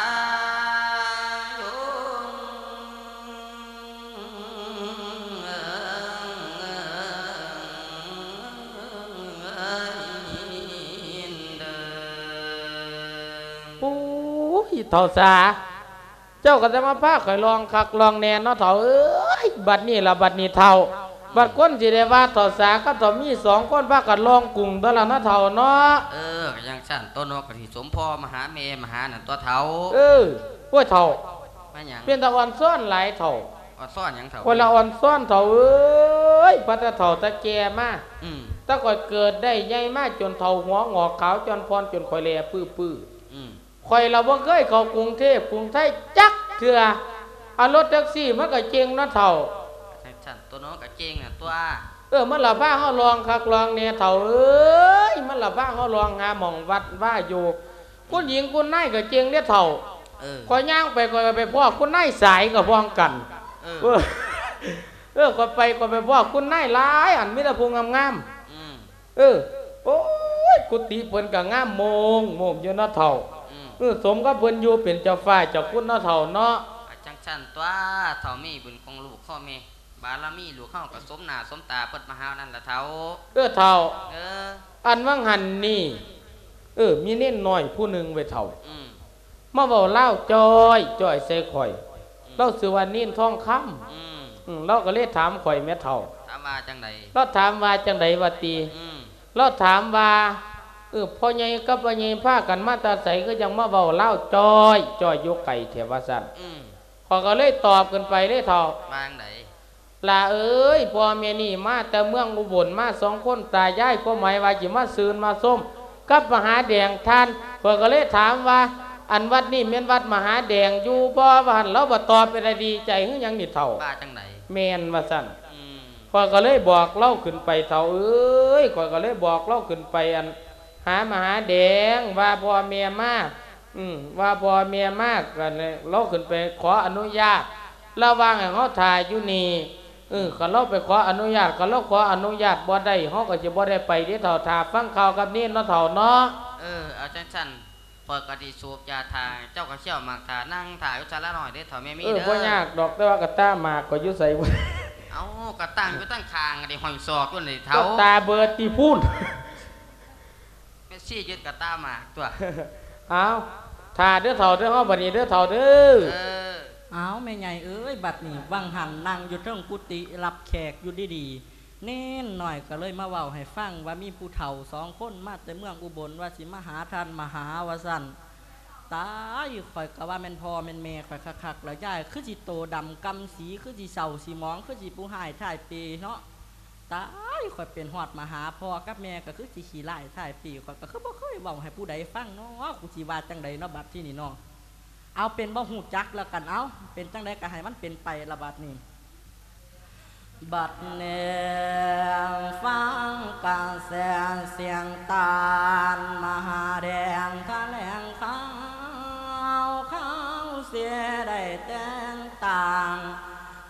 [SPEAKER 1] เท่าสาเจ้าก็จะมาพาข่อยลองคักลองแนนเนาะเท่าเอ้ยบัดนี้ละบัดนี้เท่าบัดก้นสิได้ว่าเท่าสาก็เท่ามีสองคนพากันลองกลุ่มตัวละเนาะเท่าเนาะ
[SPEAKER 2] เออยังสั่นต้นนกกะทิสมพ่อมหาเมมหานั่นตัวเท่า
[SPEAKER 1] เออพวกเท่า
[SPEAKER 2] มาหยัง
[SPEAKER 1] เป็นตะวันซ้อนหลายเท่า
[SPEAKER 2] อ่อนซ้อนหยังเท่า
[SPEAKER 1] คนละอ่อนซ้อนเท่าเอ้ยพัดเท่าตะแก่มา
[SPEAKER 2] อืม
[SPEAKER 1] ตะก่อยเกิดได้ใหญ่มากจนเท่าหัวงอกขาวจนพรจนข่อยแลปื้อปื้อ
[SPEAKER 2] อืม
[SPEAKER 1] ข่อยเราบ่เคยเข้ากรุงเทพกรุงไทยจักเถื่อเอารถแท็กซี่มันก็เจงเนาะเท่า
[SPEAKER 2] ฉันตัวน้องก็เจงน่ะตัว
[SPEAKER 1] เออมันละพาเฮาลองคักลองแน่เท่าเอ้ยมันละพาเฮาลองหาหม่องวัดว่าอยู่คุณหญิงคุณนายก็เจงเด้เท่า
[SPEAKER 2] เออ
[SPEAKER 1] ข่อยย่างไปข่อยไปพ้อคุณนายสายก็พ้องกัน
[SPEAKER 2] เออ
[SPEAKER 1] เออข่อยไปข่อยไปพ้อคุณนายหลายอันมีแต่ผู้งาม
[SPEAKER 2] ๆอืม
[SPEAKER 1] เออโอ้ยกุฏิเพิ่นก็งามโมงโมงอยู่เนาะเท่าเออสมกับเพิ่นอยู่เป็นเจ้าฟ้าเจ้าคุณเนาะเท่าเนาะ
[SPEAKER 2] จังซั่นตัวเท่ามีบุญของลูกพ่อแม่บารมีลูกเฮาก็สมหน้าสมตาเพิ่นมาหานั่นล่ะเท่า
[SPEAKER 1] เออเท่า
[SPEAKER 2] เออ
[SPEAKER 1] อันว่างหันนี่เออมีเน้นน้อยผู้หนึ่งไว้เท่า
[SPEAKER 2] อืม
[SPEAKER 1] มาเว้าเล่าจอยจอยใส่ข่อยเล่าชื่อว่านิ่นทองคำ
[SPEAKER 2] อืม
[SPEAKER 1] อืมเราก็เลยถามข่อยแม่เท่า
[SPEAKER 2] ถามว่าจังได
[SPEAKER 1] เราถามว่าจังไดว่าติ
[SPEAKER 2] อืม
[SPEAKER 1] เราถามว่าเออพ่อใหญ่กับพ่อใหญ่พากันมาตาใสก็ยังมาเว้าเล่าจอยจอยยกไก่เทวสั่น
[SPEAKER 2] อืม
[SPEAKER 1] พอก็เลยตอบกันไปเลยเท่า
[SPEAKER 2] บางได
[SPEAKER 1] ลาเอ้ยพ่อแม่นี่มาแต่เมืองอุบลมาสองคนตายายก็หมายว่าสิมาซืนมาส้มกับมหาแดงท่านพอก็เลยถามว่าอันวัดนี่แม่นวัดมหาแดงอยู่บ่ว่าหั่นเราบ่ตอบเป็นอะไรดีใจคือหยังนี่เท่า
[SPEAKER 2] ว่าจังได
[SPEAKER 1] แม่นว่าซั่น
[SPEAKER 2] อืม
[SPEAKER 1] พอก็เลยบอกเล่าขึ้นไปเท่าเอ้ยข้อยก็เลยบอกเล่าขึ้นไปอันหามหาแดงว่าพ่อแม่มาอืมว่าพ่อแม่มากกันเราขึ้นไปขออนุญาตระหว่างให้เฮาถ่ายอยู่นี่เออคันเราไปขออนุญาตคันเราขออนุญาตบ่ได้เฮาก็สิบ่ได้ไปเด้เท่าถ้าฟังข่าวกับนี่เนาะเท่าเนาะ
[SPEAKER 2] เออเอาจังซั่นเปิดกะทิสูบยาทาเจ้าก็เชี่ยวหมากทานั่งถ่ายอยู่ซะละหน่อยเด้เท่าแม่มีเด้อ
[SPEAKER 1] เออบ่ยากดอกแต่ว่ากระตาหมากก็อยู่ไสบ่
[SPEAKER 2] เอ้ากระตั้งอยู่ตั้งคางได้ห้อยศอกอยู่นี่เท่า
[SPEAKER 1] ตาเบิดติพูน
[SPEAKER 2] แม่ซี่ยึดกระตาหมากตัว
[SPEAKER 1] เอาถ่าเด้อเท่าเด้อเฮาบัดนี้เด้อเท่าเด้อ
[SPEAKER 2] เออ
[SPEAKER 3] เอาแม่ใหญ่เอ้ยบัดนี้วังหันนั่งอยู่เทิงกุฏิรับแขกอยู่ดีๆเน้นหน่อยก็เลยมาเว้าให้ฟังว่ามีผู้เฒ่าสองคนมาแต่เมืองอุบลว่าสิมาหาท่านมหาวสั่นตายข่อยก็ว่าแม่นพ่อแม่นแม่ข่อยคักๆแล้วยายคือสิโตดำกำสีคือสิเศร้าสิมองคือสิผู้หายถ่ายปีเนาะตายข่อยเป็นฮอดมหาพ่อกับแม่ก็คือสิขี้ไล่ถ่ายปีข่อยก็คือบ่เคยเว้าให้ผู้ใดฟังเนาะกูสิว่าจังใดเนาะบัดที่นี่เนาะเอาเป็นบ่หูจักแล้วกันเอาเป็นจังไดก็ให้มันเป็นไปละบัดนี้บัดเนงฟังกาแสเสียงตาลมหาแดงทะแลงข้าวข้าวเสียได้แต่งต่าง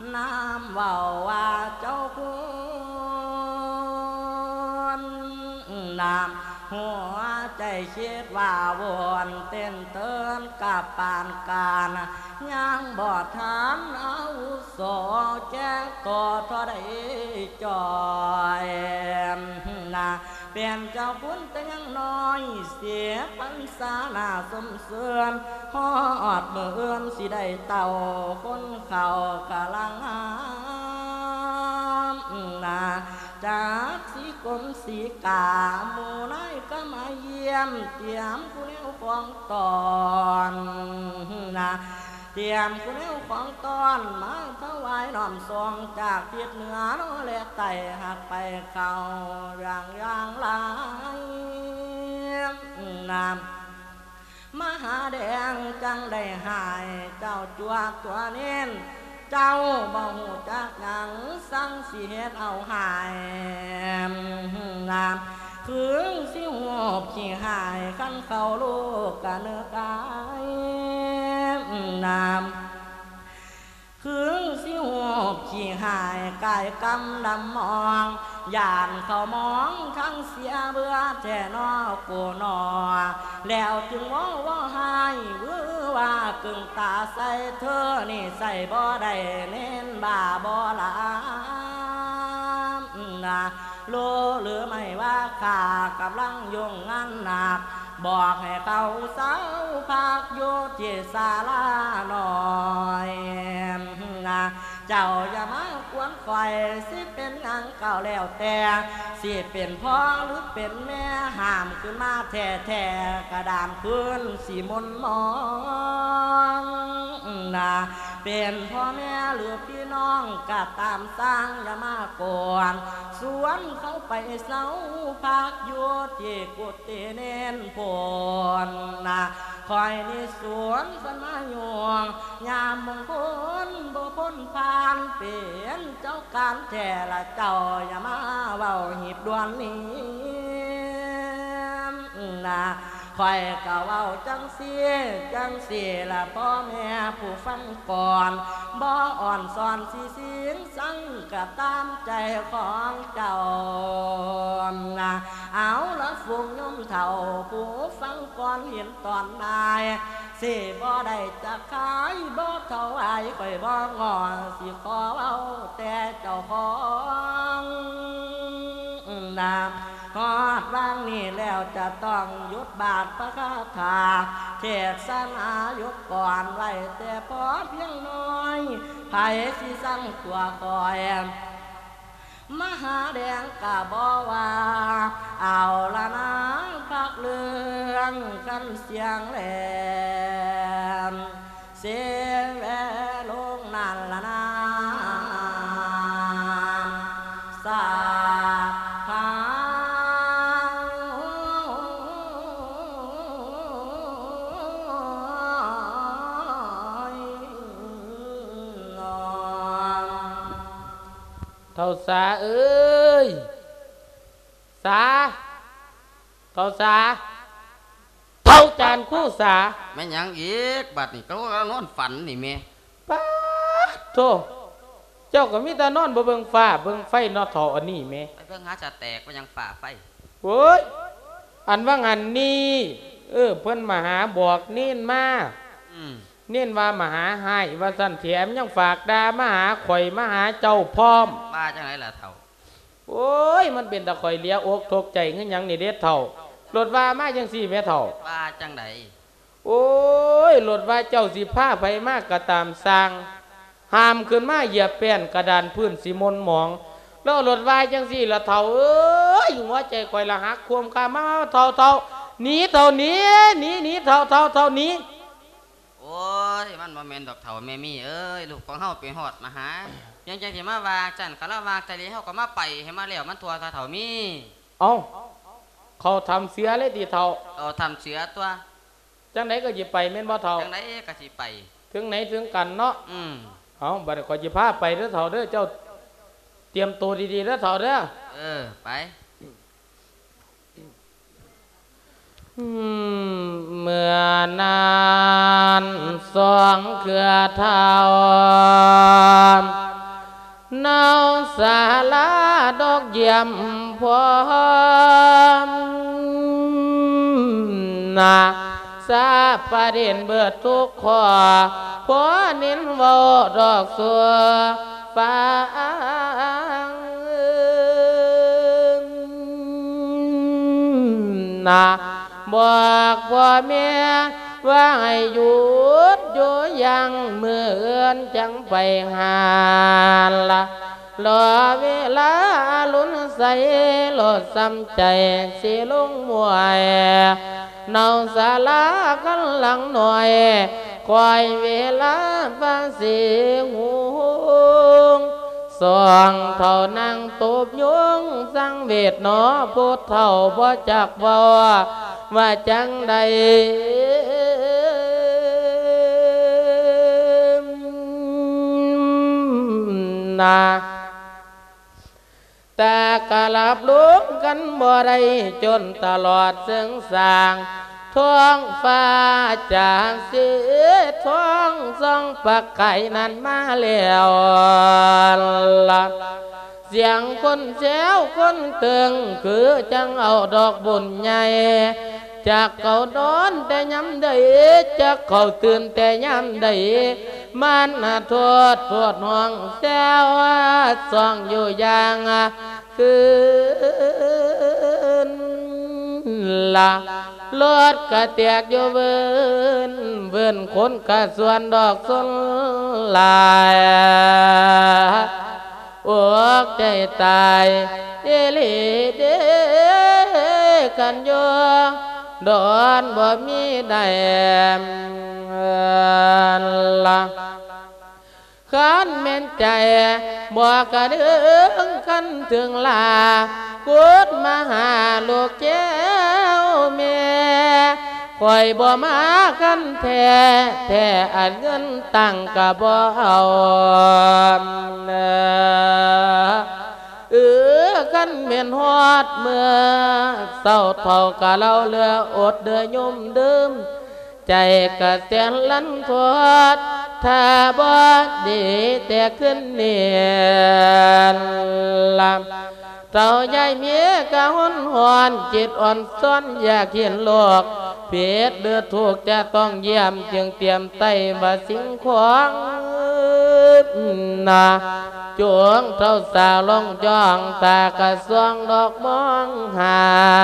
[SPEAKER 3] น้ำเว้าว่าเจ้าคุณน้ำหัวใจคิดว่าวนเต้นเตือนกับปานการยังบ่ทานเอาโสแจ้งต่อเท่าใดจอยนะเป็นเจ้าคุณแต่ยังน้อยเสียปัญษาหน้าสมเสือนฮอดเมื่อเอื้อนสิได้เต่าคนเขากะลังหามนาจากสีกรมสีกาหมู่นายก็มาเยี่ยมเตรียมผู้แนวของตอนนะเตรียมผู้แนวของตอนมาถวายน้อมทรงจากทิศเหนือโน้และไต่หักไปเข้าอย่างอย่างหลายน้ำมหาแดงจังได้หายเจ้าจวกตัวเน้นเจ้าบ่หูจักหยังสั่งสิเฮ็ดเอาหายน้ำถึงสิหัวขี้หายขันเข้าลูกกะเนื้อกายน้ำคือสิหัวขี้หายกายกำดำมองยานเขามองทั้งเสียเบื่อแท่นอกูนอแล้วจึงว่าว่าหายเวือว่ากึ่งตาใส่เธอนี่ใส่บ่ได้เน้นบ่าบ่ลามนะโลหรือไม่ว่าข้ากำลังยุ่งงานหนักบอกให้เขาเศร้าพักอยู่ที่ศาลาหน่อยนะเจ้าอย่ามากวนคอยสิเป็นงานเก่าแล้วแต่สิเป็นพ่อหรือเป็นแม่ห้ามขึ้นมาแท้แท้กระดานพื้นสีมนมองนะเป็นพ่อแม่หรือพี่น้องก็ตามสร้างอย่ามาก่อนสวนเขาไปเศร้าพักอยู่ที่กุฏิเน้นผลนะคอยในสวนสมาหยวงยามมงคลบ่พ้นผ่านเป็นเจ้าการแท้ละเจ้าอย่ามาเว้าหีบดวนนี้นะคอยก็เว้าจังเสียจังเสียละพ่อแม่ผู้ฟังก่อนบ่อ่อนสอนสีสิงสังก็ตามใจของเจ้านะเอาละฝูงโยมเฒ่าผู้ฟังก่อนเห็นตอนนายสิบ่ได้จะขายบ่เท่าไอ้คอยบ่งอสิขอเอาแต่เจ้าของนะฮอดร่างนี้แล้วจะต้องยุดบาทพระคาถาเทศนายุดก่อนไว้แต่พอเพียงน้อยไผสิสั่งตัวคอยมหาแดงกะบ่ว่าเอาละนะพักเรื่องกันเสียงแหลมเสียแวลงนั่นละนะสาพา
[SPEAKER 1] เท่าสาเอ้ยสาเท่าสาเท่าจานคู่สา
[SPEAKER 2] แม่นหยังอีกบัดนี่เขาก็นอนฝันนี่แม่
[SPEAKER 1] ป้าโธ่เจ้าก็มีแต่นอนบ่เบิ่งฟ้าเบิ่งไฟนอเท่าอันนี้แม่
[SPEAKER 2] ไปเบิ่งหาจะแตกไปยังฝ่าไฟ
[SPEAKER 1] โอ้ยอันว่างันนี้เออเพิ่นมาหาบอกเน้นมา
[SPEAKER 2] อืม
[SPEAKER 1] เน้นว่ามาหาให้ว่าสั่นแถมยังฝากดามาหาข่อยมาหาเจ้าพร้อม
[SPEAKER 2] ว่าจังไหนล่ะเฒ่า
[SPEAKER 1] โอ้ยมันเป็นตะข่อยเลี้ยอกทกใจเงี้ยยังนี่เด็ดเฒ่ารถว่ามาจังสี่แม่เฒ่า
[SPEAKER 2] ว่าจังได
[SPEAKER 1] โอ้ยรถว่าเจ้าสิพาไปมากก็ตามสร้างห้ามขึ้นมาเหยียบแป้นกระดานพื้นสิมนหมองแล้วรถว่าจังสี่ละเฒ่าเอ้ยหัวใจข่อยละหักควมคามาเฒ่าเฒ่าหนีเฒ่าหนีหนีหนีเฒ่าเฒ่าเฒ่าหนี
[SPEAKER 2] โอ้ยมันบ่แม่นดอกเฒ่าแม่มี่เอ้ยลูกของเฮาไปฮอดมาหายังจังสิมาว่าจันคาระวางใจเลยเฮาก็มาไปให้มาแล้วมันทั่วเฒ่ามี
[SPEAKER 1] เอ้าเขาทำเสียเลยติเฒ่า
[SPEAKER 2] เอาทำเสียตัว
[SPEAKER 1] จังไหนก็สิไปแม่นบ่เฒ่า
[SPEAKER 2] จังไหนก็สิไป
[SPEAKER 1] ถึงไหนถึงกันเนาะ
[SPEAKER 2] อืม
[SPEAKER 1] เอาบัดนี้ขอยสิพาไปเด้อเฒ่าเด้อเจ้าเตรียมตัวดีๆเด้อเฒ่าเด้อ
[SPEAKER 2] เออไป
[SPEAKER 1] เมื่อนานสองเครือเท่าศาลาดอกเยี่ยมพร้อมนาซาประเด็นเบิดทุกข้อพอนินเว้าดอกสัวฟังนาบอกพ่อแม่ว่าให้หยุดอยู่ยังมือเอื้อนจังไปหาละรอเวลาลุ้นใส่โลดซ้ำใจสิลงมวยเนาศาลากันหลังหน่อยคอยเวลาฟังเสียงหูสองเท่านั่งตบยุงสังเวทหนอพูดเท่าบ่จักว่าว่าจังใดนาแต่กะลับลุกกันบ่ได้จนตลอดซึ่งสร้างท้องฟ้าจางสีท้องส่องปักไก่นั้นมาแล้วละเสียงคนแซวคนเตืองคือจังเอาดอกบุญใหญ่จากเขานอนแต่ย้ำได้จากเขาตื่นแต่ย้ำได้มันโทษโทษห้องแซวส่องอยู่อย่างคืนละรถกระเตียกอยู่เวินเวินคนกระส่วนดอกสนลายออกใจตายเอลีเดกันอยู่ดอนบ่มีได้ละขันเม่นใจบอกกระดึงกันถึงลากุดมาหาลูกแก้วแม่คอยบ่มากันแท้แท้อันเงินตั้งกะบ่เอาเออกันเม่นฮอดเมื่อเศร้าเท่ากะเราเหลืออดเดือยมดื่มใจกะเสียนลันทอดถ้าบ่ดีแต่ขึ้นเนียนลำเต่าใหญ่เมียกะหุนหอนจิตอ่อนซ้อนอยากเห็นโลกเพียดเดือดถูกจะต้องเยี่ยมจึงเตรียมไต้มาสิ่งของนาจวงเท่าสาวลงจ้องตากระสวงดอกมองหา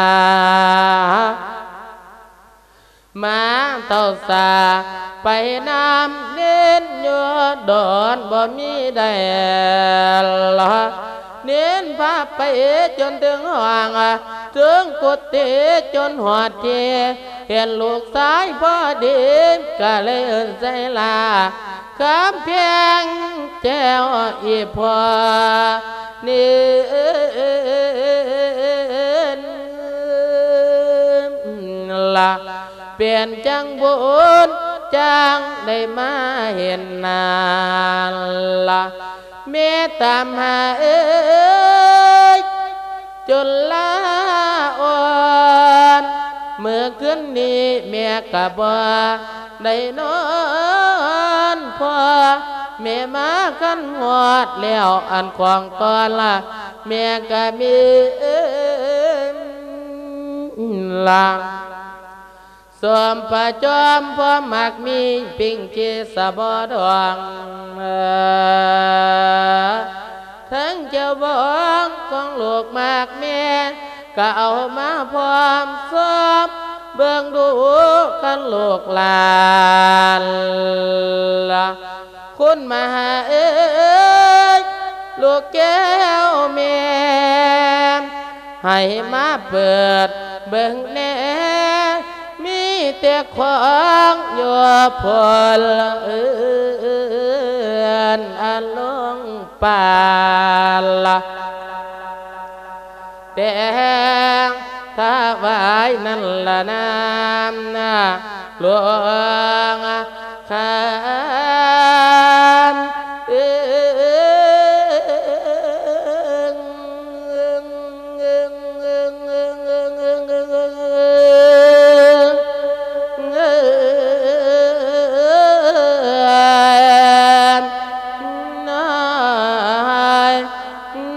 [SPEAKER 1] มาเท่าสาไปน้ำเน้นโยดอนบ่มีได้ละเน้นพาไปจนถึงห่างถึงกุฏิจนหัวเทเห็นลูกสายพอดีก็เลยเอิ้นใจลาคำเพียงแจ้วอีพอนี่ละเปลี่ยนจังบุญจังได้มาเห็นนาละเมตตามหาเอ้ยจนลาอ่อนเมื่อคืนนี้แม่กะบ่ได้นอนพอแม่มากันหอดแล้วอันของตอนละแม่กะมีลางสวมประจอมพอมักมีปิ่งเจสะบอดวงทั้งเจ้าบ้องของลูกมากแม่ก็เอามาพร้อมสอบเบิ่งดูกันลูกหลานละคุณมาหาเอ้ยลูกแก้วแม่ให้มาเปิดเบิ่งแน่มีแต่ของอยู่พลเอือนอันลงป่าละแต่ถ้าไว้นั่นละน้ำนะหลวงข้ามเอือน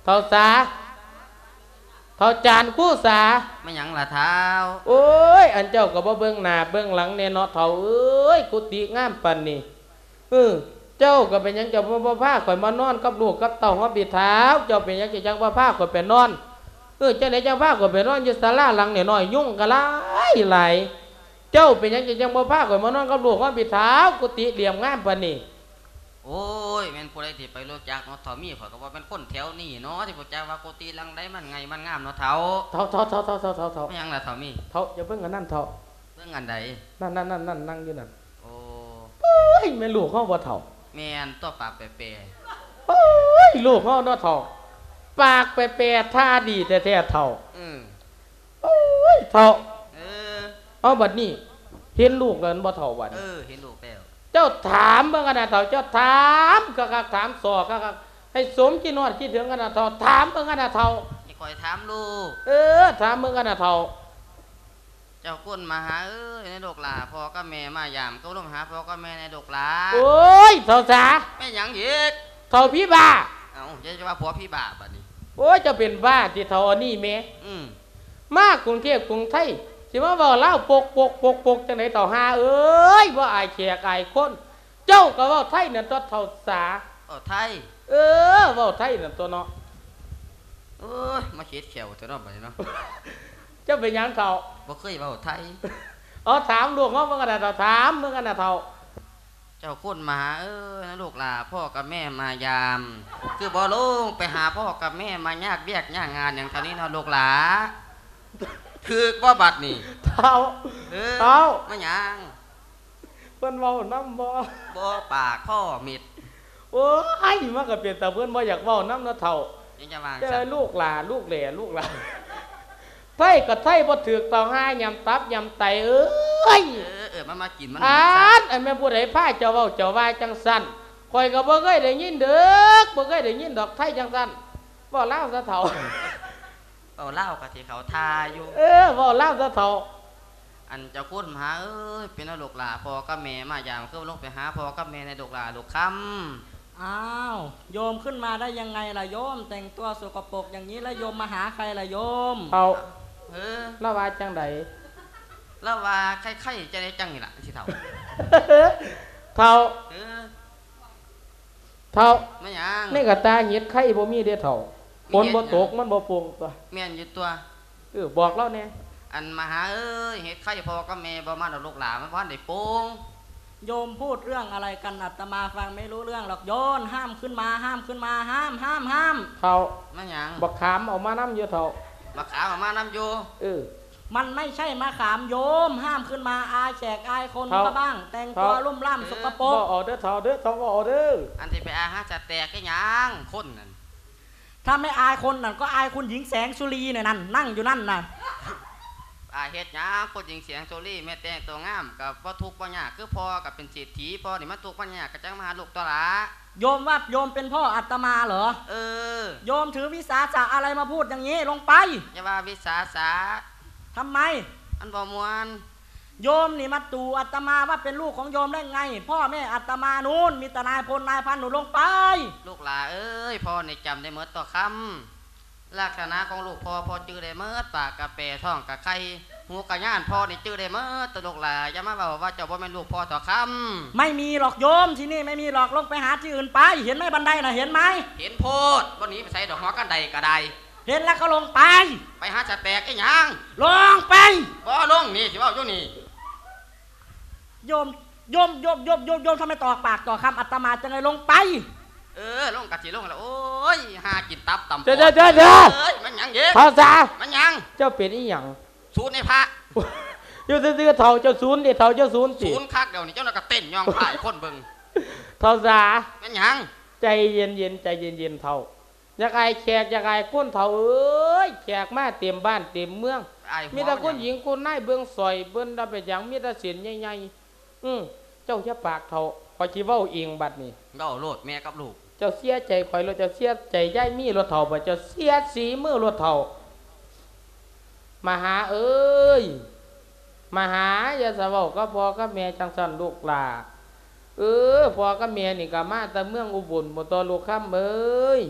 [SPEAKER 1] เขาสาเขาจานคู่สา
[SPEAKER 2] ไม่หยังละเท้า
[SPEAKER 1] โอ้ยอันเจ้าก็บ่เบิ่งหน้าเบิ่งหลังแน่เนาะเฒ่าเอ้ยกุฏิงามปานนี้เออเจ้าก็เป็นหยังเจ้าบ่บ่พาข่อยมานอนกับลูกกับเต้าหัวบิดเท้าเจ้าเป็นหยังจะจังบ่พาข่อยไปนอนเออจังได๋จังพาข่อยไปนอนอยู่ศาลาหลังน้อยๆยุ่งก็หลายหลายเจ้าเป็นหยังจะจังบ่พาข่อยมานอนกับลูกหัวบิดเท้ากุฏิเหลี่ยมงามปานนี้
[SPEAKER 2] โอ้ยแม่นผู้ใดที่ไปรู้จักเนาะเฒ่ามีข่อยก็ว่าเป็นคนแถวนี้เนาะที่รู้จักว่ากุฏิหลังใดมันไงมันงามเนาะเฒ่า
[SPEAKER 1] เฒ่าเฒ่าเฒ่าเฒ่าเฒ่าเฒ่าเฒ่า
[SPEAKER 2] ไม่หยังล่ะเฒ่ามี
[SPEAKER 1] เฒ่าอย่าเบิ่งอันนั้นเฒ่า
[SPEAKER 2] เบิ่งอันใด
[SPEAKER 1] นั่นๆๆๆนั่งอยู่นั่น
[SPEAKER 2] โอ้
[SPEAKER 1] โอ้ยแม่ลูกเฮาบ่เฒ่า
[SPEAKER 2] แม่นตัวปากแปร
[SPEAKER 1] ๆโอ้ยลูกเฮาเนาะเฒ่าปากแปรๆท่าดีแท้ๆเฒ่า
[SPEAKER 2] อือ
[SPEAKER 1] โอ้ยเฒ่า
[SPEAKER 2] เออ
[SPEAKER 1] เอาบัดนี้เห็นลูกแล้วบ่เฒ่าบัด
[SPEAKER 2] เออเห็นลูกแล้ว
[SPEAKER 1] เจ้าถามเบิ่งกันนะเฒ่าเจ้าถามคักๆถามสอคักๆให้สมคิดนอดคิดถึงกันนะเฒ่าถามเบิ่งกันนะเฒ่า
[SPEAKER 2] ให้คอยถามลูก
[SPEAKER 1] เออถามเบิ่งกันนะเฒ่า
[SPEAKER 2] เจ้าก้นมาหาเอ้ยในดอกหลาพ่อกับแม่มายามก็ลงหาพ่อกับแม่ในดอกหลา
[SPEAKER 1] โอ้ยเฒ่าจ๋า
[SPEAKER 2] แม่หยังอีก
[SPEAKER 1] เฒ่าพี่บ้า
[SPEAKER 2] เอ้าจะว่าผัวพี่บ้าบัดนี้
[SPEAKER 1] โอ้ยจะเป็นบ้าที่เฒ่าอันนี้แม่
[SPEAKER 2] อืม
[SPEAKER 1] มากรุงเทพกรุงไทยสิมาเว้าลาวปกปกปกปกจังได๋เฒ่าหาเอ้ยบ่อายแขกอายคนเจ้าก็เว้าไทยนั่นตัวเฒ่าสา
[SPEAKER 2] เว้าไทย
[SPEAKER 1] เออเว้าไทยนั่นตัวเนาะ
[SPEAKER 2] โอ้ยมาเฮ็ดแขวตัวเนาะบัดนี้เนาะ
[SPEAKER 1] เจ้าเป็นหยังเฒ่า
[SPEAKER 2] บ่เคยเว้าไทย
[SPEAKER 1] อ๋อถามลูกเฮาเบิ่งกันน่ะเฒ่าถามเบิ่งกันน่ะเฒ่า
[SPEAKER 2] เจ้าคนมาหาเอ้ยนะลูกหลาพ่อกับแม่มายามคือบ่ลงไปหาพ่อกับแม่มายากเวียกยากงานอย่างเท่านี้เนาะลูกหลาคือบ่บัดนี่
[SPEAKER 1] เฒ่า
[SPEAKER 2] เออ
[SPEAKER 1] เฒ่า
[SPEAKER 2] มาหยัง
[SPEAKER 1] เพิ่นเว้านำบ่
[SPEAKER 2] บ่ปากข้อมิด
[SPEAKER 1] โอ้ยมันก็เป็นแต่เพิ่นบ่อยากเว้านำเนาะเฒ่า
[SPEAKER 2] ยังจะว่า
[SPEAKER 1] แต่ลูกหลาลูกแหล่ลูกหลาไทยก็ไทยบ่ถูกต้องหายำตับยำไตเอ้ย
[SPEAKER 2] เออเออมันมากินมัน
[SPEAKER 1] อ่านไอ้แม่ผู้ใดพาเจ้าเว้าเจ้าว่าจังซั่นข่อยก็บ่เคยได้ยินเด้อบ่เคยได้ยินดอกไทยจังซั่นเว้าลาวซะเฒ่า
[SPEAKER 2] เว้าลาวก็สิเขาทาอยู่
[SPEAKER 1] เออเว้าลาวซะเฒ่า
[SPEAKER 2] อันเจ้าคุณหาเอ้ยเป็นลูกหลาพ่อกับแม่มายามคือลงไปหาพ่อกับแม่ในลูกหลาลูกค่ำ
[SPEAKER 3] อ้าวโยมขึ้นมาได้ยังไงล่ะโยมแต่งตัวสกปรกอย่างนี้แล้วโยมมาหาใครล่ะโยม
[SPEAKER 1] เอา
[SPEAKER 2] เออ
[SPEAKER 1] แล้วว่าจังได๋
[SPEAKER 2] แล้วว่าใครๆจะได้จังนี่ล่ะสิเฒ่า
[SPEAKER 1] เฒ่า
[SPEAKER 2] เออ
[SPEAKER 1] เฒ่า
[SPEAKER 2] แม่หยัง
[SPEAKER 1] นี่ก็ตาเฮ็ดไข่บ่มีเด้อเฒ่าฝนบ่ตกมันบ่โปร่งตัว
[SPEAKER 2] แม่นอยู่ตัว
[SPEAKER 1] เออบอกเราแน่
[SPEAKER 2] อันมาหาเอ้ยเฮ็ดไข่พ่อกับแม่บ่มาดอกลูกหลานมันบ่ทันได้โป่ง
[SPEAKER 3] โยมพูดเรื่องอะไรกันอาตมาฟังไม่รู้เรื่องหรอกโยนห้ามขึ้นมาห้ามขึ้นมาห้ามห้ามห้าม
[SPEAKER 1] เฒ่า
[SPEAKER 2] แม่หยัง
[SPEAKER 1] บักขามเอามานำอยู่เฒ่า
[SPEAKER 2] บักขามเอามานำอยู่
[SPEAKER 1] เออ
[SPEAKER 3] มันไม่ใช่มะขามโยมห้ามขึ้นมาอายแจกอายคนก็บ้างแต่งตัวลุ่มล่ำสกปรก
[SPEAKER 1] บ่เอาเด้อเฒ่าเด้อเฒ่าบ่เอาเด้อ
[SPEAKER 2] อันที่ไปอาหาจะแตกก็ยังคนนั่น
[SPEAKER 3] ถ้าไม่อายคนนั่นก็อายคุณหญิงแสงสุรีเนี่ยนั่นนั่งอยู่นั่นน่ะ
[SPEAKER 2] อาเฮ็ดหยังคนหญิงเสียงโซลี่แม่แต่งตัวงามกับบ่ทุกข์บ่ยากคือพ่อกับเป็นเศรษฐีพ่อนี่มันทุกข์บ่ยากก็จังมาหาลูกตัวละ
[SPEAKER 3] โยมว่าโยมเป็นพ่ออาตมาเหรอ
[SPEAKER 2] เออ
[SPEAKER 3] โยมถือวิสาสะอะไรมาพูดอย่างนี้ลงไป
[SPEAKER 2] อย่าว่าวิสาสะ
[SPEAKER 3] ทำไม
[SPEAKER 2] อันบ่ม่วน
[SPEAKER 3] โยมนี่มาตู่อาตมาว่าเป็นลูกของโยมได้ไงพ่อแม่อาตมานู้นมีแต่นายพลนายพันหนูลงไป
[SPEAKER 2] ลูกหลาเอ้ยพ่อนี่จำได้หมดต่อคำลักษณะของลูกพ่อพ่อจื้อได้เมื่อปากกะแปรท้องกะไข่หูกะย่านพ่อนี่จื้อได้เมื่อตลกหลาอย่ามาบอกว่าเจ้าบ่แม่นลูกพ่อต่อค
[SPEAKER 3] ำไม่มีหรอกโยมที่นี่ไม่มีหรอกลงไปหาที่อื่นไปเห็นไหมบันไดน่ะเห็นไหม
[SPEAKER 2] เห็นโพดวันนี้ไปใส่ดอกหัวกันไดกระได
[SPEAKER 3] เห็นแล้วก็ลงไป
[SPEAKER 2] ไปหาจะแตกไอ้หยัง
[SPEAKER 3] ลงไป
[SPEAKER 2] บ่ลงนี่สิว่าอยู่นี่
[SPEAKER 3] โยมโยมโยมโยมโยมโยมทำไมต่อปากต่อคำอาตมาจะไงลงไป
[SPEAKER 2] เออลงกะสิลงแล้วโอ้ยหากินตับตำปอด
[SPEAKER 1] เจ้าเจ้าเจ้าเจ้า
[SPEAKER 2] เอ้ยมันหยังเด้
[SPEAKER 1] ภาษา
[SPEAKER 2] มันหยัง
[SPEAKER 1] เจ้าเป็นอีหยัง
[SPEAKER 2] ศูนย์ในพระ
[SPEAKER 1] อยู่ซื่อๆเฒ่าเจ้าศูนย์ดิเฒ่าเจ้าศูนย์สิ
[SPEAKER 2] ศูนย์คักเดี๋ยวนี้เจ้าน่ะก็เต้นย่องถ่ายคนเบิ่ง
[SPEAKER 1] ภาษา
[SPEAKER 2] มันหยัง
[SPEAKER 1] ใจเย็นๆใจเย็นๆเฒ่าอยากอายแขกอยากอายคนเฒ่าเอ้ยแขกมาเต็มบ้านเต็มเมืองมีแต่คนหญิงคนนายเบิ่งซอยเบิ่นได้ไปหยังมีแต่เสียนใหญ่ๆอือเจ้าอย่าปากเฒ่าขอยสิเว้าเองบัดนี้
[SPEAKER 2] เว้าโลดแม่กับลูก
[SPEAKER 1] เจ้าเสียใจข่อยรถเจ้าเสียใจย่ายมีรถเฒ่าบ่เจ้าเสียสีมือรถเฒ่ามาหาเอ้ยมาหาอย่าสะเว้ากับพ่อกับแม่จังซั่นลูกหลาเออพ่อกับแม่นี่ก็มาแต่เมืองอุบลบ่ต่อลูกคำเอ้ย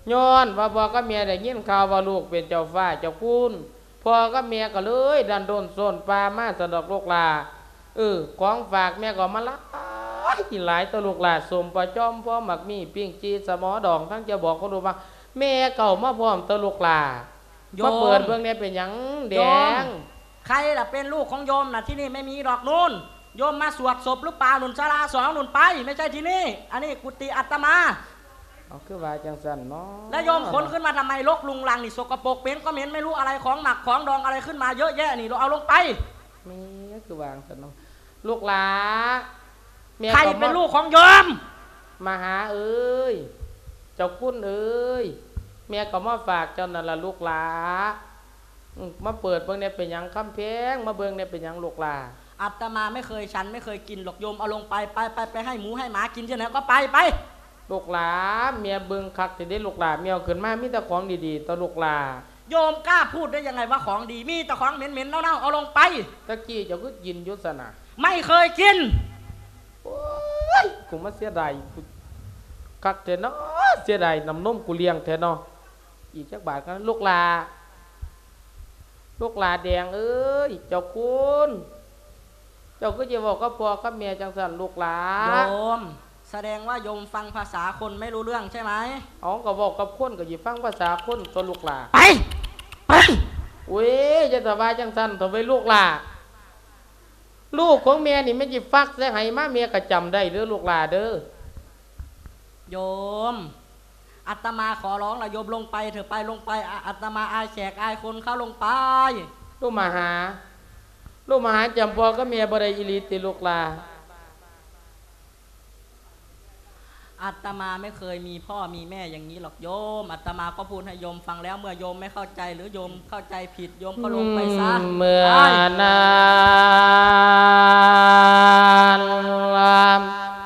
[SPEAKER 1] ย้อนว่าพ่อกับแม่ได้ยินข่าวว่าลูกเป็นเจ้าฟ้าเจ้าคุณพ่อกับแม่ก็เลยดันโดนโซนปลามาสะดอกลูกหลาเออของฝากแม่ก็มาละกินหลายตัวลูกหลาสมประจอมพ่อหมักมีปิ้งจีสมอดองทั้งจะบอกเขาดูว่าแม่เก่ามาพร้อมตัวลูกหลามาเปิดเบื้องนี้เป็นหยังแดง
[SPEAKER 3] ใครล่ะเป็นลูกของโยมน่ะที่นี่ไม่มีดอกนู่นโยมมาสวดศพหรือเปล่าหนุนศาลาสองหนุนไปไม่ใช่ที่นี่อันนี้กุฏิอาตมา
[SPEAKER 1] เอาคือว่าจังสันเนาะ
[SPEAKER 3] แล้วโยมขนขึ้นมาทำไมลกลุงลังนี่สกปรกเป็นก็เหม็นไม่รู้อะไรของหมักของดองอะไรขึ้นมาเยอะแยะนี่เราเอาลงไป
[SPEAKER 1] มีคือวางสันเนาะลูกหลา
[SPEAKER 3] ใครเป็นลูกของโยม
[SPEAKER 1] มาหาเอ้ยเจ้าคุณเอ้ยแม่ก็มาฝากเจ้านั่นละลูกหลามาเปิดเบื้องนี้เป็นยังคำเพงมาเบื้องนี้เป็นยังลูกหลา
[SPEAKER 3] อาตมาไม่เคยฉันไม่เคยกินหรอกโยมเอาลงไปไปไปไปให้หมูให้หมากินที่ไหนก็ไปไป
[SPEAKER 1] ลูกหลาเมียเบิ่งคักจะได้ลูกหลาเมียขึ้นมามีแต่ของดีๆต่อลูกหลา
[SPEAKER 3] โยมกล้าพูดได้ยังไงว่าของดีมีแต่ของเหม็นๆเน่าๆเอาลงไป
[SPEAKER 1] ตะกี้เจ้าก็กินยุทธนา
[SPEAKER 3] ไม่เคยกิน
[SPEAKER 1] โอ้ยกูมาเสียดายคักเถอะเนาะเสียดายน้ำนมกูเลี้ยงเถอะเนาะอีกจักบาทกันลูกหลาลูกหลาแดงเอ้ยเจ้าคุณเจ้าก็จะบอกกับพ่อกับแม่จังสันลูกหลา
[SPEAKER 3] โยมแสดงว่าโยมฟังภาษาคนไม่รู้เรื่องใช่ไหม
[SPEAKER 1] อ๋อก็บอกกับคนก็ยิ่ฟังภาษาคนตัวลูกหลา
[SPEAKER 3] ไปไป
[SPEAKER 1] เว้ยจะสบายจังสันตัวไปลูกหลาลูกของแม่นี่ไม่ยิ่ฟักใส่ให้มาแม่ก็จำได้เด้อลูกหลาเด้อ
[SPEAKER 3] โยมอาตมาขอร้องละโยมลงไปเถอะไปลงไปอาตมาอายแขกอายคนเข้าลงไป
[SPEAKER 1] ลูกมาหาลูกมาหาจำพอก็แม่บ่ได้อิริติลูกหลา
[SPEAKER 3] อาตมาไม่เคยมีพ่อมีแม่อย่างนี้หรอกโยมอาตมาก็พูดให้โยมฟังแล้วเมื่อโยมไม่เข้าใจหรือโยมเข้าใจผิดโยมก็ลงไปซะ
[SPEAKER 1] เมื่อนานลาม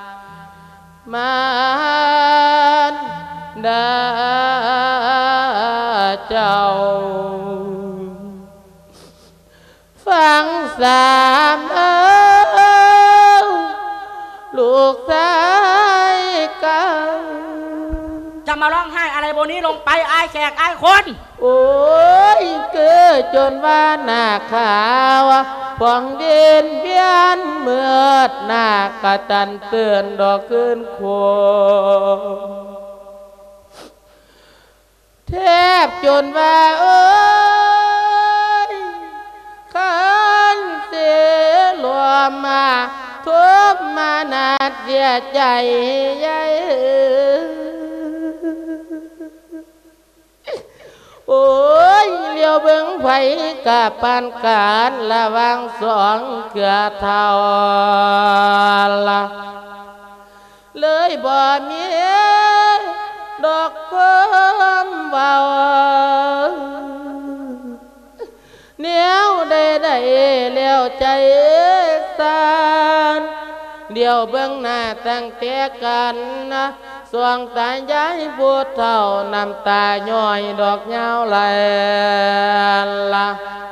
[SPEAKER 1] มันดาเจ้าฟังสามเอ้าลูกชายกัน
[SPEAKER 3] จะมาร้องไห้อะไรบนนี้ลงไปอายแขกอายคน
[SPEAKER 1] โอ้ยเกิดจนว่าหน้าขาวฟองดินเพียนเมื่อหน้ากระตันเตือนดอกขึ้นโคแทบจนว่าเอ้ยขันเสียหลวมมาทุบมานาเสียใจใหญ่โอ้ยเลี้ยวเบิ่งไผกับปานการระวังสองเกือเท่าละเลยบ่มีดอกความเบาเนี้ยวได้ได้เลี้ยวใจสานเดี๋ยวเบื้องหน้าตั้งแต่กันนะสวงตาย้ายพูดเท่าน้ำตาย่อยดอกเงาไหลละ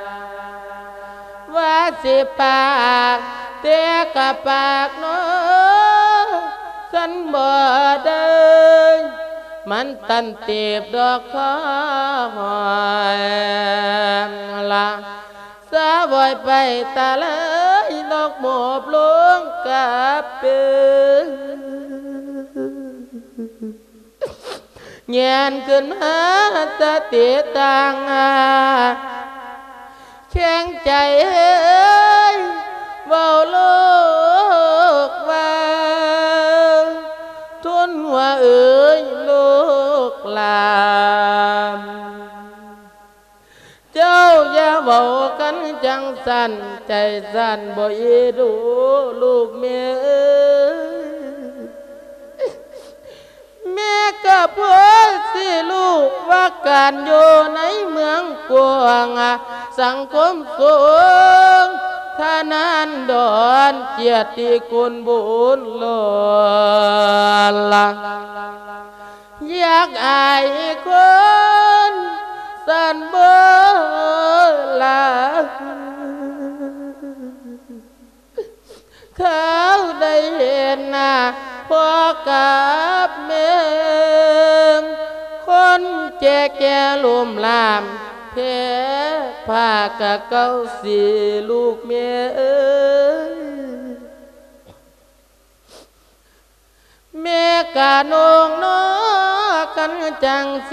[SPEAKER 1] ว่าสิปากเตะกับปากน้อสันบ่ได้มันตันเตีบดอกคอหอยละสาบ่อยไปตาเลยดอกหมอบลงกับปืนเงียนขึ้นมาสติต่างแข็งใจเบาโลกว่าทุนหัวเอ๋ยลูกหลานเจ้าอย่าเบากันจังสั่นใจสั่นบ่อีดูลูกเมียแม่กับพ่อสิลูกว่าการอยู่ในเมืองกวางสังคมสูงท่านั้นดอนเกียรติคุณบุญหล่อละอยากอายคนสันเบลาเขาได้เห็นหน้าพ่อกับแม่คนนแจแก่ลุมลามเพผ้ากะเก้าสีลูกเมียเอ้ยแม่กะนงนอกันจังเส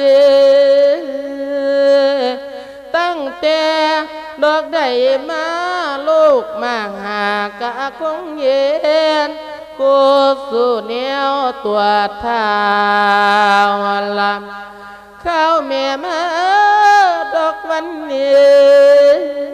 [SPEAKER 1] ตั้งแต่ดอกได้มาลูกมาหากะคงเย็นกูสู่แนวตัวท้าวลำข้าวแม่มาดอกวันนี้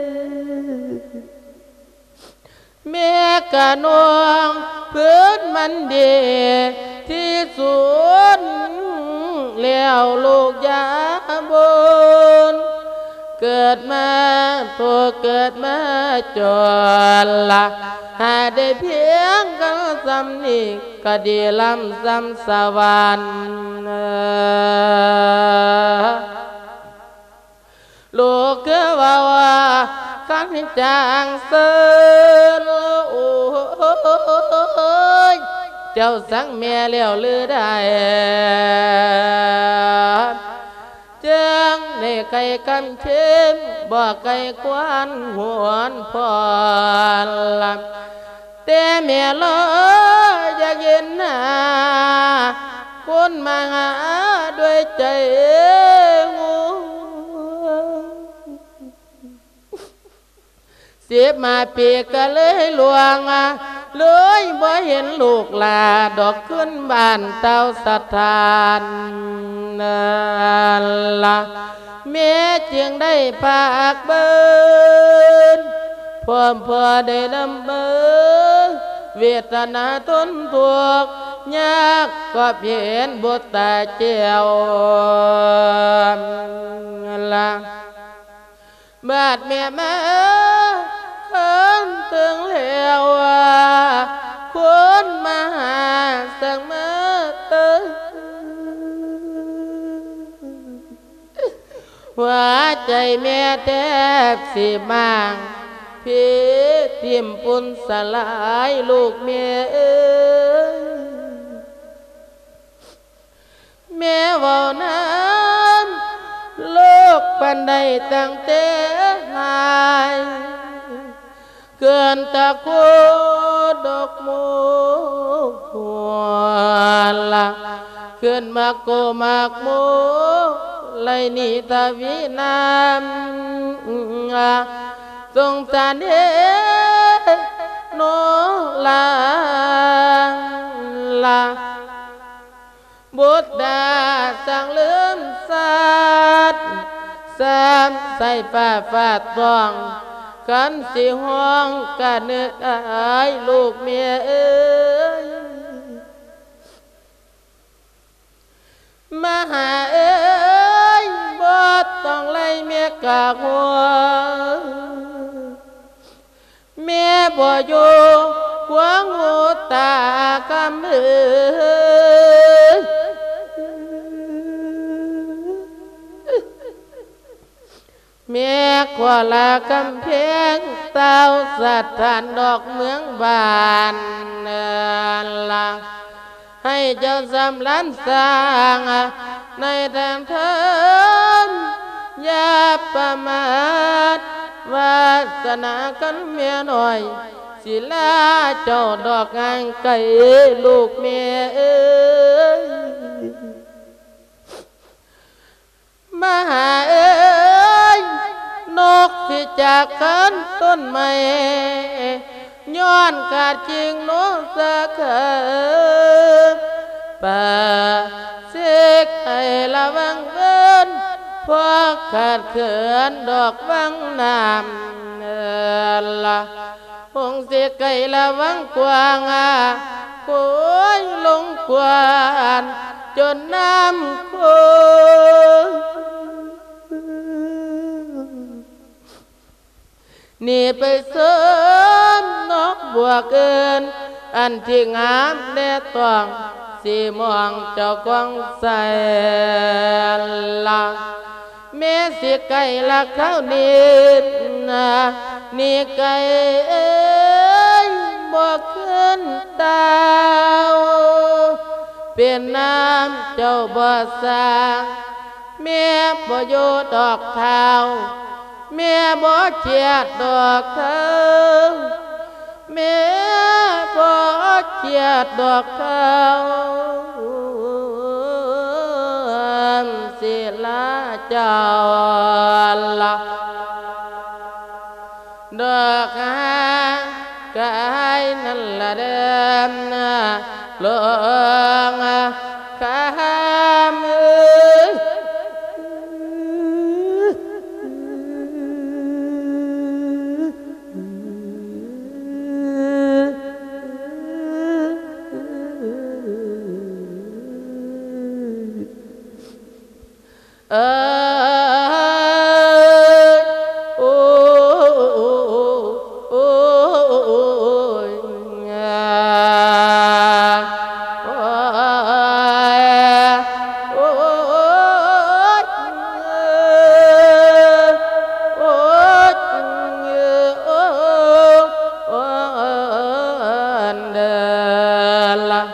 [SPEAKER 1] แม่กะนวงพื้นมันดีที่สุดแล้วลูกยาบุญเกิดมาตัวเกิดมาจนละหาได้เพียงกันสำนีก็ดีลำสำสวรรค์ลูกเกิดว่าว่าขันจางเสือโอ้ยเจ้าสังเมียเลี้ยวลือได้จังในไก่กำเชิมบ่ไก่ควันหวนพอลำแต่เมียลอยอยากเห็นหน้าคนมาหาด้วยใจงูเสียมาปีก็เลยหลวงเลยบ่เห็นลูกลาดอกขึ้นบ้านเต้าสถานละแม่จึงได้พากเบิ้นพร้อมพอได้นำเบิ้นเวทนาทนทุกข์ยากก็เห็นบุตรตาเจียวละบาดแม่มาเอิ้นถึงแล้วคนมาหาสังมาเตอหัวใจแม่แทบสิมางพี่ทิมปุ่นสลายลูกแม่เอ้ยแม่เว้านั้นโลกปันใดตั้งแต่หายเกินตะโคดอกมูหัวละขึ้นมาโกมากมูไลนิทวินามสงสารเห็นโนลาลาบุตรดาสังลืมสัตว์สามใส่ฟ้าฟาดตองกันสิห้องกันนึกอายลูกเมียเอ้ยมาหาเอ้ยบ่ต้องไล่เมียกะหัวเมียบ่อยู่หัวงูตากำมือเมียขวาลากำแพงเต้าสัตว์ฐานดอกเมืองบานละให้เจ้าสำลันสร้างในแดนเทิมอย่าประมาทวาสนากันเมียหน่อยศิลาเจ้าดอกงานไก่ลูกเมียเอ้ยมาหาเอ้ยนกที่จากกันต้นไม้ย้อนขาดจริงโน้สะเขินป่าเสกให้ระวังเกินพอขาดเขินดอกวังน้ำละพงเสกไก่ระวังกวางอ่ะโคุยลงกวานจนน้ำโคนี่ไปเสริมนกบัวเกินอันที่งามแน่ต้องสีมองเจ้ากองใส่ละแม่สิไก่ละข้าวนิดนะนี่ไก่เอ้ยบ่ขึ้นดาวเป็นน้ำเจ้าบ่สร้างแม่บ่อยู่ดอกเท้าแม่บ่เจียดดอกเท้าแม่บ่เจียดดอกเท้าศิลาเจ้าละดอกหางกายนั่นละเดิมลงคำเอ้ยเออโอ้โอ้โอ้ยาโอ้ยโอ้ยโอ้ยโอ้ยเดินละ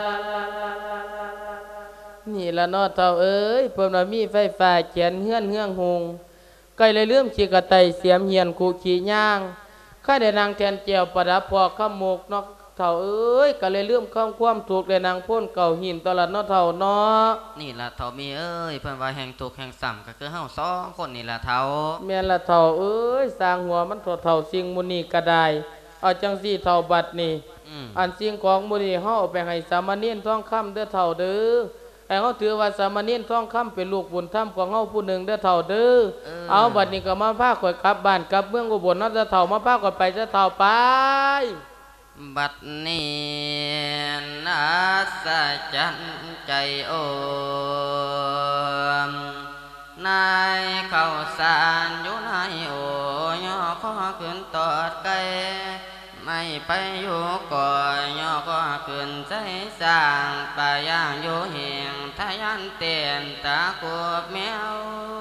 [SPEAKER 1] นี่ละเนาะเท่าเอ้ยเพิ่นว่ามีไฟฟ้าเขียนเฮือนเฮืองหงใกล้เลยเลื่อมขีกระไตเสียมเหียนคูขี่ย่างข้าได้นางแทนเจียวประดับพอข้ามหมกเนาะเท่าเอ้ยก็เลยเลื่อมข้ามความถูกเลยนางพ่นเก่าหินตลอดเนาะเท่าเนาะ
[SPEAKER 2] นี่ละเท่ามีเอ้ยเพิ่นว่าแห่งทุกข์แห่งสัมก็คือเฮาสองคนนี่ละเท่า
[SPEAKER 1] แม่นละเท่าเอ้ยสร้างหัวมันเท่าเท่าสิ่งมุนีก็ได้เอาจังสี่เท่าบัดนี่อันสิ่งของมุนีเฮาเอาไปให้สามเณรท้องคำเด้อเท่าเด้อไอ้เขาถือว่าสามเณรท้องคำเป็นลูกบุญธรรมของเฮาผู้หนึ่งเด้อเท่าเด้อเอาบัดนี้ก็มาพาข่อยกลับบ้านกลับเมืองอุบลเนาะเด้อเท่ามาพาข่อยไปเด้อเท่าไป
[SPEAKER 2] บัดนี้นาสะจันใจโอมนายเข้าสารอยู่ในโอย่อข้อขึ้นตอดไกลไม่ไปอยู่ก่อยย่อก็ขึ้นใจสร้างป่าย่างอยู่เหียงทะยันเตียนตาขวบแมว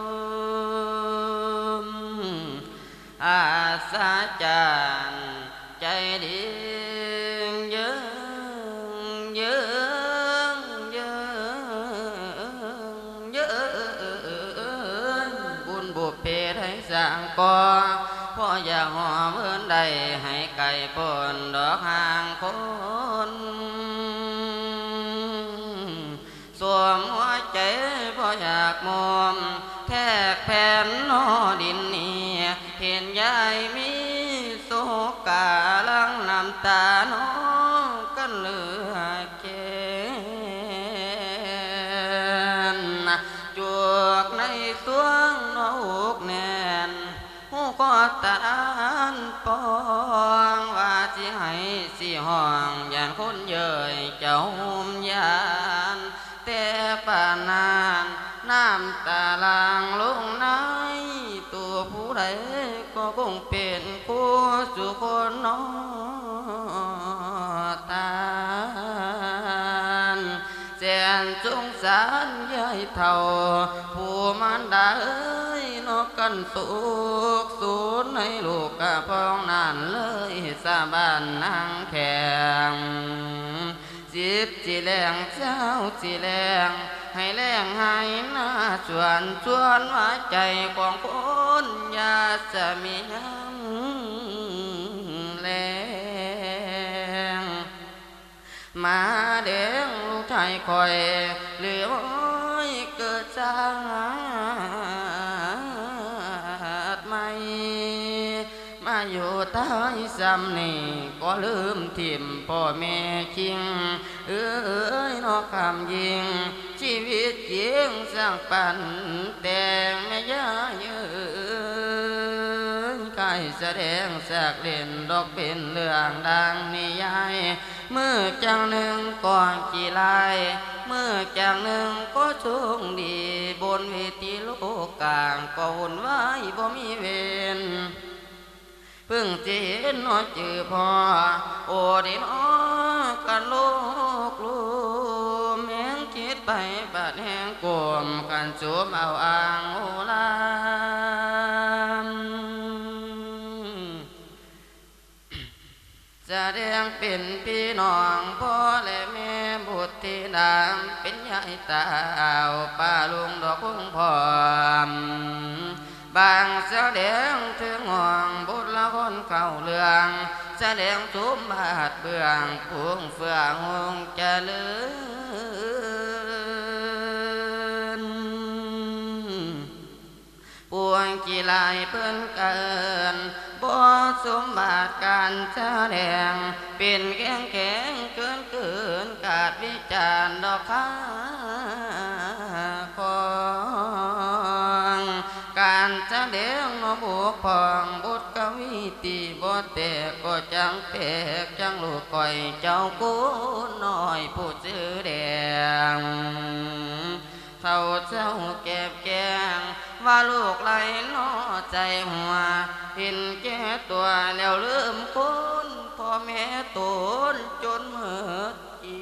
[SPEAKER 2] อาสาจารใจดีเยืองเยืองเยืองเยืองบุญบุพเพให้สร้างก่อพ่ออยากหอมเอิ้นใดให้ไก่ปนดอกหางคนสวมหัวใจพ่ออยากมอมแทกแผ่นนอดินนี่เห็นยายมีโศกาลังน้ำตาน้องกันเหลือเกนจวกในสวงนอกแน่นหูก็ตานปองว่าสิให้สิห้องย่านคนเย่ยเจ้าหุ่มยานแต่ป่านนานน้ำตาลางลงในตัวผู้ใดก็คงเป็นผู้สุคนน้อตานแสนสงสารยายเท่าผู้มันดาเอ้ยนกกันสุกสูนให้ลูกกะพองนั่นเลยสาบานนางแข็งสิบจีแรงเจ้าจีแรงให้แรงให้หน้าชวนชวนว่าใจของคนยาจะมีน้ำแรงมาเด้งลูกชายคอยเหลือเกิดชาติใหม่มาอยู่ใต้ซ้ำนี่ก็ลืมถิ่มพ่อแม่คิงเอ้ยนอกคำยิงชีวิตเยียงสร้างปันแต่งแม่ย่าเยืนกายแสดงแสกเล่นดอกเป็นเรื่องดังนิยายเมื่อจังหนึ่งก่อนกี่ลายเมื่อจังหนึ่งก็โชคดีบนเวทีโลกกลางก็วุ่นวายบ่มีเวรเพิ่งจะเห็นน้อจือพ่อโอดีน้อกันโลกลูแมงคิดไปบัดแห่งกลมกันจูบเอาอ่างโอลามแสดงเป็นพี่น้องพ่อและแม่บบุตรที่ดำเป็นยายตาวป้าลุงดอกพุ่งพร้อมบางแสดงถึงห่วงบุตรละคนเข่าเรืองแสดงสมบาทเบื้องพวงเฟื่องหงเจริญปวงกีฬายเพิ่นเกินบ่สมบาทการแสดงเป็นแข็งแข็งเกินเกินกาดวิจารณ์ดอกค้าของการแสดงนบุกพองบุตรกวีตีบ่แต่ก็จังแตกจังลูกก่อยเจ้ากูน้อยผู้ชื่อแดงเท่าเจ้าเก็บแกงว่าลูกไหลน้อใจหัวเห็นแก่ตัวแล้วลืมคุณพ่อแม่ตนจนเมื่อเอี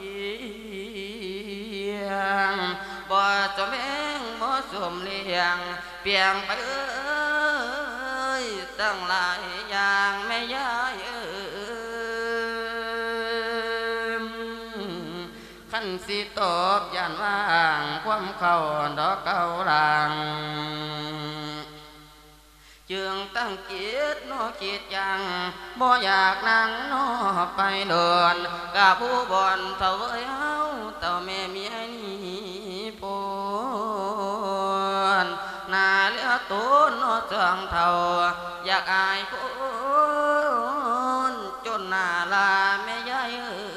[SPEAKER 2] ยงบ่สมแม่งบ่สมเลี้ยงเปียงไปเอ้ยตั้งหลายอย่างแม่ยายเอ้ยขันสิตอบย่านว่างความเข้าดอกเก่าหลังจึงตั้งจิตนอจิตยังบ่อยากนั่งนอไปเดินกับผู้บ่อนเท่าเอ้ยเฮาเต่าแม่เมียนี่ปนนาเลือตูนนอเสื่องเท่าอยากอายคนจนนาลาแม่ยายเอ้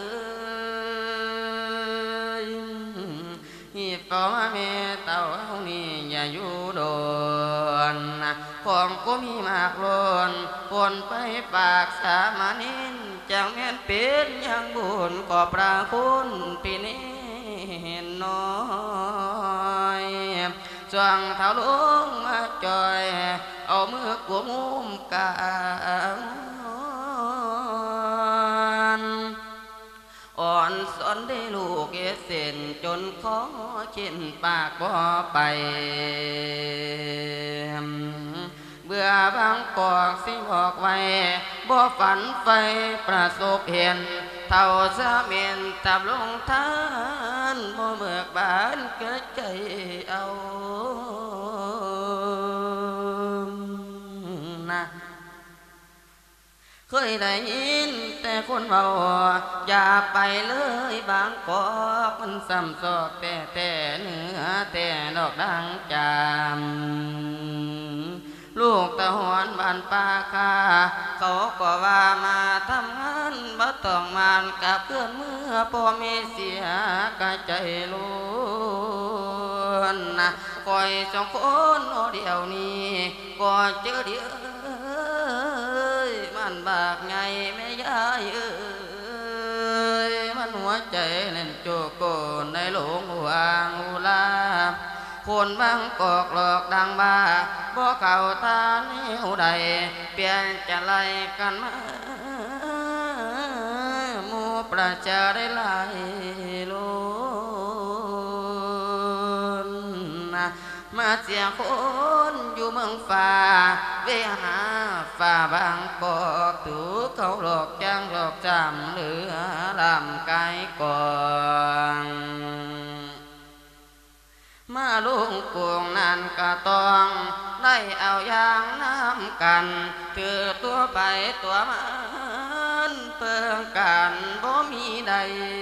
[SPEAKER 2] ยฮีฟ้าแม่เต่าเฮานี่อย่าอยู่โดนของก็มีมากล้นคนไปปากสามานินจังแม่นเป็นยังบุญก็ปราคุณปีนี้น้อยจวงเท้าลุงมาจอยเอามือกุมมุมกางอ่อนสอนได้ลูกเอเส้นจนขอเข็นปากบ่ไปเบื่อบางกอกสิบอกไว้บ่ฝันไฟประสบเห็นเท่าสะเมียนตับลงทานบ่เบิกบานเกิดใจเอานะเคยได้ยินแต่คนเบาอย่าไปเลยบางกอกมันซ้ำซอกแต่แต่เนื้อแต่ดอกดังจามลูกตะหวนบ้านป่าคาเขาก็ว่ามาทำงานบ่ต้องมานกับเพื่อนเมื่อพ่อแม่เสียกะใจล้วนนะคอยสองคนเดียวนี้ก็เจอเดียวมันบากไงแม่ยายเอ้ยมันหัวใจเล่นโจโกนในหลงหวางอุลาคนบางกอกหลอกดังบ้าบ่เข้าตาแนวใดเปลี่ยนจะไล่กันมาหมู่ประชาได้ไล่ล้นมาเสียคนอยู่เมืองฟ้าเวหาฟ้าบางกอกถูกเขาหลอกจ้างหลอกจำเหลือลำไกก่อนมาลุงกวงนั่นก็ต้องได้เอาอย่างน้ำกันถือตัวไปตัวมันเปิงกันบ่มีใด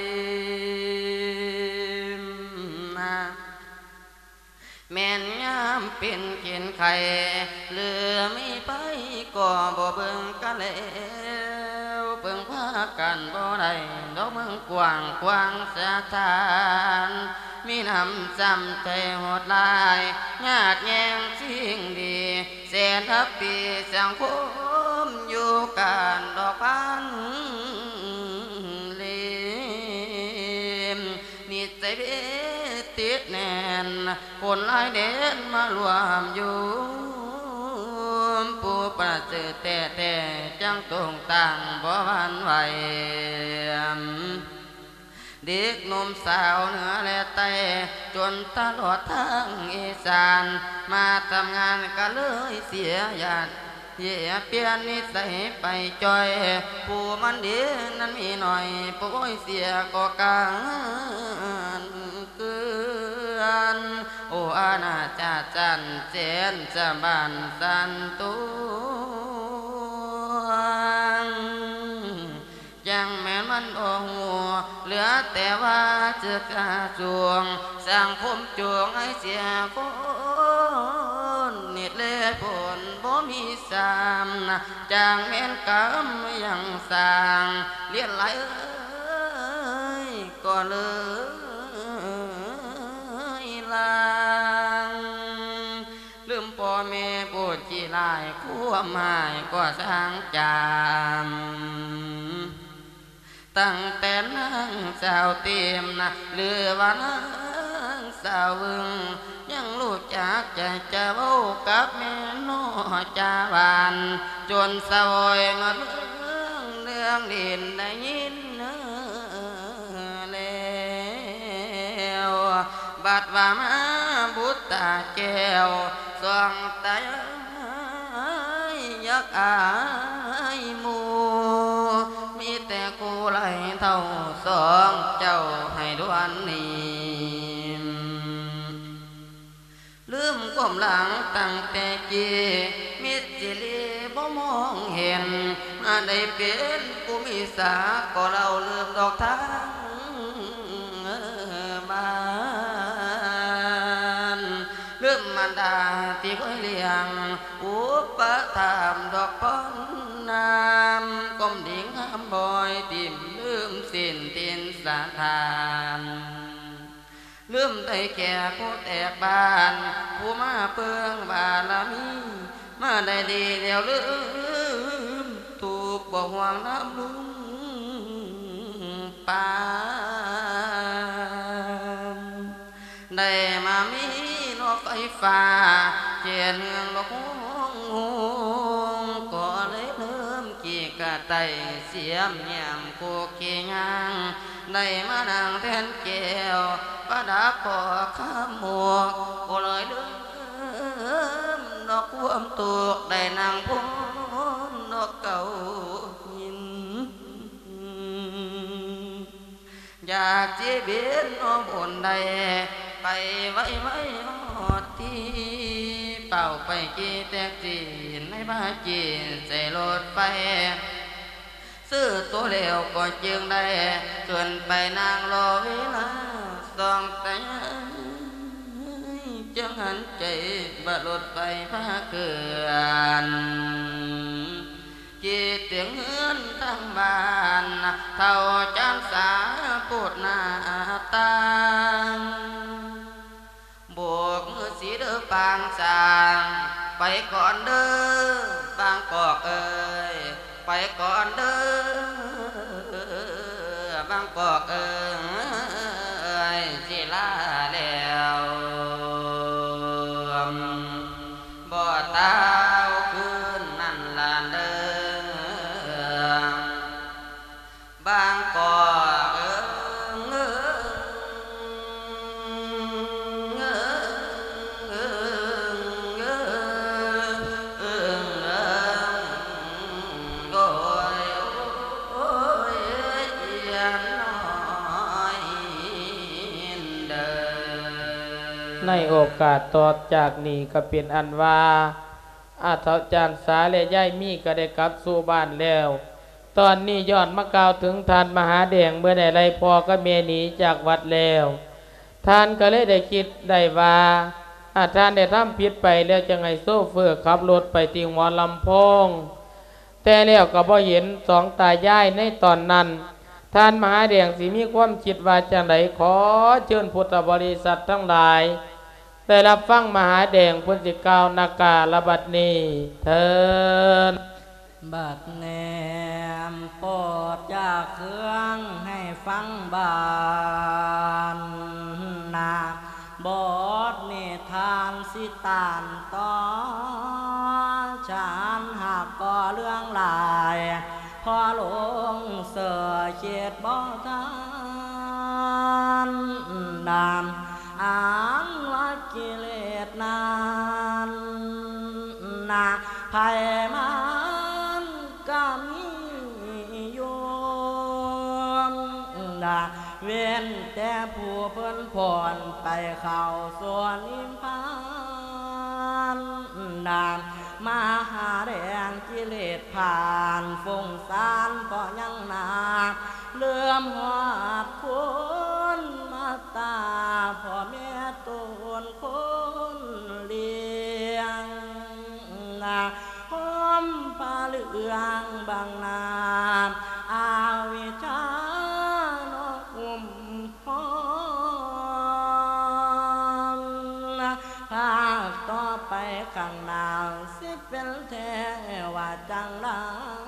[SPEAKER 2] แม่นยามเป็นเขียนไข่เหลือไม่ไปก็บ่เบิ่งกันแล้วเบิ่งพากันบ่ได้ดอกเมืองกว้างกว้างสะทานมีน้ำจำใจโหดลายญาติแยงสิ่งดีแสนทับปีสังคมอยู่กันดอกพันเล่มนิสัยเบติดแน่นคนหลายเด่นมารวมอยู่ผู้ประเสริฐแต่แต่จังตรงต่างบ่หวั่นไหวเด็กหนุ่มสาวเหนือและใต้จนตลอดทางอีสานมาทำงานก็เลยเสียญาติเย่เปลี่ยนนิสัยไปจอยผู้มันดีนั้นมีหน่อยโป้ยเสียก็การเกินโอ้อาณาจาจันเจนจะบานสันตุยังแม่นมันโอ้หัวเหลือแต่ว่าจะกระจวงสร้างผมจวงให้เสียคนนิดเล่ผลบ่มีสามนะจางแม่นกำยังสร้างเลียนไหลเอ้ยก็เลยลางลืมพ่อแม่ปวดจีลายขั้วหมายก็สร้างจามตั้งแต่นั่งสาวเตียมนะเรือว่านั่งสาววึงยังรู้จักใจจะเว้ากับแม่นอจาบานจนสวยมาเรื่องเรื่องเด่นได้ยินเนื้อแล้วบัดว่ามาบุตตาแก้วสองตายักอายมูมีแต่กูไหลเท่าสองเจ้าให้ดวนนี้ลืมก้มหลังตั้งแต่กี้มิตรจิลีบ่มองเห็นมาได้เป็นกูมีสาก็เราลืมดอกทางบ้านลืมมันดาที่เคยเลี้ยงอุปถามดอกป้อนน้ำก้มดิ่งห้ามบอยติ่มลืมสิ้นตินสาทานลืมได้แก่ผู้แตกบ้านผู้มาเปืองบารมีมาได้ดีเดียวลืมถูกบ่ห่วงน้ำลุงปานได้มามีนกไฟฟ้าเจียนเมืองนกก็เลยเริ่มกี่กะไตเสียมแยมโคกี่ยางได้มานั่งแทนแก้วประดับปอกข้ามหมวกก็เลยเดิมดอกควมตูกได้นั่งพ้นดอกเก่าหินอยากจีบินอ้อมบนใดไปไว้ไว้หอดที่เป่าไปกี่แตกจีนในบ้าจีนใส่รถไฟซื้อตัวเร็วก็จึงได้เกินไปนางรอเวลาสองแต่จังหันใจบารถไฟพาเกินจิตเตียงเฮือนทั้งบ้านเท่าจานสาปูดหน้าตางบวกมือสีเด้อปางสางไปก่อนเด้อบางกอกเอ้ยไปก่อนเด้อบางกอกเอ้ยสิลาแล้วบ่ตาวคืนนั่นลานเด้อบางกอกเอ้
[SPEAKER 1] ในโอกาสต่อจากนี้ก็เป็นอันว่าอาเถาจารย์สาและย่ายมีก็ได้กลับสู่บ้านแล้วตอนนี้ย้อนมากล่าวถึงท่านมหาแดงเมื่อได้ไล่พ่อก็เมียหนีจากวัดแล้วท่านก็เลยได้คิดได้ว่าอาท่านได้ทำผิดไปแล้วจะไงโซเฟอร์ขับรถไปที่หัวลำโพงแต่แล้วก็บ่เห็นสองตายายในตอนนั้นท่านมหาแดงสิมีความคิดว่าจังไดขอเชิญพุทธบริษัททั้งหลายได้รับฟังมหาแดงพุทธิกาวนากาลบัดนี้เทิน
[SPEAKER 3] บัดแนมโปรดจากเครื่องให้ฟังบานนาบทนิทานสิตานตอนฉันหากก่อเรื่องหลายพอลงเสือเฉียดบ่ทานดามอ่านว่ากิเลสนานนาภัยมานาเว้นแต่ผู้เพิ่นผ่อนไปเข้าส่วนนิพพานนานมาหาแดงกิเลสผ่านฟงสารก็ยังนาเลื่อมหอดคุณมาตาพ่อแม่ตูนคนเลี้ยงนาหอมผ้าเหลืองบางนาอาวิชานกอุ่มพรภาคต่อไปข้างหน้าสิเป็นแท้ว่าจังไร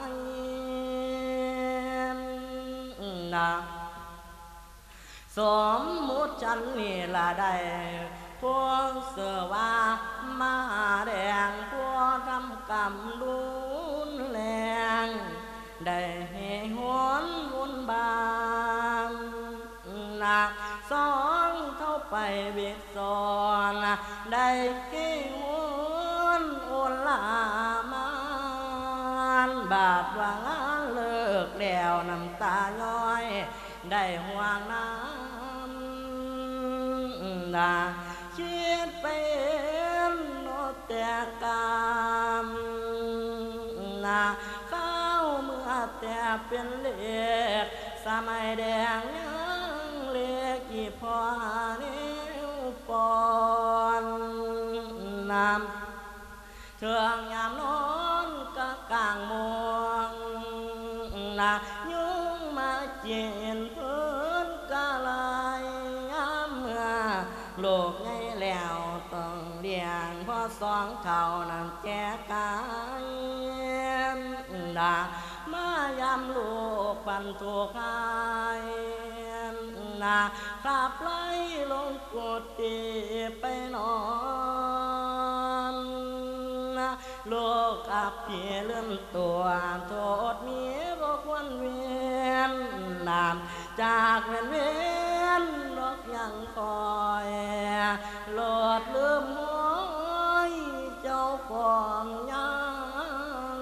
[SPEAKER 3] นะสมมุติฉันนี่ละได้พวกเสือว่ามาแดงพวกทำกรรมรุนแรงได้ให้หวนวุ่นบานหนักสองเท่าไปเบียดสอนได้ให้หวนโอนลามานบาดว่างานเลิกแล้วน้ำตาย้อยได้ห่วงน้ำนาคิดไปโนแต่กามนาข้าวเมื่อแต่เป็นเล็กสมัยแดงยังเล็กกี่พอนิ้วปอนน้ำเทืองยามนอนก็กลางมองนายุ่งมาเจียนพื้นกะลายยามเมื่อโลกไงแล้วต้องเลี้ยงพอสองเขานั่นแก่กายดามายามลูกปันทุกข์หายนาขับไล่ลงกุฏิไปนอนโลกอับเพียเลื่อนตัวโทษมีบ่ควรเวียนนามจากเวียนเวียนนกยังคอยโลดลืมหอยเจ้าของยัง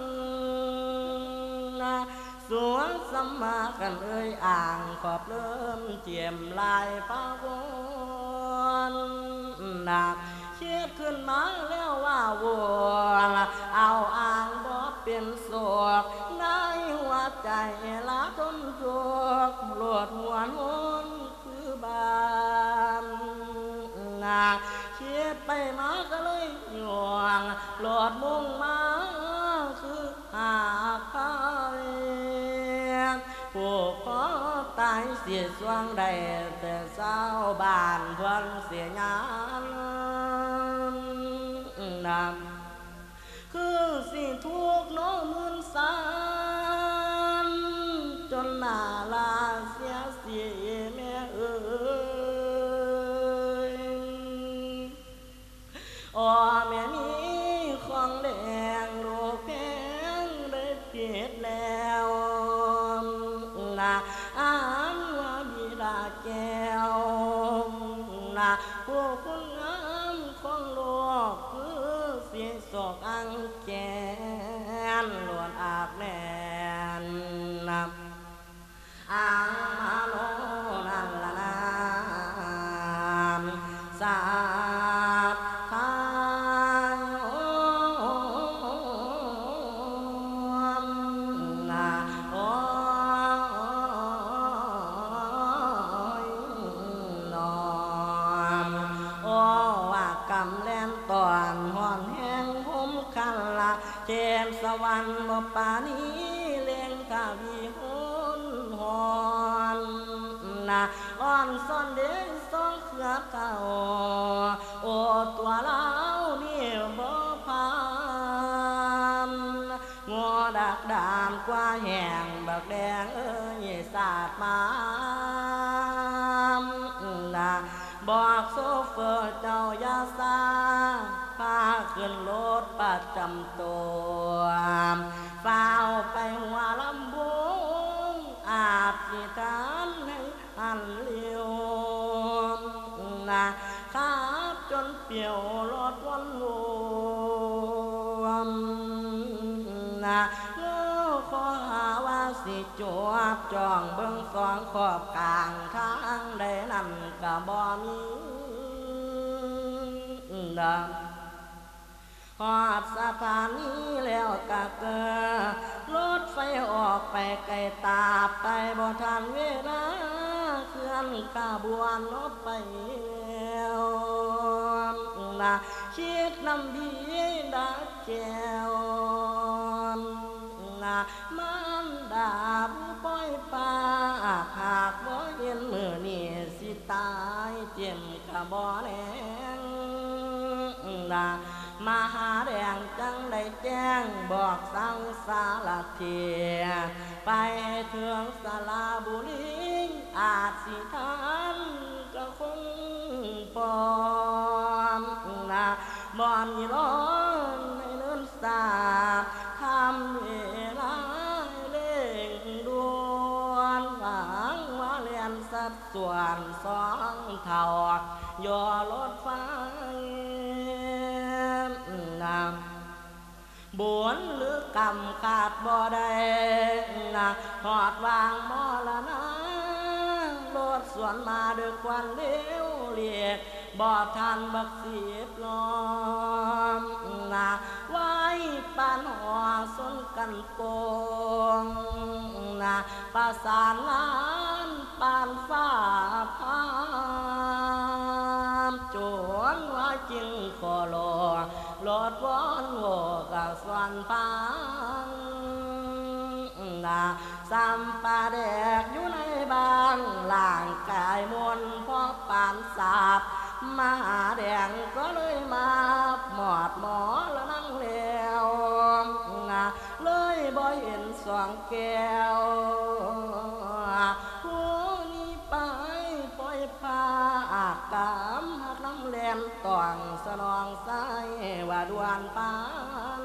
[SPEAKER 3] สวนสมมากันเอ่ยอ่างขอบเริ่มเจียมลายพาวนหนักเชียดขึ้นมาแล้วว่าวัวเอาอ่างบ่เป็นศอกได้หัวใจละทนทุกข์โลดหวนวนคือบานนาเชียดไปมาก็เลยหย่วงโลดมุ่งมาคือหาใครผู้ขอตายเสียสวงได้แต่เศร้าบานเพื่อนเสียงานนำคือสิทุกน้องมืนสานจนหน้าลาเสียเสียแม่เอ๋ยอ๋อแม่มีของแดงโรคแพงได้เพียดแล้วนะอ่านว่าบิดาแก้วนะผู้คุณงามของโลกคือเสียศอกอังแกนล้วนอาบแน่นนะอ่างมาโลนั่นละนามสาดทายนะโอ้ยนอนโอ้ว่ากำแลนตอนห่อนแห้งผมคันละเจมสวรรค์บ่ปานี้เลี้ยงกาวีหุนหอนนะอ่อนซ่อนเด้สองเขือเก่าโอ้ตัวเล่านี่บ่พานงัวดักดานกว่าแห่งบักแดงเอ้ยสาดมานะบอกโซเฟอร์เจ้าอย่าซาพาขึ้นรถประจำตัวฝ้าวไปหัวลำบุงอาบสิทานให้หันเลี้ยวนะขับจนเปี่ยวรถวันรวมนะเงาขอหาว่าสิจวบจ้องเบิ่งสองขอบกลางทางใดนั่นก็บ่มีดังหอดสถานีแล้วก็เกิดรถไฟออกไปไกลตาไปบ่ทันเวลาเคลื่อนขบวนรถไปแล้วนะคิดนำดีดักแก้วนะมันดาผู้ปล่อยปากหากบ่เห็นมือนี่สิตายเจ็มกะบ่แรงนะมาหาแดงจังได้แจ้งบอกสั่งสารเทียไปถึงสาราบุรีอาจสิทันก็คงปอมนะบ่มีร้อนในเนินสาทำเวลาเร่งด่วนหวังว่าเลียนสัดส่วนสองเท่าย่อรถไฟบวนหรือกำขาดบ่ได้นะหอดวางมอละนะรถสวนมาด้วยควันเลี้ยวเลียกบ่ทันบักสีบล้อมนะไว้ปานหัวสนกันโปงนะประสานงานปานฟ้าพามโจรว่าจริงขอรอรถวอนโวกับสวนพังนะสัมปาแดกอยู่ในบางร่างกายมนเพราะปานสาบมาหาแดงก็เลยมาหมอดหมอแล้วนั่งแล้วนะเลยบ่เห็นสองแก้วผู้นี้ไปปล่อยพาอากามหักน้ำแลมต่องสนองใสว่าดวนปาน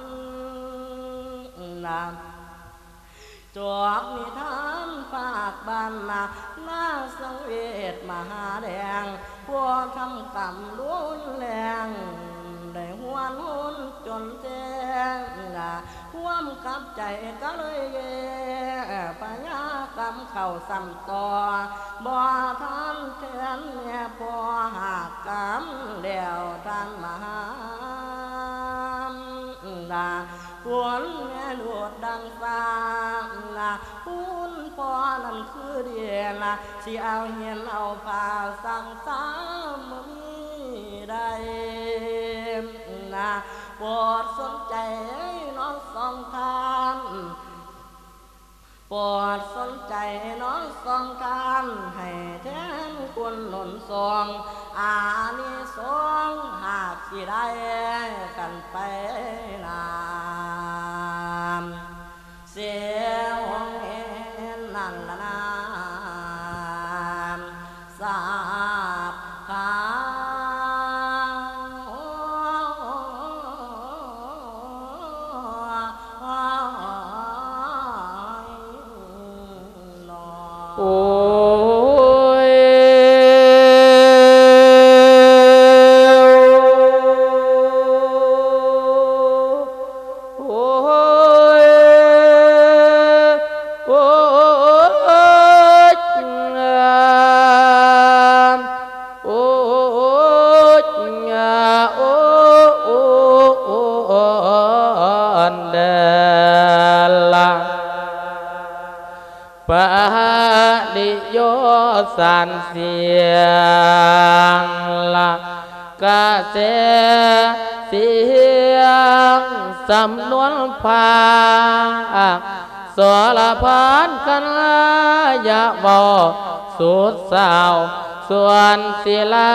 [SPEAKER 3] นะจอกนิทานฝากบ้านนาหน้าสังเวชมหาแดงพวกทำกรรมรุนแรงได้หวนหุนจนแจ้งนะความกับใจก็เลยแย่ปัญญากรรมเข่าสั่นต่อบ่ท่านแทนแม่พอหากกรรมเดียวท่านมหานะฝนแม่ดวดดังฟ้านะพุ่นปอนั่นคือเดียนะสิเอาเหียนเอาผ้าสั่งสามมีได้นะโปรดสนใจน้องสองทานโปรดสนใจน้องสองทานให้แทนคุณหนุนทรงอานิสงส์หากสิได้กันไปนานเสียหงเห็นนั่นละนานสาบขา
[SPEAKER 1] โอ้ยโอ้ยโอ้ยโอ้ยโอ้โอ้โอ้อันเดล่ะปะลิโยสันเสียงละกะเสเสียงสำนวนพาสรพานกันยะบอสุดสาวส่วนศิลา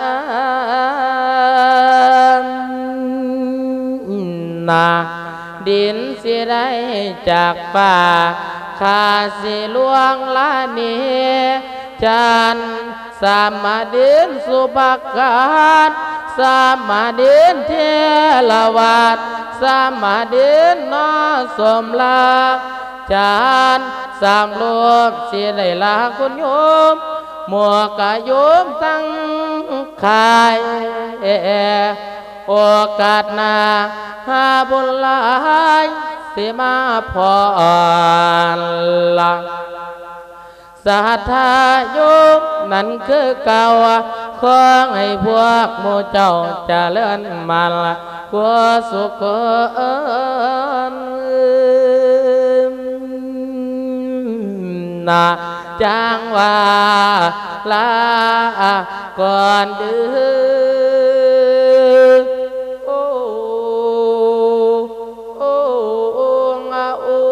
[SPEAKER 1] นาดินสิได้จากป่าข้าสิลวงลานีจันสามาดินสุภกาศสามาดินเทลวัดสามาดินนอสมลาจันสามโลกสิได้ลาคุณโยมมัวกะโยมตั้งขายโอกาสหน้าหาบุญหลายสิมาพรละศรัทธาโยมนั่นคือเก่าขอให้พวกหมู่เจ้าเจริญมันกว่าสุขนาจางว่าลาก่อนดื้อโอ้โอ้โอ้โอ้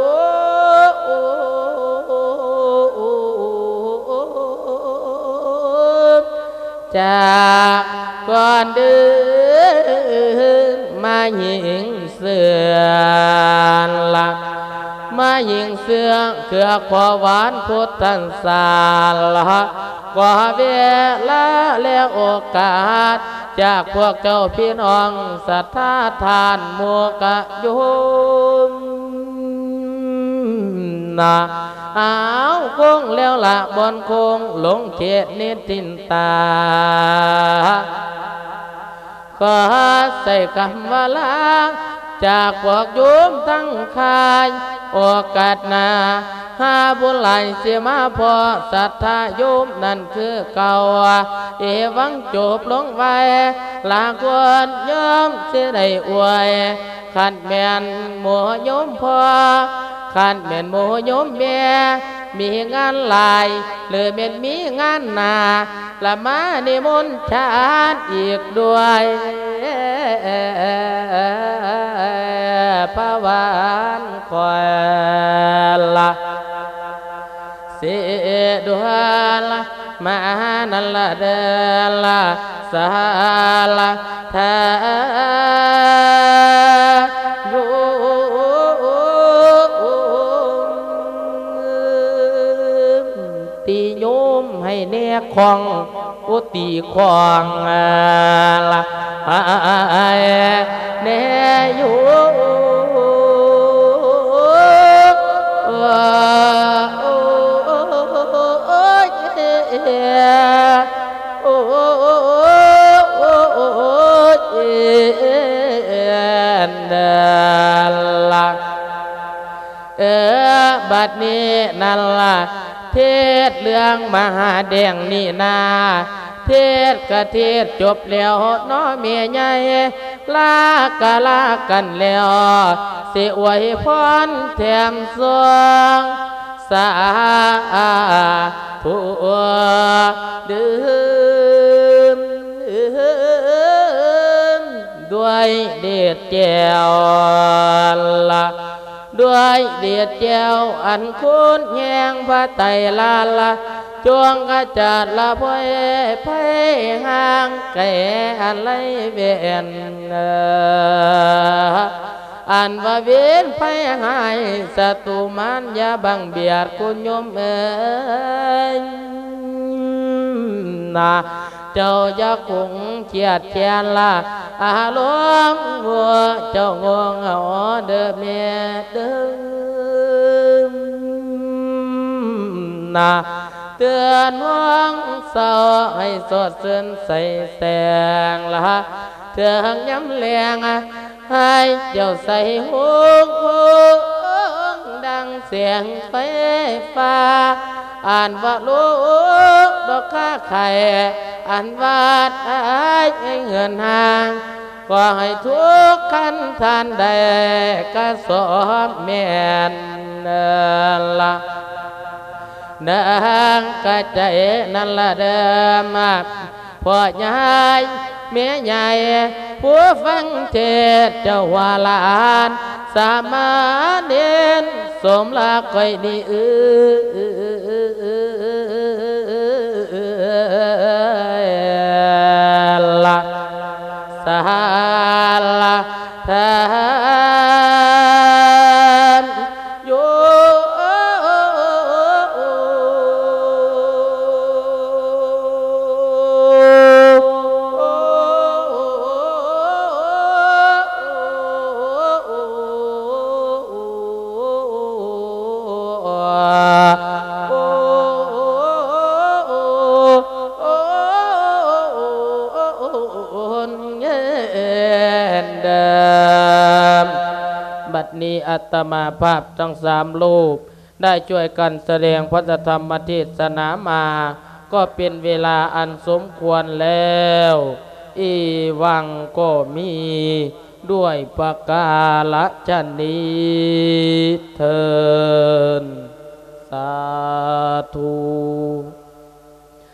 [SPEAKER 1] จากก่อนดื้อมาหญิงเสือนละมายิงเสือเกือขวหวานพุทธันสาละกว่าเวลาแล้วโอกาสจากพวกเจ้าพี่น้องศรัทธาทานมัวกะโยมนะอ้าวคงแล้วละบนคงหลงเจตนิตินตาขอใส่คำว่าลาจากพวกโยมทั้งคายโอกาสหน้าหาบุญหลายเสียมาพอศรัทธาโยมนั่นคือเก่าเอวังจบลงไว้ลาควรโยมเสียได้อวยขันแม่นหมู่โยมพอขันแม่นหมู่โยมแม่มีงานหลายหรือแม่นมีงานหนาละมานิมนต์ชาติอีกด้วยพระวานคอยละเสียดวละมานันละเดละสาละทายุตีโยมให้เนคองอุติคองละเนยุเออบัดนี้นั่นล่ะเทศเรื่องมหาแดงนี่นาเทศกะเทศจบแล้วน้อเมียใหญ่ลากะลากันแล้วสิอวยพรแถมสวงสาธุดื่มด้วยเด็ดแก้วละด้วยเดียดแจวอันคุ้นแยงพระไตรลาละจวงกระจัดละพ่อยไพ่ห่างแก่อะไรเวียนอันว่าเวียนไพ่หายศัตรูมันยาบังเบียดคุณโยมเอ๋ยนะเจ้าอย่าคงเกียดแค้นละอารมณ์วัวเจ้างวงเอาเด้อเมียเด้อนะเตือนวังเศร้าให้สดชื่นใสแสงละเถื่องย้ำแรงให้เจ้าใส่หูหูดังเสียงไฟฟ้าอ่านว่าลูกดอกข้าไข่อันวาดอายเงินห่างก็ให้ทุกขั้นทานใดก็สอบแม่นละนางกะใจนั่นละเดิมพ่อใหญ่เมียใหญ่ผู้ฟังเทศเจ้าว่าลานสามาเด่นสมรักไว้นี่เออละสาละทานโยนอัตมาภาพทั้งสามรูปได้ช่วยกันแสดงพระธรรมเทศนามาก็เป็นเวลาอันสมควรแล้วอีวังก็มีด้วยประกาศนี้เทินสาธุ